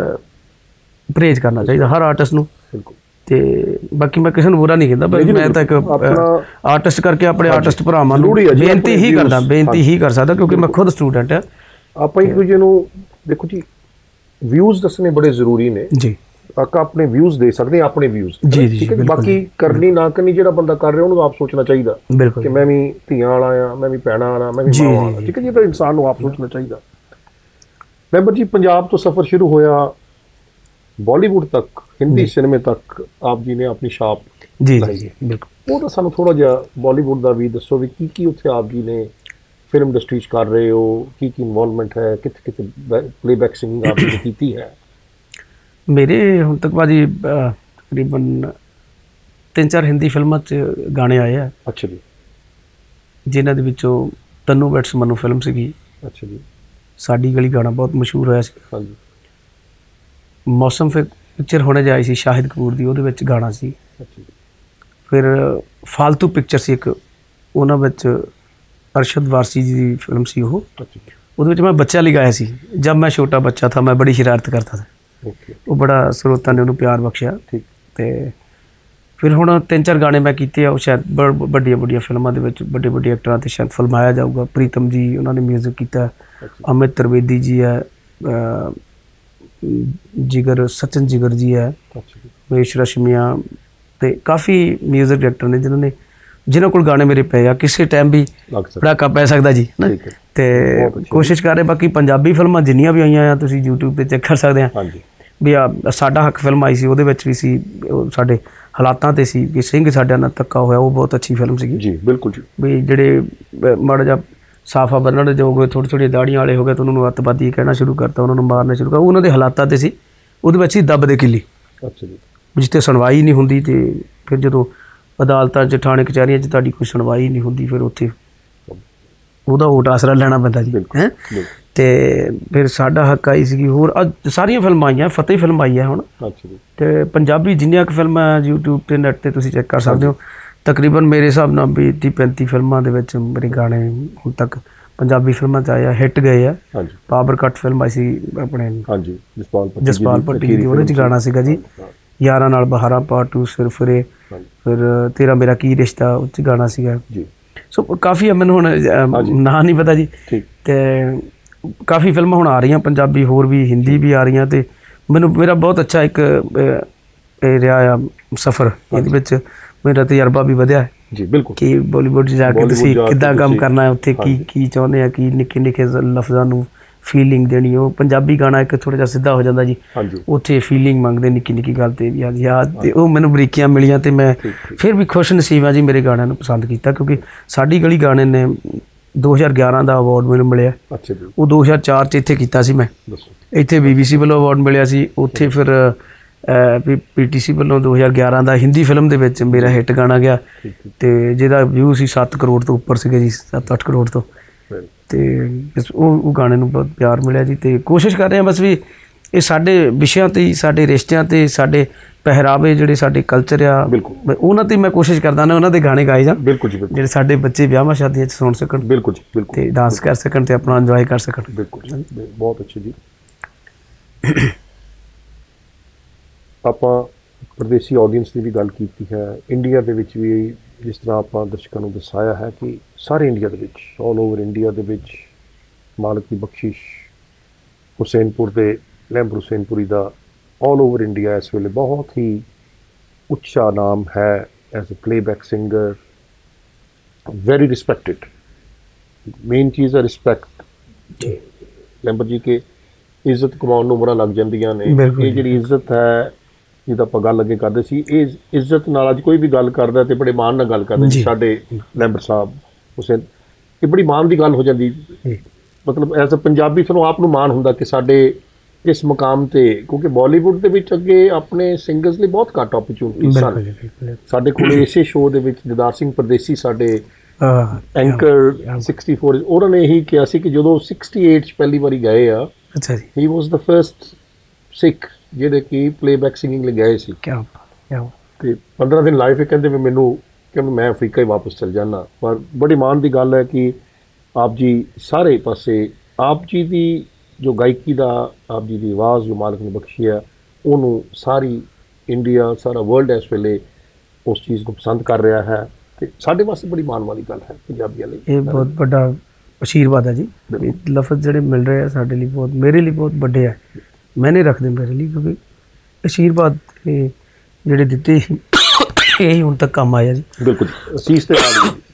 ਪਰਹੇਜ਼ ਕਰਨਾ ਚਾਹੀਦਾ ਹਰ ਆਰਟਿਸਟ ਨੂੰ। ਅਤੇ ਬਾਕੀ ਮੈਂ ਕਿਸੇ ਨੂੰ ਬੁਰਾ ਨਹੀਂ ਕਹਿੰਦਾ, ਬਸ ਮੈਂ ਤਾਂ ਇੱਕ ਆਰਟਿਸਟ ਕਰਕੇ ਆਪਣੇ ਆਰਟਿਸਟ ਭਰਾਵਾਂ ਨੂੰ ਬੇਨਤੀ ਹੀ ਕਰਦਾ ਬੇਨਤੀ ਹੀ ਕਰ ਸਕਦਾ, ਕਿਉਂਕਿ ਮੈਂ ਖੁਦ ਸਟੂਡੈਂਟ ਹਾਂ। ਆਪਾਂ ਇੱਕ ਦੂਜੇ ਨੂੰ ਦੇਖੋ ਜੀ, ਵਿਊਜ਼ ਦੱਸਣੇ ਬੜੇ ਜ਼ਰੂਰੀ ਨੇ ਜੀ। ਆਪਾਂ ਆਪਣੇ ਵਿਊਜ਼ ਦੇ ਸਕਦੇ ਹਾਂ, ਆਪਣੇ ਵਿਊਜ਼ ਜੀ ਜੀ, ਬਾਕੀ ਕਰਨੀ ਨਾ ਕਰਨੀ ਜਿਹੜਾ ਬੰਦਾ ਕਰ ਰਿਹਾ ਉਹਨੂੰ ਆਪ ਸੋਚਣਾ ਚਾਹੀਦਾ ਕਿ ਮੈਂ ਵੀ ਧੀਆਂ ਵਾਲਾ ਆ, ਮੈਂ ਵੀ ਭੈਣਾਂ ਵਾਲਾ, ਮੈਂ ਵੀ ਮਾਵਾਂ ਵਾਲਾ, ਠੀਕ ਹੈ ਜੀ। ਤਾਂ ਇਨਸਾਨ ਨੂੰ ਆਪ ਸੋਚਣਾ ਚਾਹੀਦਾ। ਮੈਂਬਰ ਜੀ, ਪੰਜਾਬ ਤੋਂ ਸਫ਼ਰ ਸ਼ੁਰੂ ਹੋਇਆ, ਬਾਲੀਵੁੱਡ ਤੱਕ, ਹਿੰਦੀ ਸਿਨੇਮੇ ਤੱਕ ਆਪ ਜੀ ਨੇ ਆਪਣੀ ਛਾਪ ਜੀ ਜੀ ਬਿਲਕੁਲ। ਉਹ ਤਾਂ ਸਾਨੂੰ ਥੋੜ੍ਹਾ ਜਿਹਾ ਬਾਲੀਵੁੱਡ ਦਾ ਵੀ ਦੱਸੋ, ਵੀ ਕੀ ਕੀ ਉੱਥੇ ਆਪ ਜੀ ਨੇ ਫਿਲਮ ਇੰਡਸਟਰੀ 'ਚ ਕਰ ਰਹੇ ਹੋ, ਕੀ ਕੀ ਇਨਵੋਲਵਮੈਂਟ ਹੈ, ਕਿੱਥੇ ਕਿੱਥੇ ਪਲੇਬੈਕ ਸਿੰਗਿੰਗ ਆਪ ਜੀ ਨੇ ਕੀਤੀ ਹੈ? ਮੇਰੇ ਹੁਣ ਤੱਕ ਭਾਜੀ ਤਕਰੀਬਨ ਤਿੰਨ ਚਾਰ ਹਿੰਦੀ ਫਿਲਮਾਂ 'ਚ ਗਾਣੇ ਆਏ ਆ। ਅੱਛਾ ਜੀ। ਜਿਨ੍ਹਾਂ ਦੇ ਵਿੱਚੋਂ ਤੰਨੂ ਬੈਟਸ ਮਨੂੰ ਫਿਲਮ ਸੀਗੀ। ਅੱਛਾ ਜੀ। ਸਾਡੀ ਗਲੀ ਗਾਣਾ ਬਹੁਤ ਮਸ਼ਹੂਰ ਹੋਇਆ ਸੀ। ਹਾਂਜੀ। ਮੌਸਮ ਫਿਰ ਪਿਕਚਰ ਹੋਣੇ ਜਾਈ ਸੀ ਸ਼ਾਹਿਦ ਕਪੂਰ ਦੀ, ਉਹਦੇ ਵਿੱਚ ਗਾਣਾ ਸੀ। ਫਿਰ ਫਾਲਤੂ ਪਿਕਚਰ ਸੀ ਇੱਕ, ਉਹਨਾਂ ਵਿੱਚ ਅਰਸ਼ਦ ਵਾਰਸੀ ਜੀ ਦੀ ਫਿਲਮ ਸੀ ਉਹ, ਉਹਦੇ ਵਿੱਚ ਮੈਂ ਬੱਚਾ ਲਈ ਗਾਇਆ ਸੀ। ਜਬ ਮੈਂ ਛੋਟਾ ਬੱਚਾ ਥਾ ਮੈਂ ਬੜੀ ਸ਼ਰਾਰਤ ਕਰਤਾ ਥਾ। ਉਹ ਬੜਾ ਸਰੋਤਾਂ ਨੇ ਉਹਨੂੰ ਪਿਆਰ ਬਖਸ਼ਿਆ। ਅਤੇ ਫਿਰ ਹੁਣ ਤਿੰਨ ਚਾਰ ਗਾਣੇ ਮੈਂ ਕੀਤੇ ਆ, ਉਹ ਸ਼ਾਇਦ ਬ ਵੱਡੀਆਂ ਵੱਡੀਆਂ ਫਿਲਮਾਂ ਦੇ ਵਿੱਚ ਵੱਡੇ ਵੱਡੇ ਐਕਟਰਾਂ 'ਤੇ ਸ਼ਾਇਦ ਫਿਲਮਾਇਆ ਜਾਊਗਾ। ਪ੍ਰੀਤਮ ਜੀ ਉਹਨਾਂ ਨੇ ਮਿਊਜ਼ਿਕ ਕੀਤਾ, ਅਮਿਤ ਤਰਵੇਦੀ ਜੀ ਹੈ, ਜਿਗਰ ਸਚਨ ਜਿਗਰ ਜੀ ਹੈ, ਮਹੇਸ਼ ਰਸ਼ਮੀਆ, ਅਤੇ ਕਾਫੀ ਮਿਊਜ਼ਿਕ ਡਾਇਰੈਕਟਰ ਨੇ ਜਿਨ੍ਹਾਂ ਨੇ ਜਿਨ੍ਹਾਂ ਕੋਲ ਗਾਣੇ ਮੇਰੇ ਪਏ ਆ। ਕਿਸੇ ਟਾਈਮ ਵੀ ਪੜਾਕਾ ਪੈ ਸਕਦਾ ਜੀ, ਹੈ ਨਾ। ਅਤੇ ਕੋਸ਼ਿਸ਼ ਕਰ ਰਹੇ, ਬਾਕੀ ਪੰਜਾਬੀ ਫਿਲਮਾਂ ਜਿੰਨੀਆਂ ਵੀ ਆਈਆਂ ਆ ਤੁਸੀਂ ਯੂਟਿਊਬ 'ਤੇ ਚੈੱਕ ਕਰ ਸਕਦੇ ਆ। ਵੀ ਆ ਸਾਡਾ ਹੱਕ ਫਿਲਮ ਆਈ ਸੀ, ਉਹਦੇ ਵਿੱਚ ਵੀ ਸੀ, ਉਹ ਸਾਡੇ ਹਾਲਾਤਾਂ 'ਤੇ ਸੀ ਕਿ ਸਿੰਘ ਸਾਡਿਆਂ ਨਾਲ ਧੱਕਾ ਹੋਇਆ, ਉਹ ਬਹੁਤ ਅੱਛੀ ਫਿਲਮ ਸੀਗੀ ਜੀ। ਬਿਲਕੁਲ ਜੀ। ਵੀ ਜਿਹੜੇ ਮਾੜਾ ਜਿਹਾ ਸਾਫਾ ਬੰਨਣ ਦੇ ਹੋ ਗਏ, ਥੋੜ੍ਹੀ ਥੋੜ੍ਹੀ ਦਾੜੀਆਂ ਵਾਲੇ ਹੋ ਗਏ, ਤਾਂ ਉਹਨਾਂ ਨੂੰ ਅੱਤਵਾਦੀ ਕਹਿਣਾ ਸ਼ੁਰੂ ਕਰਤਾ, ਉਹਨਾਂ ਨੂੰ ਮਾਰਨਾ ਸ਼ੁਰੂ ਕਰ, ਉਹਨਾਂ ਦੇ ਹਾਲਾਤਾਂ 'ਤੇ ਸੀ। ਉਹਦੇ ਵਿੱਚ ਹੀ ਦੱਬ ਦੇ ਕਿੱਲੀ। ਅੱਛਾ ਜੀ। ਜਿੱਥੇ ਸੁਣਵਾਈ ਨਹੀਂ ਹੁੰਦੀ, ਅਤੇ ਫਿਰ ਜਦੋਂ ਅਦਾਲਤਾਂ 'ਚ ਥਾਣੇ ਕਚਹਿਰੀਆਂ 'ਚ ਤੁਹਾਡੀ ਕੋਈ ਸੁਣਵਾਈ ਨਹੀਂ ਹੁੰਦੀ, ਫਿਰ ਉੱਥੇ ਉਹਦਾ ਓਟ ਆਸਰਾ ਲੈਣਾ ਪੈਂਦਾ ਜੀ, ਹੈਂ। ਅਤੇ ਫਿਰ ਸਾਡਾ ਹੱਕ ਆਈ ਸੀਗੀ। ਹੋਰ ਅੱਜ ਸਾਰੀਆਂ ਫਿਲਮਾਂ ਆਈਆਂ, ਫਤਿਹ ਫਿਲਮ ਆਈ ਹੈ ਹੁਣ। ਅਤੇ ਪੰਜਾਬੀ ਜਿੰਨੀਆਂ ਕੁ ਫਿਲਮਾਂ ਯੂਟਿਊਬ 'ਤੇ ਨੈੱਟ 'ਤੇ ਤੁਸੀਂ ਚੈੱਕ ਕਰ ਸਕਦੇ ਹੋ। ਤਕਰੀਬਨ ਮੇਰੇ ਹਿਸਾਬ ਨਾਲ ਵੀ ਤੀਹ ਪੈਂਤੀ ਫਿਲਮਾਂ ਦੇ ਵਿੱਚ ਮੇਰੇ ਗਾਣੇ ਹੁਣ ਤੱਕ ਪੰਜਾਬੀ ਫਿਲਮਾਂ 'ਚ ਆਏ ਆ, ਹਿੱਟ ਗਏ ਆ। ਹਾਂਜੀ ਪਾਵਰ ਕੱਟ ਫਿਲਮ ਆਈ ਸੀ ਆਪਣੇ, ਹਾਂਜੀ ਜਸਪਾਲ ਭੱਟੀ ਜਸਪਾਲ ਭੱਟੀ ਦੀ, ਉਹਦੇ 'ਚ ਗਾਣਾ ਸੀਗਾ ਜੀ ਯਾਰਾਂ ਨਾਲ ਬਹਾਰਾਂ ਪਾਰਟ ਟੂ, ਸਿਰ ਫਿਰੇ, ਫਿਰ ਤੇਰਾ ਮੇਰਾ ਕੀ ਰਿਸ਼ਤਾ, ਉਹ 'ਚ ਗਾਣਾ ਸੀਗਾ ਜੀ। ਸੋ ਕਾਫੀ ਆ, ਮੈਨੂੰ ਹੁਣ ਨਾਂ ਨਹੀਂ ਪਤਾ ਜੀ। ਤੇ ਕਾਫੀ ਫਿਲਮਾਂ ਹੁਣ ਆ ਰਹੀਆਂ ਪੰਜਾਬੀ, ਹੋਰ ਵੀ ਹਿੰਦੀ ਵੀ ਆ ਰਹੀਆਂ, ਤੇ ਮੈਨੂੰ ਮੇਰਾ ਬਹੁਤ ਅੱਛਾ ਇੱਕ ਇਹ ਰਿਹਾ ਆ ਸਫ਼ਰ, ਇਹਦੇ ਵਿੱਚ ਮੇਰਾ ਤਜਰਬਾ ਵੀ ਵਧਿਆ ਜੀ। ਬਿਲਕੁਲ ਕਿ ਬਾਲੀਵੁੱਡ 'ਚ ਜਾ ਕੇ ਤੁਸੀਂ ਕਿੱਦਾਂ ਕੰਮ ਕਰਨਾ, ਉੱਥੇ ਕੀ ਕੀ ਚਾਹੁੰਦੇ ਆ, ਕੀ ਨਿੱਕੇ ਨਿੱਕੇ ਲਫ਼ਜ਼ਾਂ ਨੂੰ ਫੀਲਿੰਗ ਦੇਣੀ। ਉਹ ਪੰਜਾਬੀ ਗਾਣਾ ਇੱਕ ਥੋੜ੍ਹਾ ਜਿਹਾ ਸਿੱਧਾ ਹੋ ਜਾਂਦਾ ਜੀ, ਉੱਥੇ ਫੀਲਿੰਗ ਮੰਗਦੇ ਨਿੱਕੀ ਨਿੱਕੀ ਗੱਲ 'ਤੇ ਯਾਦ ਯਾਦ ਅਤੇ ਉਹ ਮੈਨੂੰ ਬਰੀਕੀਆਂ ਮਿਲੀਆਂ, ਅਤੇ ਮੈਂ ਫਿਰ ਵੀ ਖੁਸ਼ ਨਸੀਬ ਹਾਂ ਜੀ ਮੇਰੇ ਗਾਣਿਆਂ ਨੂੰ ਪਸੰਦ ਕੀਤਾ, ਕਿਉਂਕਿ ਸਾਡੀ ਗਲੀ ਗਾਣੇ ਨੇ ਦੋ ਹਜ਼ਾਰ ਗਿਆਰਾਂ ਦਾ ਅਵਾਰਡ ਮੈਨੂੰ ਮਿਲਿਆ। ਉਹ ਦੋ ਹਜ਼ਾਰ ਚਾਰ 'ਚ ਇੱਥੇ ਕੀਤਾ ਸੀ ਮੈਂ, ਇੱਥੇ ਬੀ ਬੀ ਸੀ ਵੱਲੋਂ ਅਵਾਰਡ ਮਿਲਿਆ ਸੀ, ਉੱਥੇ ਫਿਰ ਪੀ ਪੀ ਟੀ ਸੀ ਵੱਲੋਂ ਦੋ ਹਜ਼ਾਰ ਗਿਆਰਾਂ ਦਾ ਹਿੰਦੀ ਫਿਲਮ ਦੇ ਵਿੱਚ ਮੇਰਾ ਹਿੱਟ ਗਾਣਾ ਗਿਆ, ਅਤੇ ਜਿਹਦਾ ਵਿਊ ਸੀ ਸੱਤ ਕਰੋੜ ਤੋਂ ਉੱਪਰ ਸੀਗੇ ਜੀ, ਸੱਤ ਅੱਠ ਕਰੋੜ ਤੋਂ। ਅਤੇ ਉਹ ਉਹ ਗਾਣੇ ਨੂੰ ਬਹੁਤ ਪਿਆਰ ਮਿਲਿਆ ਜੀ, ਅਤੇ ਕੋਸ਼ਿਸ਼ ਕਰ ਰਹੇ ਹਾਂ ਬਸ ਵੀ ਇਹ ਸਾਡੇ ਵਿਸ਼ਿਆਂ 'ਤੇ ਹੀ, ਸਾਡੇ ਰਿਸ਼ਤਿਆਂ 'ਤੇ, ਸਾਡੇ ਪਹਿਰਾਵੇ ਜਿਹੜੇ ਸਾਡੇ ਕਲਚਰ ਆ, ਉਹਨਾਂ 'ਤੇ ਮੈਂ ਕੋਸ਼ਿਸ਼ ਕਰਦਾ ਨਾ ਉਹਨਾਂ ਦੇ ਗਾਣੇ ਗਾਏ ਜਾਣ, ਬਿਲਕੁਲ ਜੀ, ਜਿਹੜੇ ਸਾਡੇ ਬੱਚੇ ਵਿਆਹਾਂ ਸ਼ਾਦੀਆਂ 'ਚ ਸੁਣ ਸਕਣ, ਬਿਲਕੁਲ ਜੀ, ਬਿਲਕੁਲ, ਅਤੇ ਡਾਂਸ ਕਰ ਸਕਣ ਅਤੇ ਆਪਣਾ ਇੰਜੋਏ ਕਰ ਸਕਣ। ਬਿਲਕੁਲ ਜੀ, ਬਹੁਤ ਅੱਛੇ ਜੀ। ਆਪਾਂ ਪਰਦੇਸੀ ਆਡੀਅנס ਦੀ ਵੀ ਗੱਲ ਕੀਤੀ ਹੈ, ਇੰਡੀਆ ਦੇ ਵਿੱਚ ਵੀ ਜਿਸ ਤਰ੍ਹਾਂ ਆਪਾਂ ਦਰਸ਼ਕਾਂ ਨੂੰ ਦਰਸਾਇਆ ਹੈ ਕਿ ਸਾਰੇ ਇੰਡੀਆ ਦੇ ਵਿੱਚ, ਆਲ ਓਵਰ ਇੰਡੀਆ ਦੇ ਵਿੱਚ ਮਾਲਕ ਦੀ ਬਖਸ਼ਿਸ਼ ਹੁਸੈਨਪੁਰ ਦੇ ਲਹਿੰਬਰ ਹੁਸੈਨਪੁਰੀ ਦਾ ਆਲ ਓਵਰ ਇੰਡੀਆ ਇਸ ਵੇਲੇ ਬਹੁਤ ਹੀ ਉੱਚਾ ਨਾਮ ਹੈ as a playback singer, very respected. Main ਚੀਜ਼ ਹੈ ਰਿਸਪੈਕਟ। ਲਹਿੰਬਰ ਜੀ ਕੇ ਇੱਜ਼ਤ ਕਮਾਉਣ ਨੂੰ ਉਮਰਾਂ ਲੱਗ ਜਾਂਦੀਆਂ ਨੇ, ਇਹ ਜਿਹੜੀ ਇੱਜ਼ਤ ਹੈ ਜਿਹਦਾ ਆਪਾਂ ਗੱਲ ਅੱਗੇ ਕਰਦੇ ਸੀ, ਇਹ ਇੱਜ਼ਤ ਨਾਲ ਅੱਜ ਕੋਈ ਵੀ ਗੱਲ ਕਰਦਾ ਤੇ ਬੜੇ ਮਾਣ ਨਾਲ ਗੱਲ ਕਰਦਾ ਜੀ। ਸਾਡੇ ਲਹਿੰਬਰ ਸਾਹਿਬ ਹੁਸੈਨ, ਇਹ ਬੜੀ ਮਾਣ ਦੀ ਗੱਲ ਹੋ ਜਾਂਦੀ, ਮਤਲਬ ਐਜ਼ ਅ ਪੰਜਾਬੀ ਤੁਹਾਨੂੰ ਆਪ ਨੂੰ ਮਾਣ ਹੁੰਦਾ ਕਿ ਸਾਡੇ ਇਸ ਮੁਕਾਮ ਤੇ, ਕਿਉਂਕਿ ਬਾਲੀਵੁੱਡ ਦੇ ਵਿੱਚ ਅੱਗੇ ਆਪਣੇ ਸਿੰਗਰਸ ਲਈ ਬਹੁਤ ਘੱਟ ਓਪਰਚੁਨਿਟੀ ਸਨ। ਸਾਡੇ ਕੋਲ ਇਸੇ ਸ਼ੋਅ ਦੇ ਵਿੱਚ ਦਿਦਾਰ ਸਿੰਘ ਪਰਦੇਸੀ ਸਾਡੇ ਐਂਕਰ ਸਿਕਸਟੀ ਫੋਰ, ਉਹਨਾਂ ਨੇ ਇਹੀ ਕਿਹਾ ਸੀ ਕਿ ਜਦੋਂ ਸਿਕਸਟੀ ਏਟ 'ਚ ਪਹਿਲੀ ਵਾਰੀ ਗਏ ਆ, ਹੀ ਵਾਜ਼ ਦਾ ਫਰਸਟ ਸਿੱਖ ਜਿਹੜੇ ਕਿ ਪਲੇਬੈਕ ਸਿੰਗਿੰਗ ਲਈ ਗਏ ਸੀ, ਤੇ ਪੰਦਰਾਂ ਦਿਨ ਲਾਈਵ ਕਹਿੰਦੇ ਵੀ ਮੈਨੂੰ ਕਿ ਮੈਂ ਅਫਰੀਕਾ ਹੀ ਵਾਪਸ ਚਲ ਜਾਣਾ। ਪਰ ਬੜੀ ਮਾਣ ਦੀ ਗੱਲ ਹੈ ਕਿ ਆਪ ਜੀ ਸਾਰੇ ਪਾਸੇ, ਆਪ ਜੀ ਦੀ ਜੋ ਗਾਇਕੀ ਦਾ, ਆਪ ਜੀ ਦੀ ਆਵਾਜ਼ ਜੋ ਮਾਲਕ ਨੇ ਬਖਸ਼ੀ ਹੈ, ਉਹਨੂੰ ਸਾਰੀ ਇੰਡੀਆ, ਸਾਰਾ ਵਰਲਡ ਇਸ ਵੇਲੇ ਉਸ ਚੀਜ਼ ਨੂੰ ਪਸੰਦ ਕਰ ਰਿਹਾ ਹੈ, ਤੇ ਸਾਡੇ ਵਾਸਤੇ ਬੜੀ ਮਾਣ ਵਾਲੀ ਗੱਲ ਹੈ ਪੰਜਾਬੀਆਂ ਲਈ। ਇਹ ਬਹੁਤ ਵੱਡਾ ਆਸ਼ੀਰਵਾਦ ਹੈ ਜੀ, ਲਫ਼ਜ਼ ਜਿਹੜੇ ਮਿਲ ਰਹੇ ਆ ਸਾਡੇ ਲਈ ਬਹੁਤ, ਮੇਰੇ ਲਈ ਬਹੁਤ ਵੱਡੇ ਹੈ, ਮੈਨੇ ਰੱਖਦੇ ਮੇਰੇ ਲਈ, ਕਿਉਂਕਿ ਆਸ਼ੀਰਵਾਦ ਇਹ ਜਿਹੜੇ ਦਿੱਤੇ ਇਹ ਹੁਣ ਤੱਕ ਕੰਮ ਆਇਆ ਜੀ। ਬਿਲਕੁਲ ਅਸੀਸ ਤੇ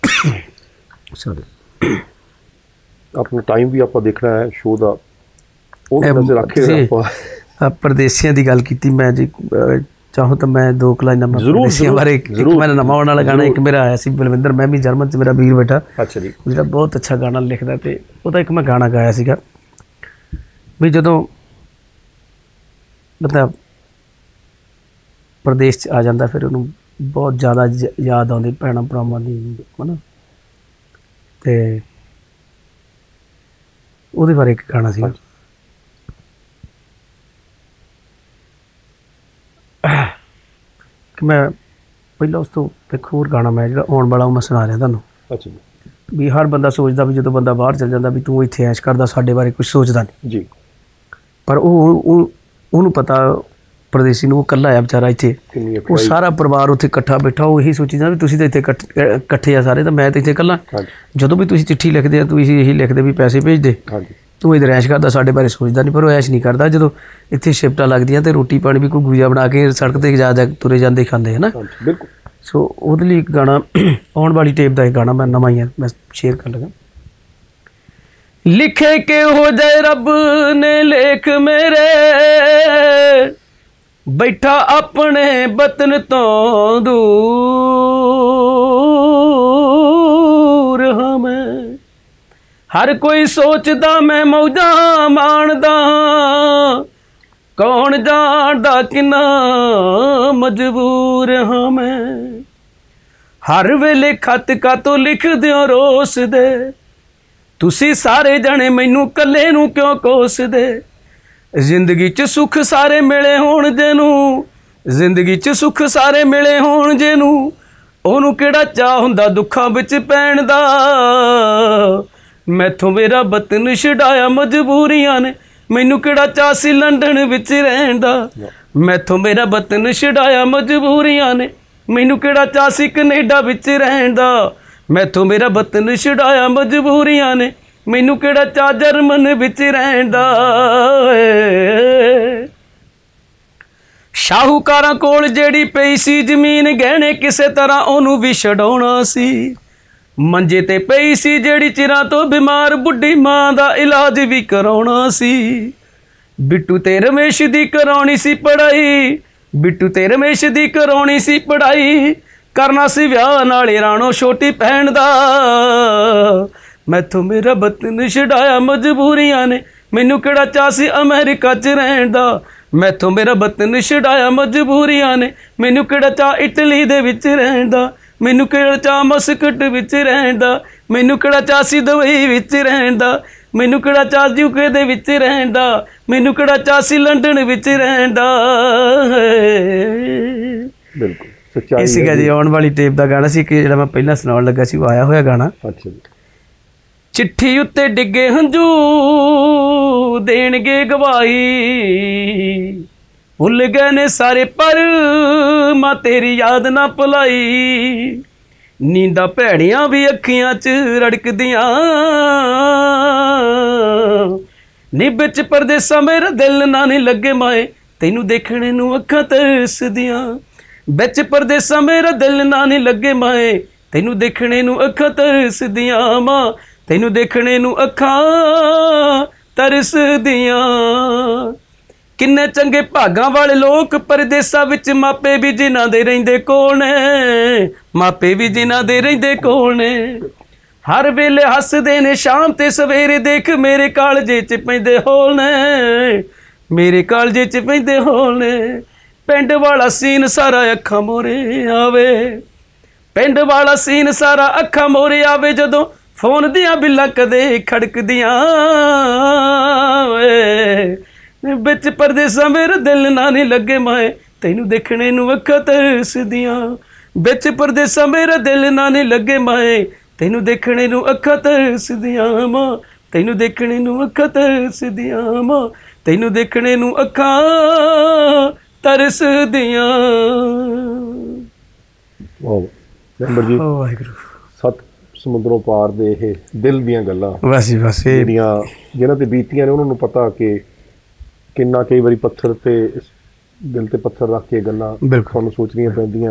ਸੌਰੀ ਆਪਣਾ ਟਾਈਮ ਵੀ ਆਪਾਂ ਦੇਖਣਾ ਹੈ ਸ਼ੋਅ ਦਾ, ਉਹ ਨਜ਼ਰ ਰੱਖੇ ਆਪਾਂ। ਪਰਦੇਸੀਆਂ ਦੀ ਗੱਲ ਕੀਤੀ ਮੈਂ ਜੀ, ਚਾਹੋ ਤਾਂ ਮੈਂ ਦੋ ਕੁ ਲਾਈਨਾਂ ਪਰਦੇਸੀਆਂ ਬਾਰੇ, ਇੱਕ ਮੇਰਾ ਨਵਾਂ ਆਉਣ ਵਾਲਾ ਗਾਣਾ ਇੱਕ ਮੇਰਾ ਆਇਆ ਸੀ ਬਲਵਿੰਦਰ, ਮੈਂ ਵੀ ਜਰਮਨ 'ਚ ਮੇਰਾ ਵੀਰ ਬੈਠਾ, ਅੱਛਾ ਜੀ, ਜਿਹੜਾ ਬਹੁਤ ਅੱਛਾ ਗਾਣਾ ਲਿਖਦਾ, ਅਤੇ ਉਹਦਾ ਇੱਕ ਮੈਂ ਗਾਣਾ ਗਾਇਆ ਸੀਗਾ ਵੀ ਜਦੋਂ ਬੰਦਾ ਪ੍ਰਦੇਸ਼ 'ਚ ਆ ਜਾਂਦਾ ਫਿਰ ਉਹਨੂੰ ਬਹੁਤ ਜ਼ਿਆਦਾ ਯਾਦ ਆਉਂਦੀ ਭੈਣਾਂ ਭਰਾਵਾਂ ਦੀ, ਹੈ ਨਾ, ਅਤੇ ਉਹਦੇ ਬਾਰੇ ਇੱਕ ਗਾਣਾ ਸੀ। ਕਿ ਮੈਂ ਪਹਿਲਾਂ ਉਸ ਤੋਂ ਇੱਕ ਹੋਰ ਗਾਣਾ ਮੈਂ ਜਿਹੜਾ ਆਉਣ ਵਾਲਾ ਉਹ ਮੈਂ ਸੁਣਾ ਰਿਹਾ ਤੁਹਾਨੂੰ। ਅੱਛਾ ਜੀ। ਵੀ ਹਰ ਬੰਦਾ ਸੋਚਦਾ ਵੀ ਜਦੋਂ ਬੰਦਾ ਬਾਹਰ ਚਲ ਜਾਂਦਾ ਵੀ ਤੂੰ ਇੱਥੇ ਐਸ਼ ਕਰਦਾ, ਸਾਡੇ ਬਾਰੇ ਕੁਛ ਸੋਚਦਾ ਨਹੀਂ ਜੀ, ਪਰ ਉਹ ਉਹ ਉਹਨੂੰ ਪਤਾ ਪਰਦੇਸੀ ਨੂੰ, ਉਹ ਇਕੱਲਾ ਆ ਵਿਚਾਰਾ ਇੱਥੇ, ਉਹ ਸਾਰਾ ਪਰਿਵਾਰ ਉੱਥੇ ਇਕੱਠਾ ਬੈਠਾ, ਉਹ ਇਹੀ ਸੋਚੀ ਜਾਂਦਾ ਵੀ ਤੁਸੀਂ ਤਾਂ ਇੱਥੇ ਇਕੱਠੇ ਆ ਸਾਰੇ, ਤਾਂ ਮੈਂ ਤਾਂ ਇੱਥੇ ਇਕੱਲਾ। ਜਦੋਂ ਵੀ ਤੁਸੀਂ ਚਿੱਠੀ ਲਿਖਦੇ ਆ ਤੁਸੀਂ ਇਹੀ ਲਿਖਦੇ ਵੀ ਪੈਸੇ ਭੇਜ ਦੇ, ਤੂੰ ਇੱਧਰ ਐਸ਼ ਕਰਦਾ, ਸਾਡੇ ਬਾਰੇ ਸੋਚਦਾ ਨਹੀਂ, ਪਰ ਉਹ ਐਸ਼ ਨਹੀਂ ਕਰਦਾ। ਜਦੋਂ ਇੱਥੇ ਸ਼ਿਫਟਾਂ ਲੱਗਦੀਆਂ ਅਤੇ ਰੋਟੀ ਪਾਣੀ ਵੀ ਕੋਈ ਗੁਜਾ ਬਣਾ ਕੇ ਸੜਕ 'ਤੇ ਜਾ ਜਾ ਤੁਰੇ ਜਾਂਦੇ ਖਾਂਦੇ ਹੈ ਨਾ। ਬਿਲਕੁਲ। ਸੋ ਉਹਦੇ ਲਈ ਇੱਕ ਗਾਣਾ ਆਉਣ ਵਾਲੀ ਟੇਪ ਦਾ ਇੱਕ ਗਾਣਾ ਮੈਂ ਨਵਾਂ ਹੀ ਆ, ਮੈਂ ਸ਼ੇਅਰ ਕਰਨ ਲੱਗਾ। ਲਿਖੇ ਕਿਹੋ ਜਿਹੇ ਰੱਬ ਨੇ ਲੇਖ ਮੇਰੇ, ਬੈਠਾ ਆਪਣੇ ਵਤਨ ਤੋਂ ਦੂਰ ਹਾਂ ਮੈਂ, ਹਰ ਕੋਈ ਸੋਚਦਾ ਮੈਂ ਮੌਜਾਂ ਮਾਣਦਾ, ਕੌਣ ਜਾਣਦਾ ਕਿੰਨਾ ਮਜਬੂਰ ਹਾਂ ਮੈਂ, ਹਰ ਵੇਲੇ ਖਤ ਕਾਤੋਂ ਲਿਖਦੇ ਹੋ ਰੋਸ ਦੇ, ਤੁਸੀਂ ਸਾਰੇ ਜਣੇ ਮੈਨੂੰ ਕੱਲੇ ਨੂੰ ਕਿਉਂ ਕੋਸਦੇ, ਜ਼ਿੰਦਗੀ 'ਚ ਸੁੱਖ ਸਾਰੇ ਮਿਲੇ ਹੋਣ ਜਿਹਨੂੰ, ਜ਼ਿੰਦਗੀ 'ਚ ਸੁੱਖ ਸਾਰੇ ਮਿਲੇ ਹੋਣ ਜਿਹਨੂੰ, ਉਹਨੂੰ ਕਿਹੜਾ ਚਾਹ ਹੁੰਦਾ ਦੁੱਖਾਂ ਵਿੱਚ ਪੈਣ ਦਾ। ਮੈਥੋਂ ਮੇਰਾ ਵਤਨ ਛਡਾਇਆ ਮਜਬੂਰੀਆਂ ਨੇ, ਮੈਨੂੰ ਕਿਹੜਾ ਚਾਹ ਸੀ ਲੰਡਨ ਵਿੱਚ ਰਹਿਣ ਦਾ। ਮੈਥੋਂ ਮੇਰਾ ਵਤਨ ਛਡਾਇਆ ਮਜਬੂਰੀਆਂ ਨੇ, ਮੈਨੂੰ ਕਿਹੜਾ ਚਾਹ ਸੀ ਕੈਨੇਡਾ ਵਿੱਚ ਰਹਿਣ ਦਾ। ਮੈਥੋਂ ਮੇਰਾ ਵਤਨ ਛਡਾਇਆ ਮਜਬੂਰੀਆਂ ਨੇ, ਮੈਨੂੰ ਕਿਹੜਾ ਚਾਹ ਜਰਮਨ ਵਿੱਚ ਰਹਿਣ ਦਾ। ਸ਼ਾਹੂਕਾਰਾਂ ਕੋਲ ਜਿਹੜੀ ਪਈ ਸੀ ਜ਼ਮੀਨ ਗਹਿਣੇ, ਕਿਸੇ ਤਰ੍ਹਾਂ ਉਹਨੂੰ ਵੀ ਛਡਾਉਣਾ ਸੀ। ਮੰਜੇ ਤੇ ਪਈ ਸੀ ਜਿਹੜੀ ਚਿਰਾਂ ਤੋਂ ਬਿਮਾਰ, ਬੁੱਢੀ ਮਾਂ ਦਾ ਇਲਾਜ ਵੀ ਕਰਾਉਣਾ ਸੀ। ਬਿੱਟੂ ਤੇ ਰਮੇਸ਼ ਦੀ ਕਰਾਉਣੀ ਸੀ ਪੜ੍ਹਾਈ, ਬਿੱਟੂ ਤੇ ਰਮੇਸ਼ ਦੀ ਕਰਾਉਣੀ ਸੀ ਪੜ੍ਹਾਈ। ਕਰਨਾ ਸੀ ਵਿਆਹ ਨਾਲੇ ਰਾਣੋ ਛੋਟੀ ਭੈਣ ਦਾ। ਮੈਥੋਂ ਮੇਰਾ ਵਤਨ ਛਡਾਇਆ ਮਜਬੂਰੀਆਂ ਨੇ, ਮੈਨੂੰ ਕਿਹੜਾ ਚਾਹ ਸੀ ਅਮਰੀਕਾ 'ਚ ਰਹਿਣ ਦਾ। ਮੈਥੋਂ ਮੇਰਾ ਵਤਨ ਛਡਾਇਆ ਮਜਬੂਰੀਆਂ ਨੇ, ਮੈਨੂੰ ਕਿਹੜਾ ਚਾਹ ਇਟਲੀ ਦੇ ਵਿੱਚ ਰਹਿਣ ਦਾ। ਮੈਨੂੰ ਕਿਹੜਾ ਚਾਹ ਮਸਕਟ ਵਿੱਚ ਰਹਿਣ ਦਾ, ਮੈਨੂੰ ਕਿਹੜਾ ਚਾਹ ਸੀ ਦੁਬਈ ਵਿੱਚ ਰਹਿਣ ਦਾ। ਮੈਨੂੰ ਕਿਹੜਾ ਚਾਹ ਯੂਕੇ ਦੇ ਵਿੱਚ ਰਹਿਣ ਦਾ, ਮੈਨੂੰ ਕਿਹੜਾ ਚਾਹ ਸੀ ਲੰਡਨ ਵਿੱਚ ਰਹਿਣ ਦਾ। ਬਿਲਕੁਲ ਸੱਚਾਈ ਇਹ ਸੀਗਾ ਜੀ ਆਉਣ ਵਾਲੀ ਟੇਪ ਦਾ ਗਾਣਾ ਸੀ ਕਿ ਜਿਹੜਾ ਮੈਂ ਪਹਿਲਾਂ ਸੁਣਾਉਣ ਲੱਗਾ ਸੀ, ਉਹ ਆਇਆ ਹੋਇਆ ਗਾਣਾ। ਅੱਛਾ ਜੀ। ਚਿੱਠੀ ਉੱਤੇ ਡਿੱਗੇ ਹੰਝੂ ਦੇਣਗੇ ਗਵਾਹੀ, ਭੁੱਲ ਗਏ ਨੇ ਸਾਰੇ ਪਰ ਮਾਂ ਤੇਰੀ ਯਾਦ ਨਾ ਭੁਲਾਈ। ਨੀਂਦਾਂ ਭੈੜੀਆਂ ਵੀ ਅੱਖੀਆਂ 'ਚ ਰੜਕਦੀਆਂ, ਨੀ ਵਿੱਚ ਪਰਦੇਸਾਂ ਮੇਰਾ ਦਿਲ ਨਾ ਨਹੀਂ ਲੱਗੇ ਮਾਏ, ਤੈਨੂੰ ਦੇਖਣੇ ਨੂੰ ਅੱਖਾਂ ਤਰਸਦੀਆਂ। ਵਿੱਚ ਪਰਦੇਸਾਂ ਮੇਰਾ ਦਿਲ ਨਾ ਨਹੀਂ ਲੱਗੇ ਮਾਏ, ਤੈਨੂੰ ਦੇਖਣੇ ਨੂੰ ਅੱਖਾਂ ਤਰਸਦੀਆਂ। ਮਾਂ ਤੈਨੂੰ ਦੇਖਣੇ ਨੂੰ ਅੱਖਾਂ ਤਰਸਦੀਆਂ। ਕਿੰਨੇ ਚੰਗੇ ਭਾਗਾਂ ਵਾਲੇ ਲੋਕ ਪਰਦੇਸਾਂ ਵਿੱਚ, ਮਾਪੇ ਵੀ ਜਿਨ੍ਹਾਂ ਦੇ ਰਹਿੰਦੇ ਕੋਲ ਨੇ, ਮਾਪੇ ਵੀ ਜਿਨ੍ਹਾਂ ਦੇ ਰਹਿੰਦੇ ਕੋਲ ਨੇ। ਹਰ ਵੇਲੇ ਹੱਸਦੇ ਨੇ ਸ਼ਾਮ ਤੇ ਸਵੇਰੇ, ਦੇਖ ਮੇਰੇ ਕਾਲਜੇ 'ਚ ਪੈਂਦੇ ਹੋਲ ਨੇ, ਮੇਰੇ ਕਾਲਜੇ 'ਚ ਪੈਂਦੇ ਹੋਲ ਨੇ। ਪਿੰਡ ਵਾਲਾ ਸੀਨ ਸਾਰਾ ਅੱਖਾਂ ਮੋਰੇ ਆਵੇ, ਪਿੰਡ ਵਾਲਾ ਸੀਨ ਸਾਰਾ ਅੱਖਾਂ ਮੋਰੇ ਆਵੇ। ਜਦੋਂ ਫੋਨ ਦੀਆਂ ਬਿੱਲਾਂ ਕਦੇ ਖੜਕਦੀਆਂ ਵੇ, ਵਿੱਚ ਪਰਦੇਸਾਂ ਮੇਰਾ ਦਿਲ ਨਾ ਨਹੀਂ ਲੱਗੇ ਮਾਏ, ਤੈਨੂੰ ਦੇਖਣੇ ਨੂੰ ਅੱਖਾਂ ਤਰਸਦੀਆਂ। ਵਿੱਚ ਪਰਦੇਸਾਂ ਮੇਰਾ ਦਿਲ ਨਾ ਨਹੀਂ ਲੱਗੇ ਮਾਏ, ਤੈਨੂੰ ਦੇਖਣੇ ਨੂੰ ਅੱਖਾਂ ਤਰਸਦੀਆਂ। ਮਾਂ ਤੈਨੂੰ ਦੇਖਣੇ ਨੂੰ ਅੱਖਾਂ ਤਰਸਦੀਆਂ, ਮਾਂ ਤੈਨੂੰ ਦੇਖਣੇ ਨੂੰ ਅੱਖਾਂ ਤਰਸਦੀਆਂ। ਵਾਹ ਮੈਂਬਰ ਜੀ, ਵਾਹਿਗੁਰੂ। ਸੱਤ ਸਮੁੰਦਰੋਂ ਪਾਰ ਦੇ ਇਹ ਦਿਲ ਦੀਆਂ ਗੱਲਾਂ ਬਸ ਜੀ ਬਸ, ਇਹ ਜਿਹੜੀਆਂ ਜਿਹਨਾਂ ਤੇ ਬੀਤੀਆਂ ਨੇ ਉਹਨਾਂ ਨੂੰ ਪਤਾ ਕਿ ਕਿੰਨਾ ਕਈ ਵਾਰੀ ਪੱਥਰ ਤੇ ਦਿਲ ਤੇ ਪੱਥਰ ਰੱਖ ਕੇ ਗੱਲਾਂ ਤੁਹਾਨੂੰ ਸੋਚਣੀਆਂ ਪੈਂਦੀਆਂ।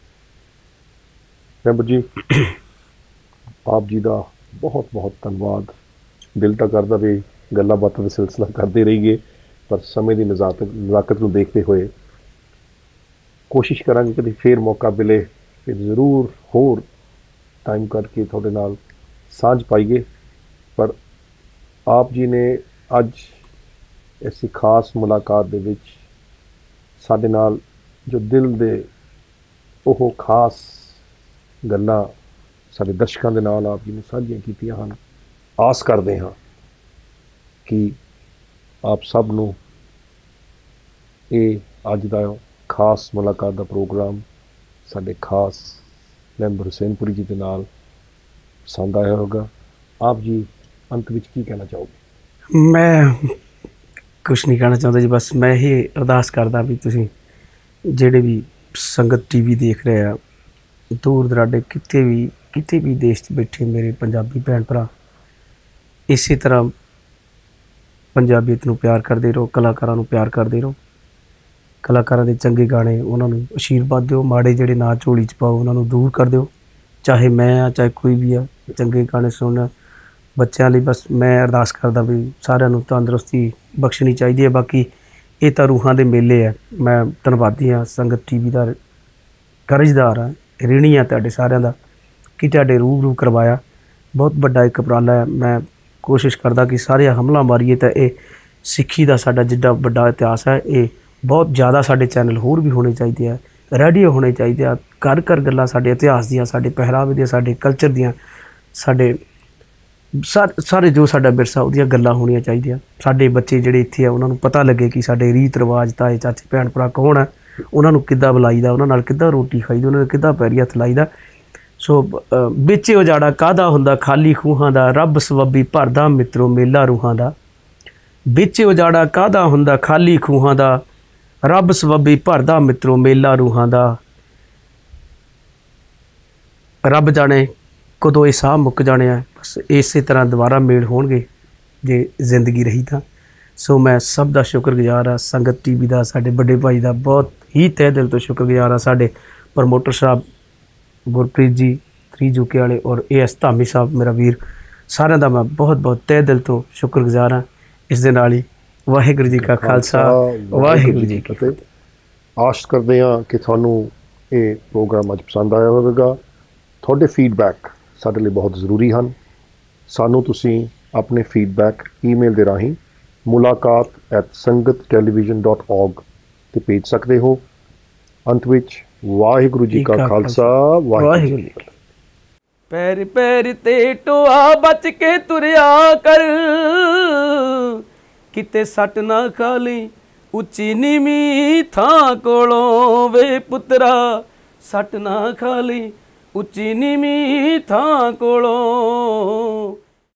ਮੈਂਬਰ ਜੀ ਆਪ ਜੀ ਦਾ ਬਹੁਤ ਬਹੁਤ ਧੰਨਵਾਦ। ਦਿਲ ਤਾਂ ਕਰਦਾ ਵੀ ਗੱਲਾਂ ਬਾਤਾਂ ਦਾ ਸਿਲਸਿਲਾ ਕਰਦੇ ਰਹੀਏ, ਪਰ ਸਮੇਂ ਦੀ ਨਜ਼ਾਕਤ ਨਜ਼ਾਕਤ ਨੂੰ ਦੇਖਦੇ ਹੋਏ ਕੋਸ਼ਿਸ਼ ਕਰਾਂਗੇ ਕਦੇ ਫੇਰ ਮੌਕਾ ਮਿਲੇ ਫਿਰ ਜ਼ਰੂਰ ਹੋਰ ਟਾਈਮ ਕੱਢ ਕੇ ਤੁਹਾਡੇ ਨਾਲ ਸਾਂਝ ਪਾਈਏ। ਪਰ ਆਪ ਜੀ ਨੇ ਅੱਜ ਇਸ ਖਾਸ ਮੁਲਾਕਾਤ ਦੇ ਵਿੱਚ ਸਾਡੇ ਨਾਲ ਜੋ ਦਿਲ ਦੇ ਉਹ ਖਾਸ ਗੱਲਾਂ ਸਾਡੇ ਦਰਸ਼ਕਾਂ ਦੇ ਨਾਲ ਆਪ ਜੀ ਨੇ ਸਾਂਝੀਆਂ ਕੀਤੀਆਂ ਹਨ। ਆਸ ਕਰਦੇ ਹਾਂ ਕਿ ਆਪ ਸਭ ਨੂੰ ਇਹ ਅੱਜ ਦਾ ਖਾਸ ਮੁਲਾਕਾਤ ਦਾ ਪ੍ਰੋਗਰਾਮ ਸਾਡੇ ਖਾਸ ਮੈਂਬਰ ਹੁਸੈਨਪੁਰੀ ਜੀ ਦੇ ਨਾਲ ਪਸੰਦ ਆਇਆ ਹੋਗਾ। ਆਪ ਜੀ ਅੰਤ ਵਿੱਚ ਕੀ ਕਹਿਣਾ ਚਾਹੋਗੇ? ਮੈਂ ਕੁਛ ਨਹੀਂ ਕਹਿਣਾ ਚਾਹੁੰਦਾ ਜੀ, ਬਸ ਮੈਂ ਇਹ ਅਰਦਾਸ ਕਰਦਾ ਵੀ ਤੁਸੀਂ ਜਿਹੜੇ ਵੀ ਸੰਗਤ ਟੀ ਵੀ ਦੇਖ ਰਹੇ ਆ, ਦੂਰ ਦਰਾਡੇ ਕਿਤੇ ਵੀ ਕਿਤੇ ਵੀ ਦੇਸ਼ 'ਚ ਬੈਠੇ ਮੇਰੇ ਪੰਜਾਬੀ ਭੈਣ ਭਰਾ, ਇਸੇ ਤਰ੍ਹਾਂ ਪੰਜਾਬੀਅਤ ਨੂੰ ਪਿਆਰ ਕਰਦੇ ਰਹੋ, ਕਲਾਕਾਰਾਂ ਨੂੰ ਪਿਆਰ ਕਰਦੇ ਰਹੋ। ਕਲਾਕਾਰਾਂ ਦੇ ਚੰਗੇ ਗਾਣੇ ਉਹਨਾਂ ਨੂੰ ਅਸ਼ੀਰਵਾਦ ਦਿਓ, ਮਾੜੇ ਜਿਹੜੇ ਨਾ ਝੋਲੀ 'ਚ ਪਾਓ ਉਹਨਾਂ ਨੂੰ ਦੂਰ ਕਰ ਦਿਓ। ਚਾਹੇ ਮੈਂ ਆ ਚਾਹੇ ਕੋਈ ਵੀ ਆ, ਚੰਗੇ ਗਾਣੇ ਸੁਣਨ ਬੱਚਿਆਂ ਲਈ ਬਸ ਮੈਂ ਅਰਦਾਸ ਕਰਦਾ ਵੀ ਸਾਰਿਆਂ ਨੂੰ ਤੰਦਰੁਸਤੀ ਬਖਸ਼ਣੀ ਚਾਹੀਦੀ ਹੈ। ਬਾਕੀ ਇਹ ਤਾਂ ਰੂਹਾਂ ਦੇ ਮੇਲੇ ਆ। ਮੈਂ ਧੰਨਵਾਦੀ ਹਾਂ ਸੰਗਤ ਟੀ ਵੀ ਦਾ, ਕਰਜ਼ਦਾਰ ਹਾਂ, ਰਿਣੀ ਹਾਂ ਤੁਹਾਡੇ ਸਾਰਿਆਂ ਦਾ ਕਿ ਤੁਹਾਡੇ ਰੂਬਰੂ ਕਰਵਾਇਆ। ਬਹੁਤ ਵੱਡਾ ਇੱਕ ਉਪਰਾਲਾ ਹੈ। ਮੈਂ ਕੋਸ਼ਿਸ਼ ਕਰਦਾ ਕਿ ਸਾਰੇ ਹਮਲਾ ਮਾਰੀਏ ਤਾਂ ਇਹ ਸਿੱਖੀ ਦਾ ਸਾਡਾ ਜਿੱਡਾ ਵੱਡਾ ਇਤਿਹਾਸ ਹੈ, ਇਹ ਬਹੁਤ ਜ਼ਿਆਦਾ ਸਾਡੇ ਚੈਨਲ ਹੋਰ ਵੀ ਹੋਣੇ ਚਾਹੀਦੇ ਆ, ਰੇਡੀਓ ਹੋਣੇ ਚਾਹੀਦੇ ਆ। ਘਰ ਘਰ ਗੱਲਾਂ ਸਾਡੇ ਇਤਿਹਾਸ ਦੀਆਂ, ਸਾਡੇ ਪਹਿਰਾਵੇ ਦੀਆਂ, ਸਾਡੇ ਕਲਚਰ ਦੀਆਂ, ਸਾਡੇ ਸਾ- ਸਾਰੇ ਜੋ ਸਾਡਾ ਵਿਰਸਾ ਉਹਦੀਆਂ ਗੱਲਾਂ ਹੋਣੀਆਂ ਚਾਹੀਦੀਆਂ। ਸਾਡੇ ਬੱਚੇ ਜਿਹੜੇ ਇੱਥੇ ਆ ਉਹਨਾਂ ਨੂੰ ਪਤਾ ਲੱਗੇ ਕਿ ਸਾਡੇ ਰੀਤ ਰਿਵਾਜ, ਤਾਏ ਚਾਚੇ ਭੈਣ ਭਰਾ ਕੌਣ ਆ, ਉਹਨਾਂ ਨੂੰ ਕਿੱਦਾਂ ਬੁਲਾਈਦਾ, ਉਹਨਾਂ ਨਾਲ ਕਿੱਦਾਂ ਰੋਟੀ ਖਾਈਦੀ, ਉਹਨਾਂ ਨੂੰ ਕਿੱਦਾਂ ਪੈਰੀ ਹੱਥ ਲਾਈਦਾ। ਸੋ ਅ, ਵਿੱਚ ਉਜਾੜਾ ਕਾਹਦਾ ਹੁੰਦਾ ਖਾਲੀ ਖੂਹਾਂ ਦਾ, ਰੱਬ ਸਬੱਬੀ ਭਰਦਾ ਮਿੱਤਰੋ ਮੇਲਾ ਰੂਹਾਂ ਦਾ। ਵਿੱਚ ਉਜਾੜਾ ਕਾਹਦਾ ਹੁੰਦਾ ਖਾਲੀ ਖੂਹਾਂ ਦਾ, ਰੱਬ ਸਬੱਬੀ ਭਰਦਾ ਮਿੱਤਰੋ ਮੇਲਾ ਰੂਹਾਂ ਦਾ। ਰੱਬ ਜਾਣੇ ਕਦੋਂ ਇਹ ਸਾਹ ਮੁੱਕ ਜਾਣੇ ਆ, ਬਸ ਇਸੇ ਤਰ੍ਹਾਂ ਦੁਬਾਰਾ ਮੇਲ ਹੋਣਗੇ ਜੇ ਜ਼ਿੰਦਗੀ ਰਹੀ ਤਾਂ। ਸੋ ਮੈਂ ਸਭ ਦਾ ਸ਼ੁਕਰਗੁਜ਼ਾਰ ਹਾਂ, ਸੰਗਤ ਟੀਵੀ ਦਾ, ਸਾਡੇ ਵੱਡੇ ਭਾਈ ਦਾ ਬਹੁਤ ਹੀ ਤਹਿ ਦਿਲ ਤੋਂ ਸ਼ੁਕਰਗੁਜ਼ਾਰ ਹਾਂ। ਸਾਡੇ ਪ੍ਰਮੋਟਰ ਸਾਹਿਬ ਗੁਰਪ੍ਰੀਤ ਜੀ ਥਰੀ ਯੂਕੇ ਵਾਲੇ ਔਰ ਏ ਐਸ ਧਾਮੀ ਸਾਹਿਬ ਮੇਰਾ ਵੀਰ, ਸਾਰਿਆਂ ਦਾ ਮੈਂ ਬਹੁਤ ਬਹੁਤ ਤਹਿ ਦਿਲ ਤੋਂ ਸ਼ੁਕਰਗੁਜ਼ਾਰ ਹਾਂ। ਇਸ ਦੇ ਨਾਲ ਹੀ ਵਾਹਿਗੁਰੂ ਜੀ ਕਾ ਖਾਲਸਾ, ਵਾਹਿਗੁਰੂ ਜੀ ਕੀ ਫਤਿਹ। ਆਸ ਕਰਦੇ ਹਾਂ ਕਿ ਤੁਹਾਨੂੰ ਇਹ ਪ੍ਰੋਗਰਾਮ ਅੱਜ ਪਸੰਦ ਆਇਆ ਹੋਵੇਗਾ। ਤੁਹਾਡੇ ਫੀਡਬੈਕ ਸਾਡੇ ਲਈ ਬਹੁਤ ਜ਼ਰੂਰੀ ਹਨ। ਸਾਨੂੰ ਤੁਸੀਂ ਆਪਣੇ ਫੀਡਬੈਕ ਈਮੇਲ ਦੇ ਰਾਹੀਂ ਮੁਲਾਕਾਤ ਐਟ ਸੰਗਤ ਟੈਲੀਵਿਜ਼ਨ ਡੋਟ ਔਰਗ 'ਤੇ ਭੇਜ ਸਕਦੇ ਹੋ। ਅੰਤ ਵਿੱਚ ਵਾਹਿਗੁਰੂ ਜੀ ਕਾ ਖਾਲਸਾ, ਵਾਹਿਗੁਰੂ ਜੀ। ਪੈਰ ਪੈਰ ਤੇ ਟੋਆ ਬਚ ਕੇ ਤੁਰਿਆ ਕਰ, ਕਿਤੇ ਸੱਟ ਨਾ ਖਾ ਲਈ ਉੱਚੀ ਨੀਵੀਂ ਥਾਂ ਕੋਲੋਂ ਵੇ ਪੁੱਤਰਾ, ਸੱਟ ਨਾ ਖਾ ਲਈ ਉੱਚੀ ਨੀਵੀਂ ਥਾਂ ਕੋਲੋਂ।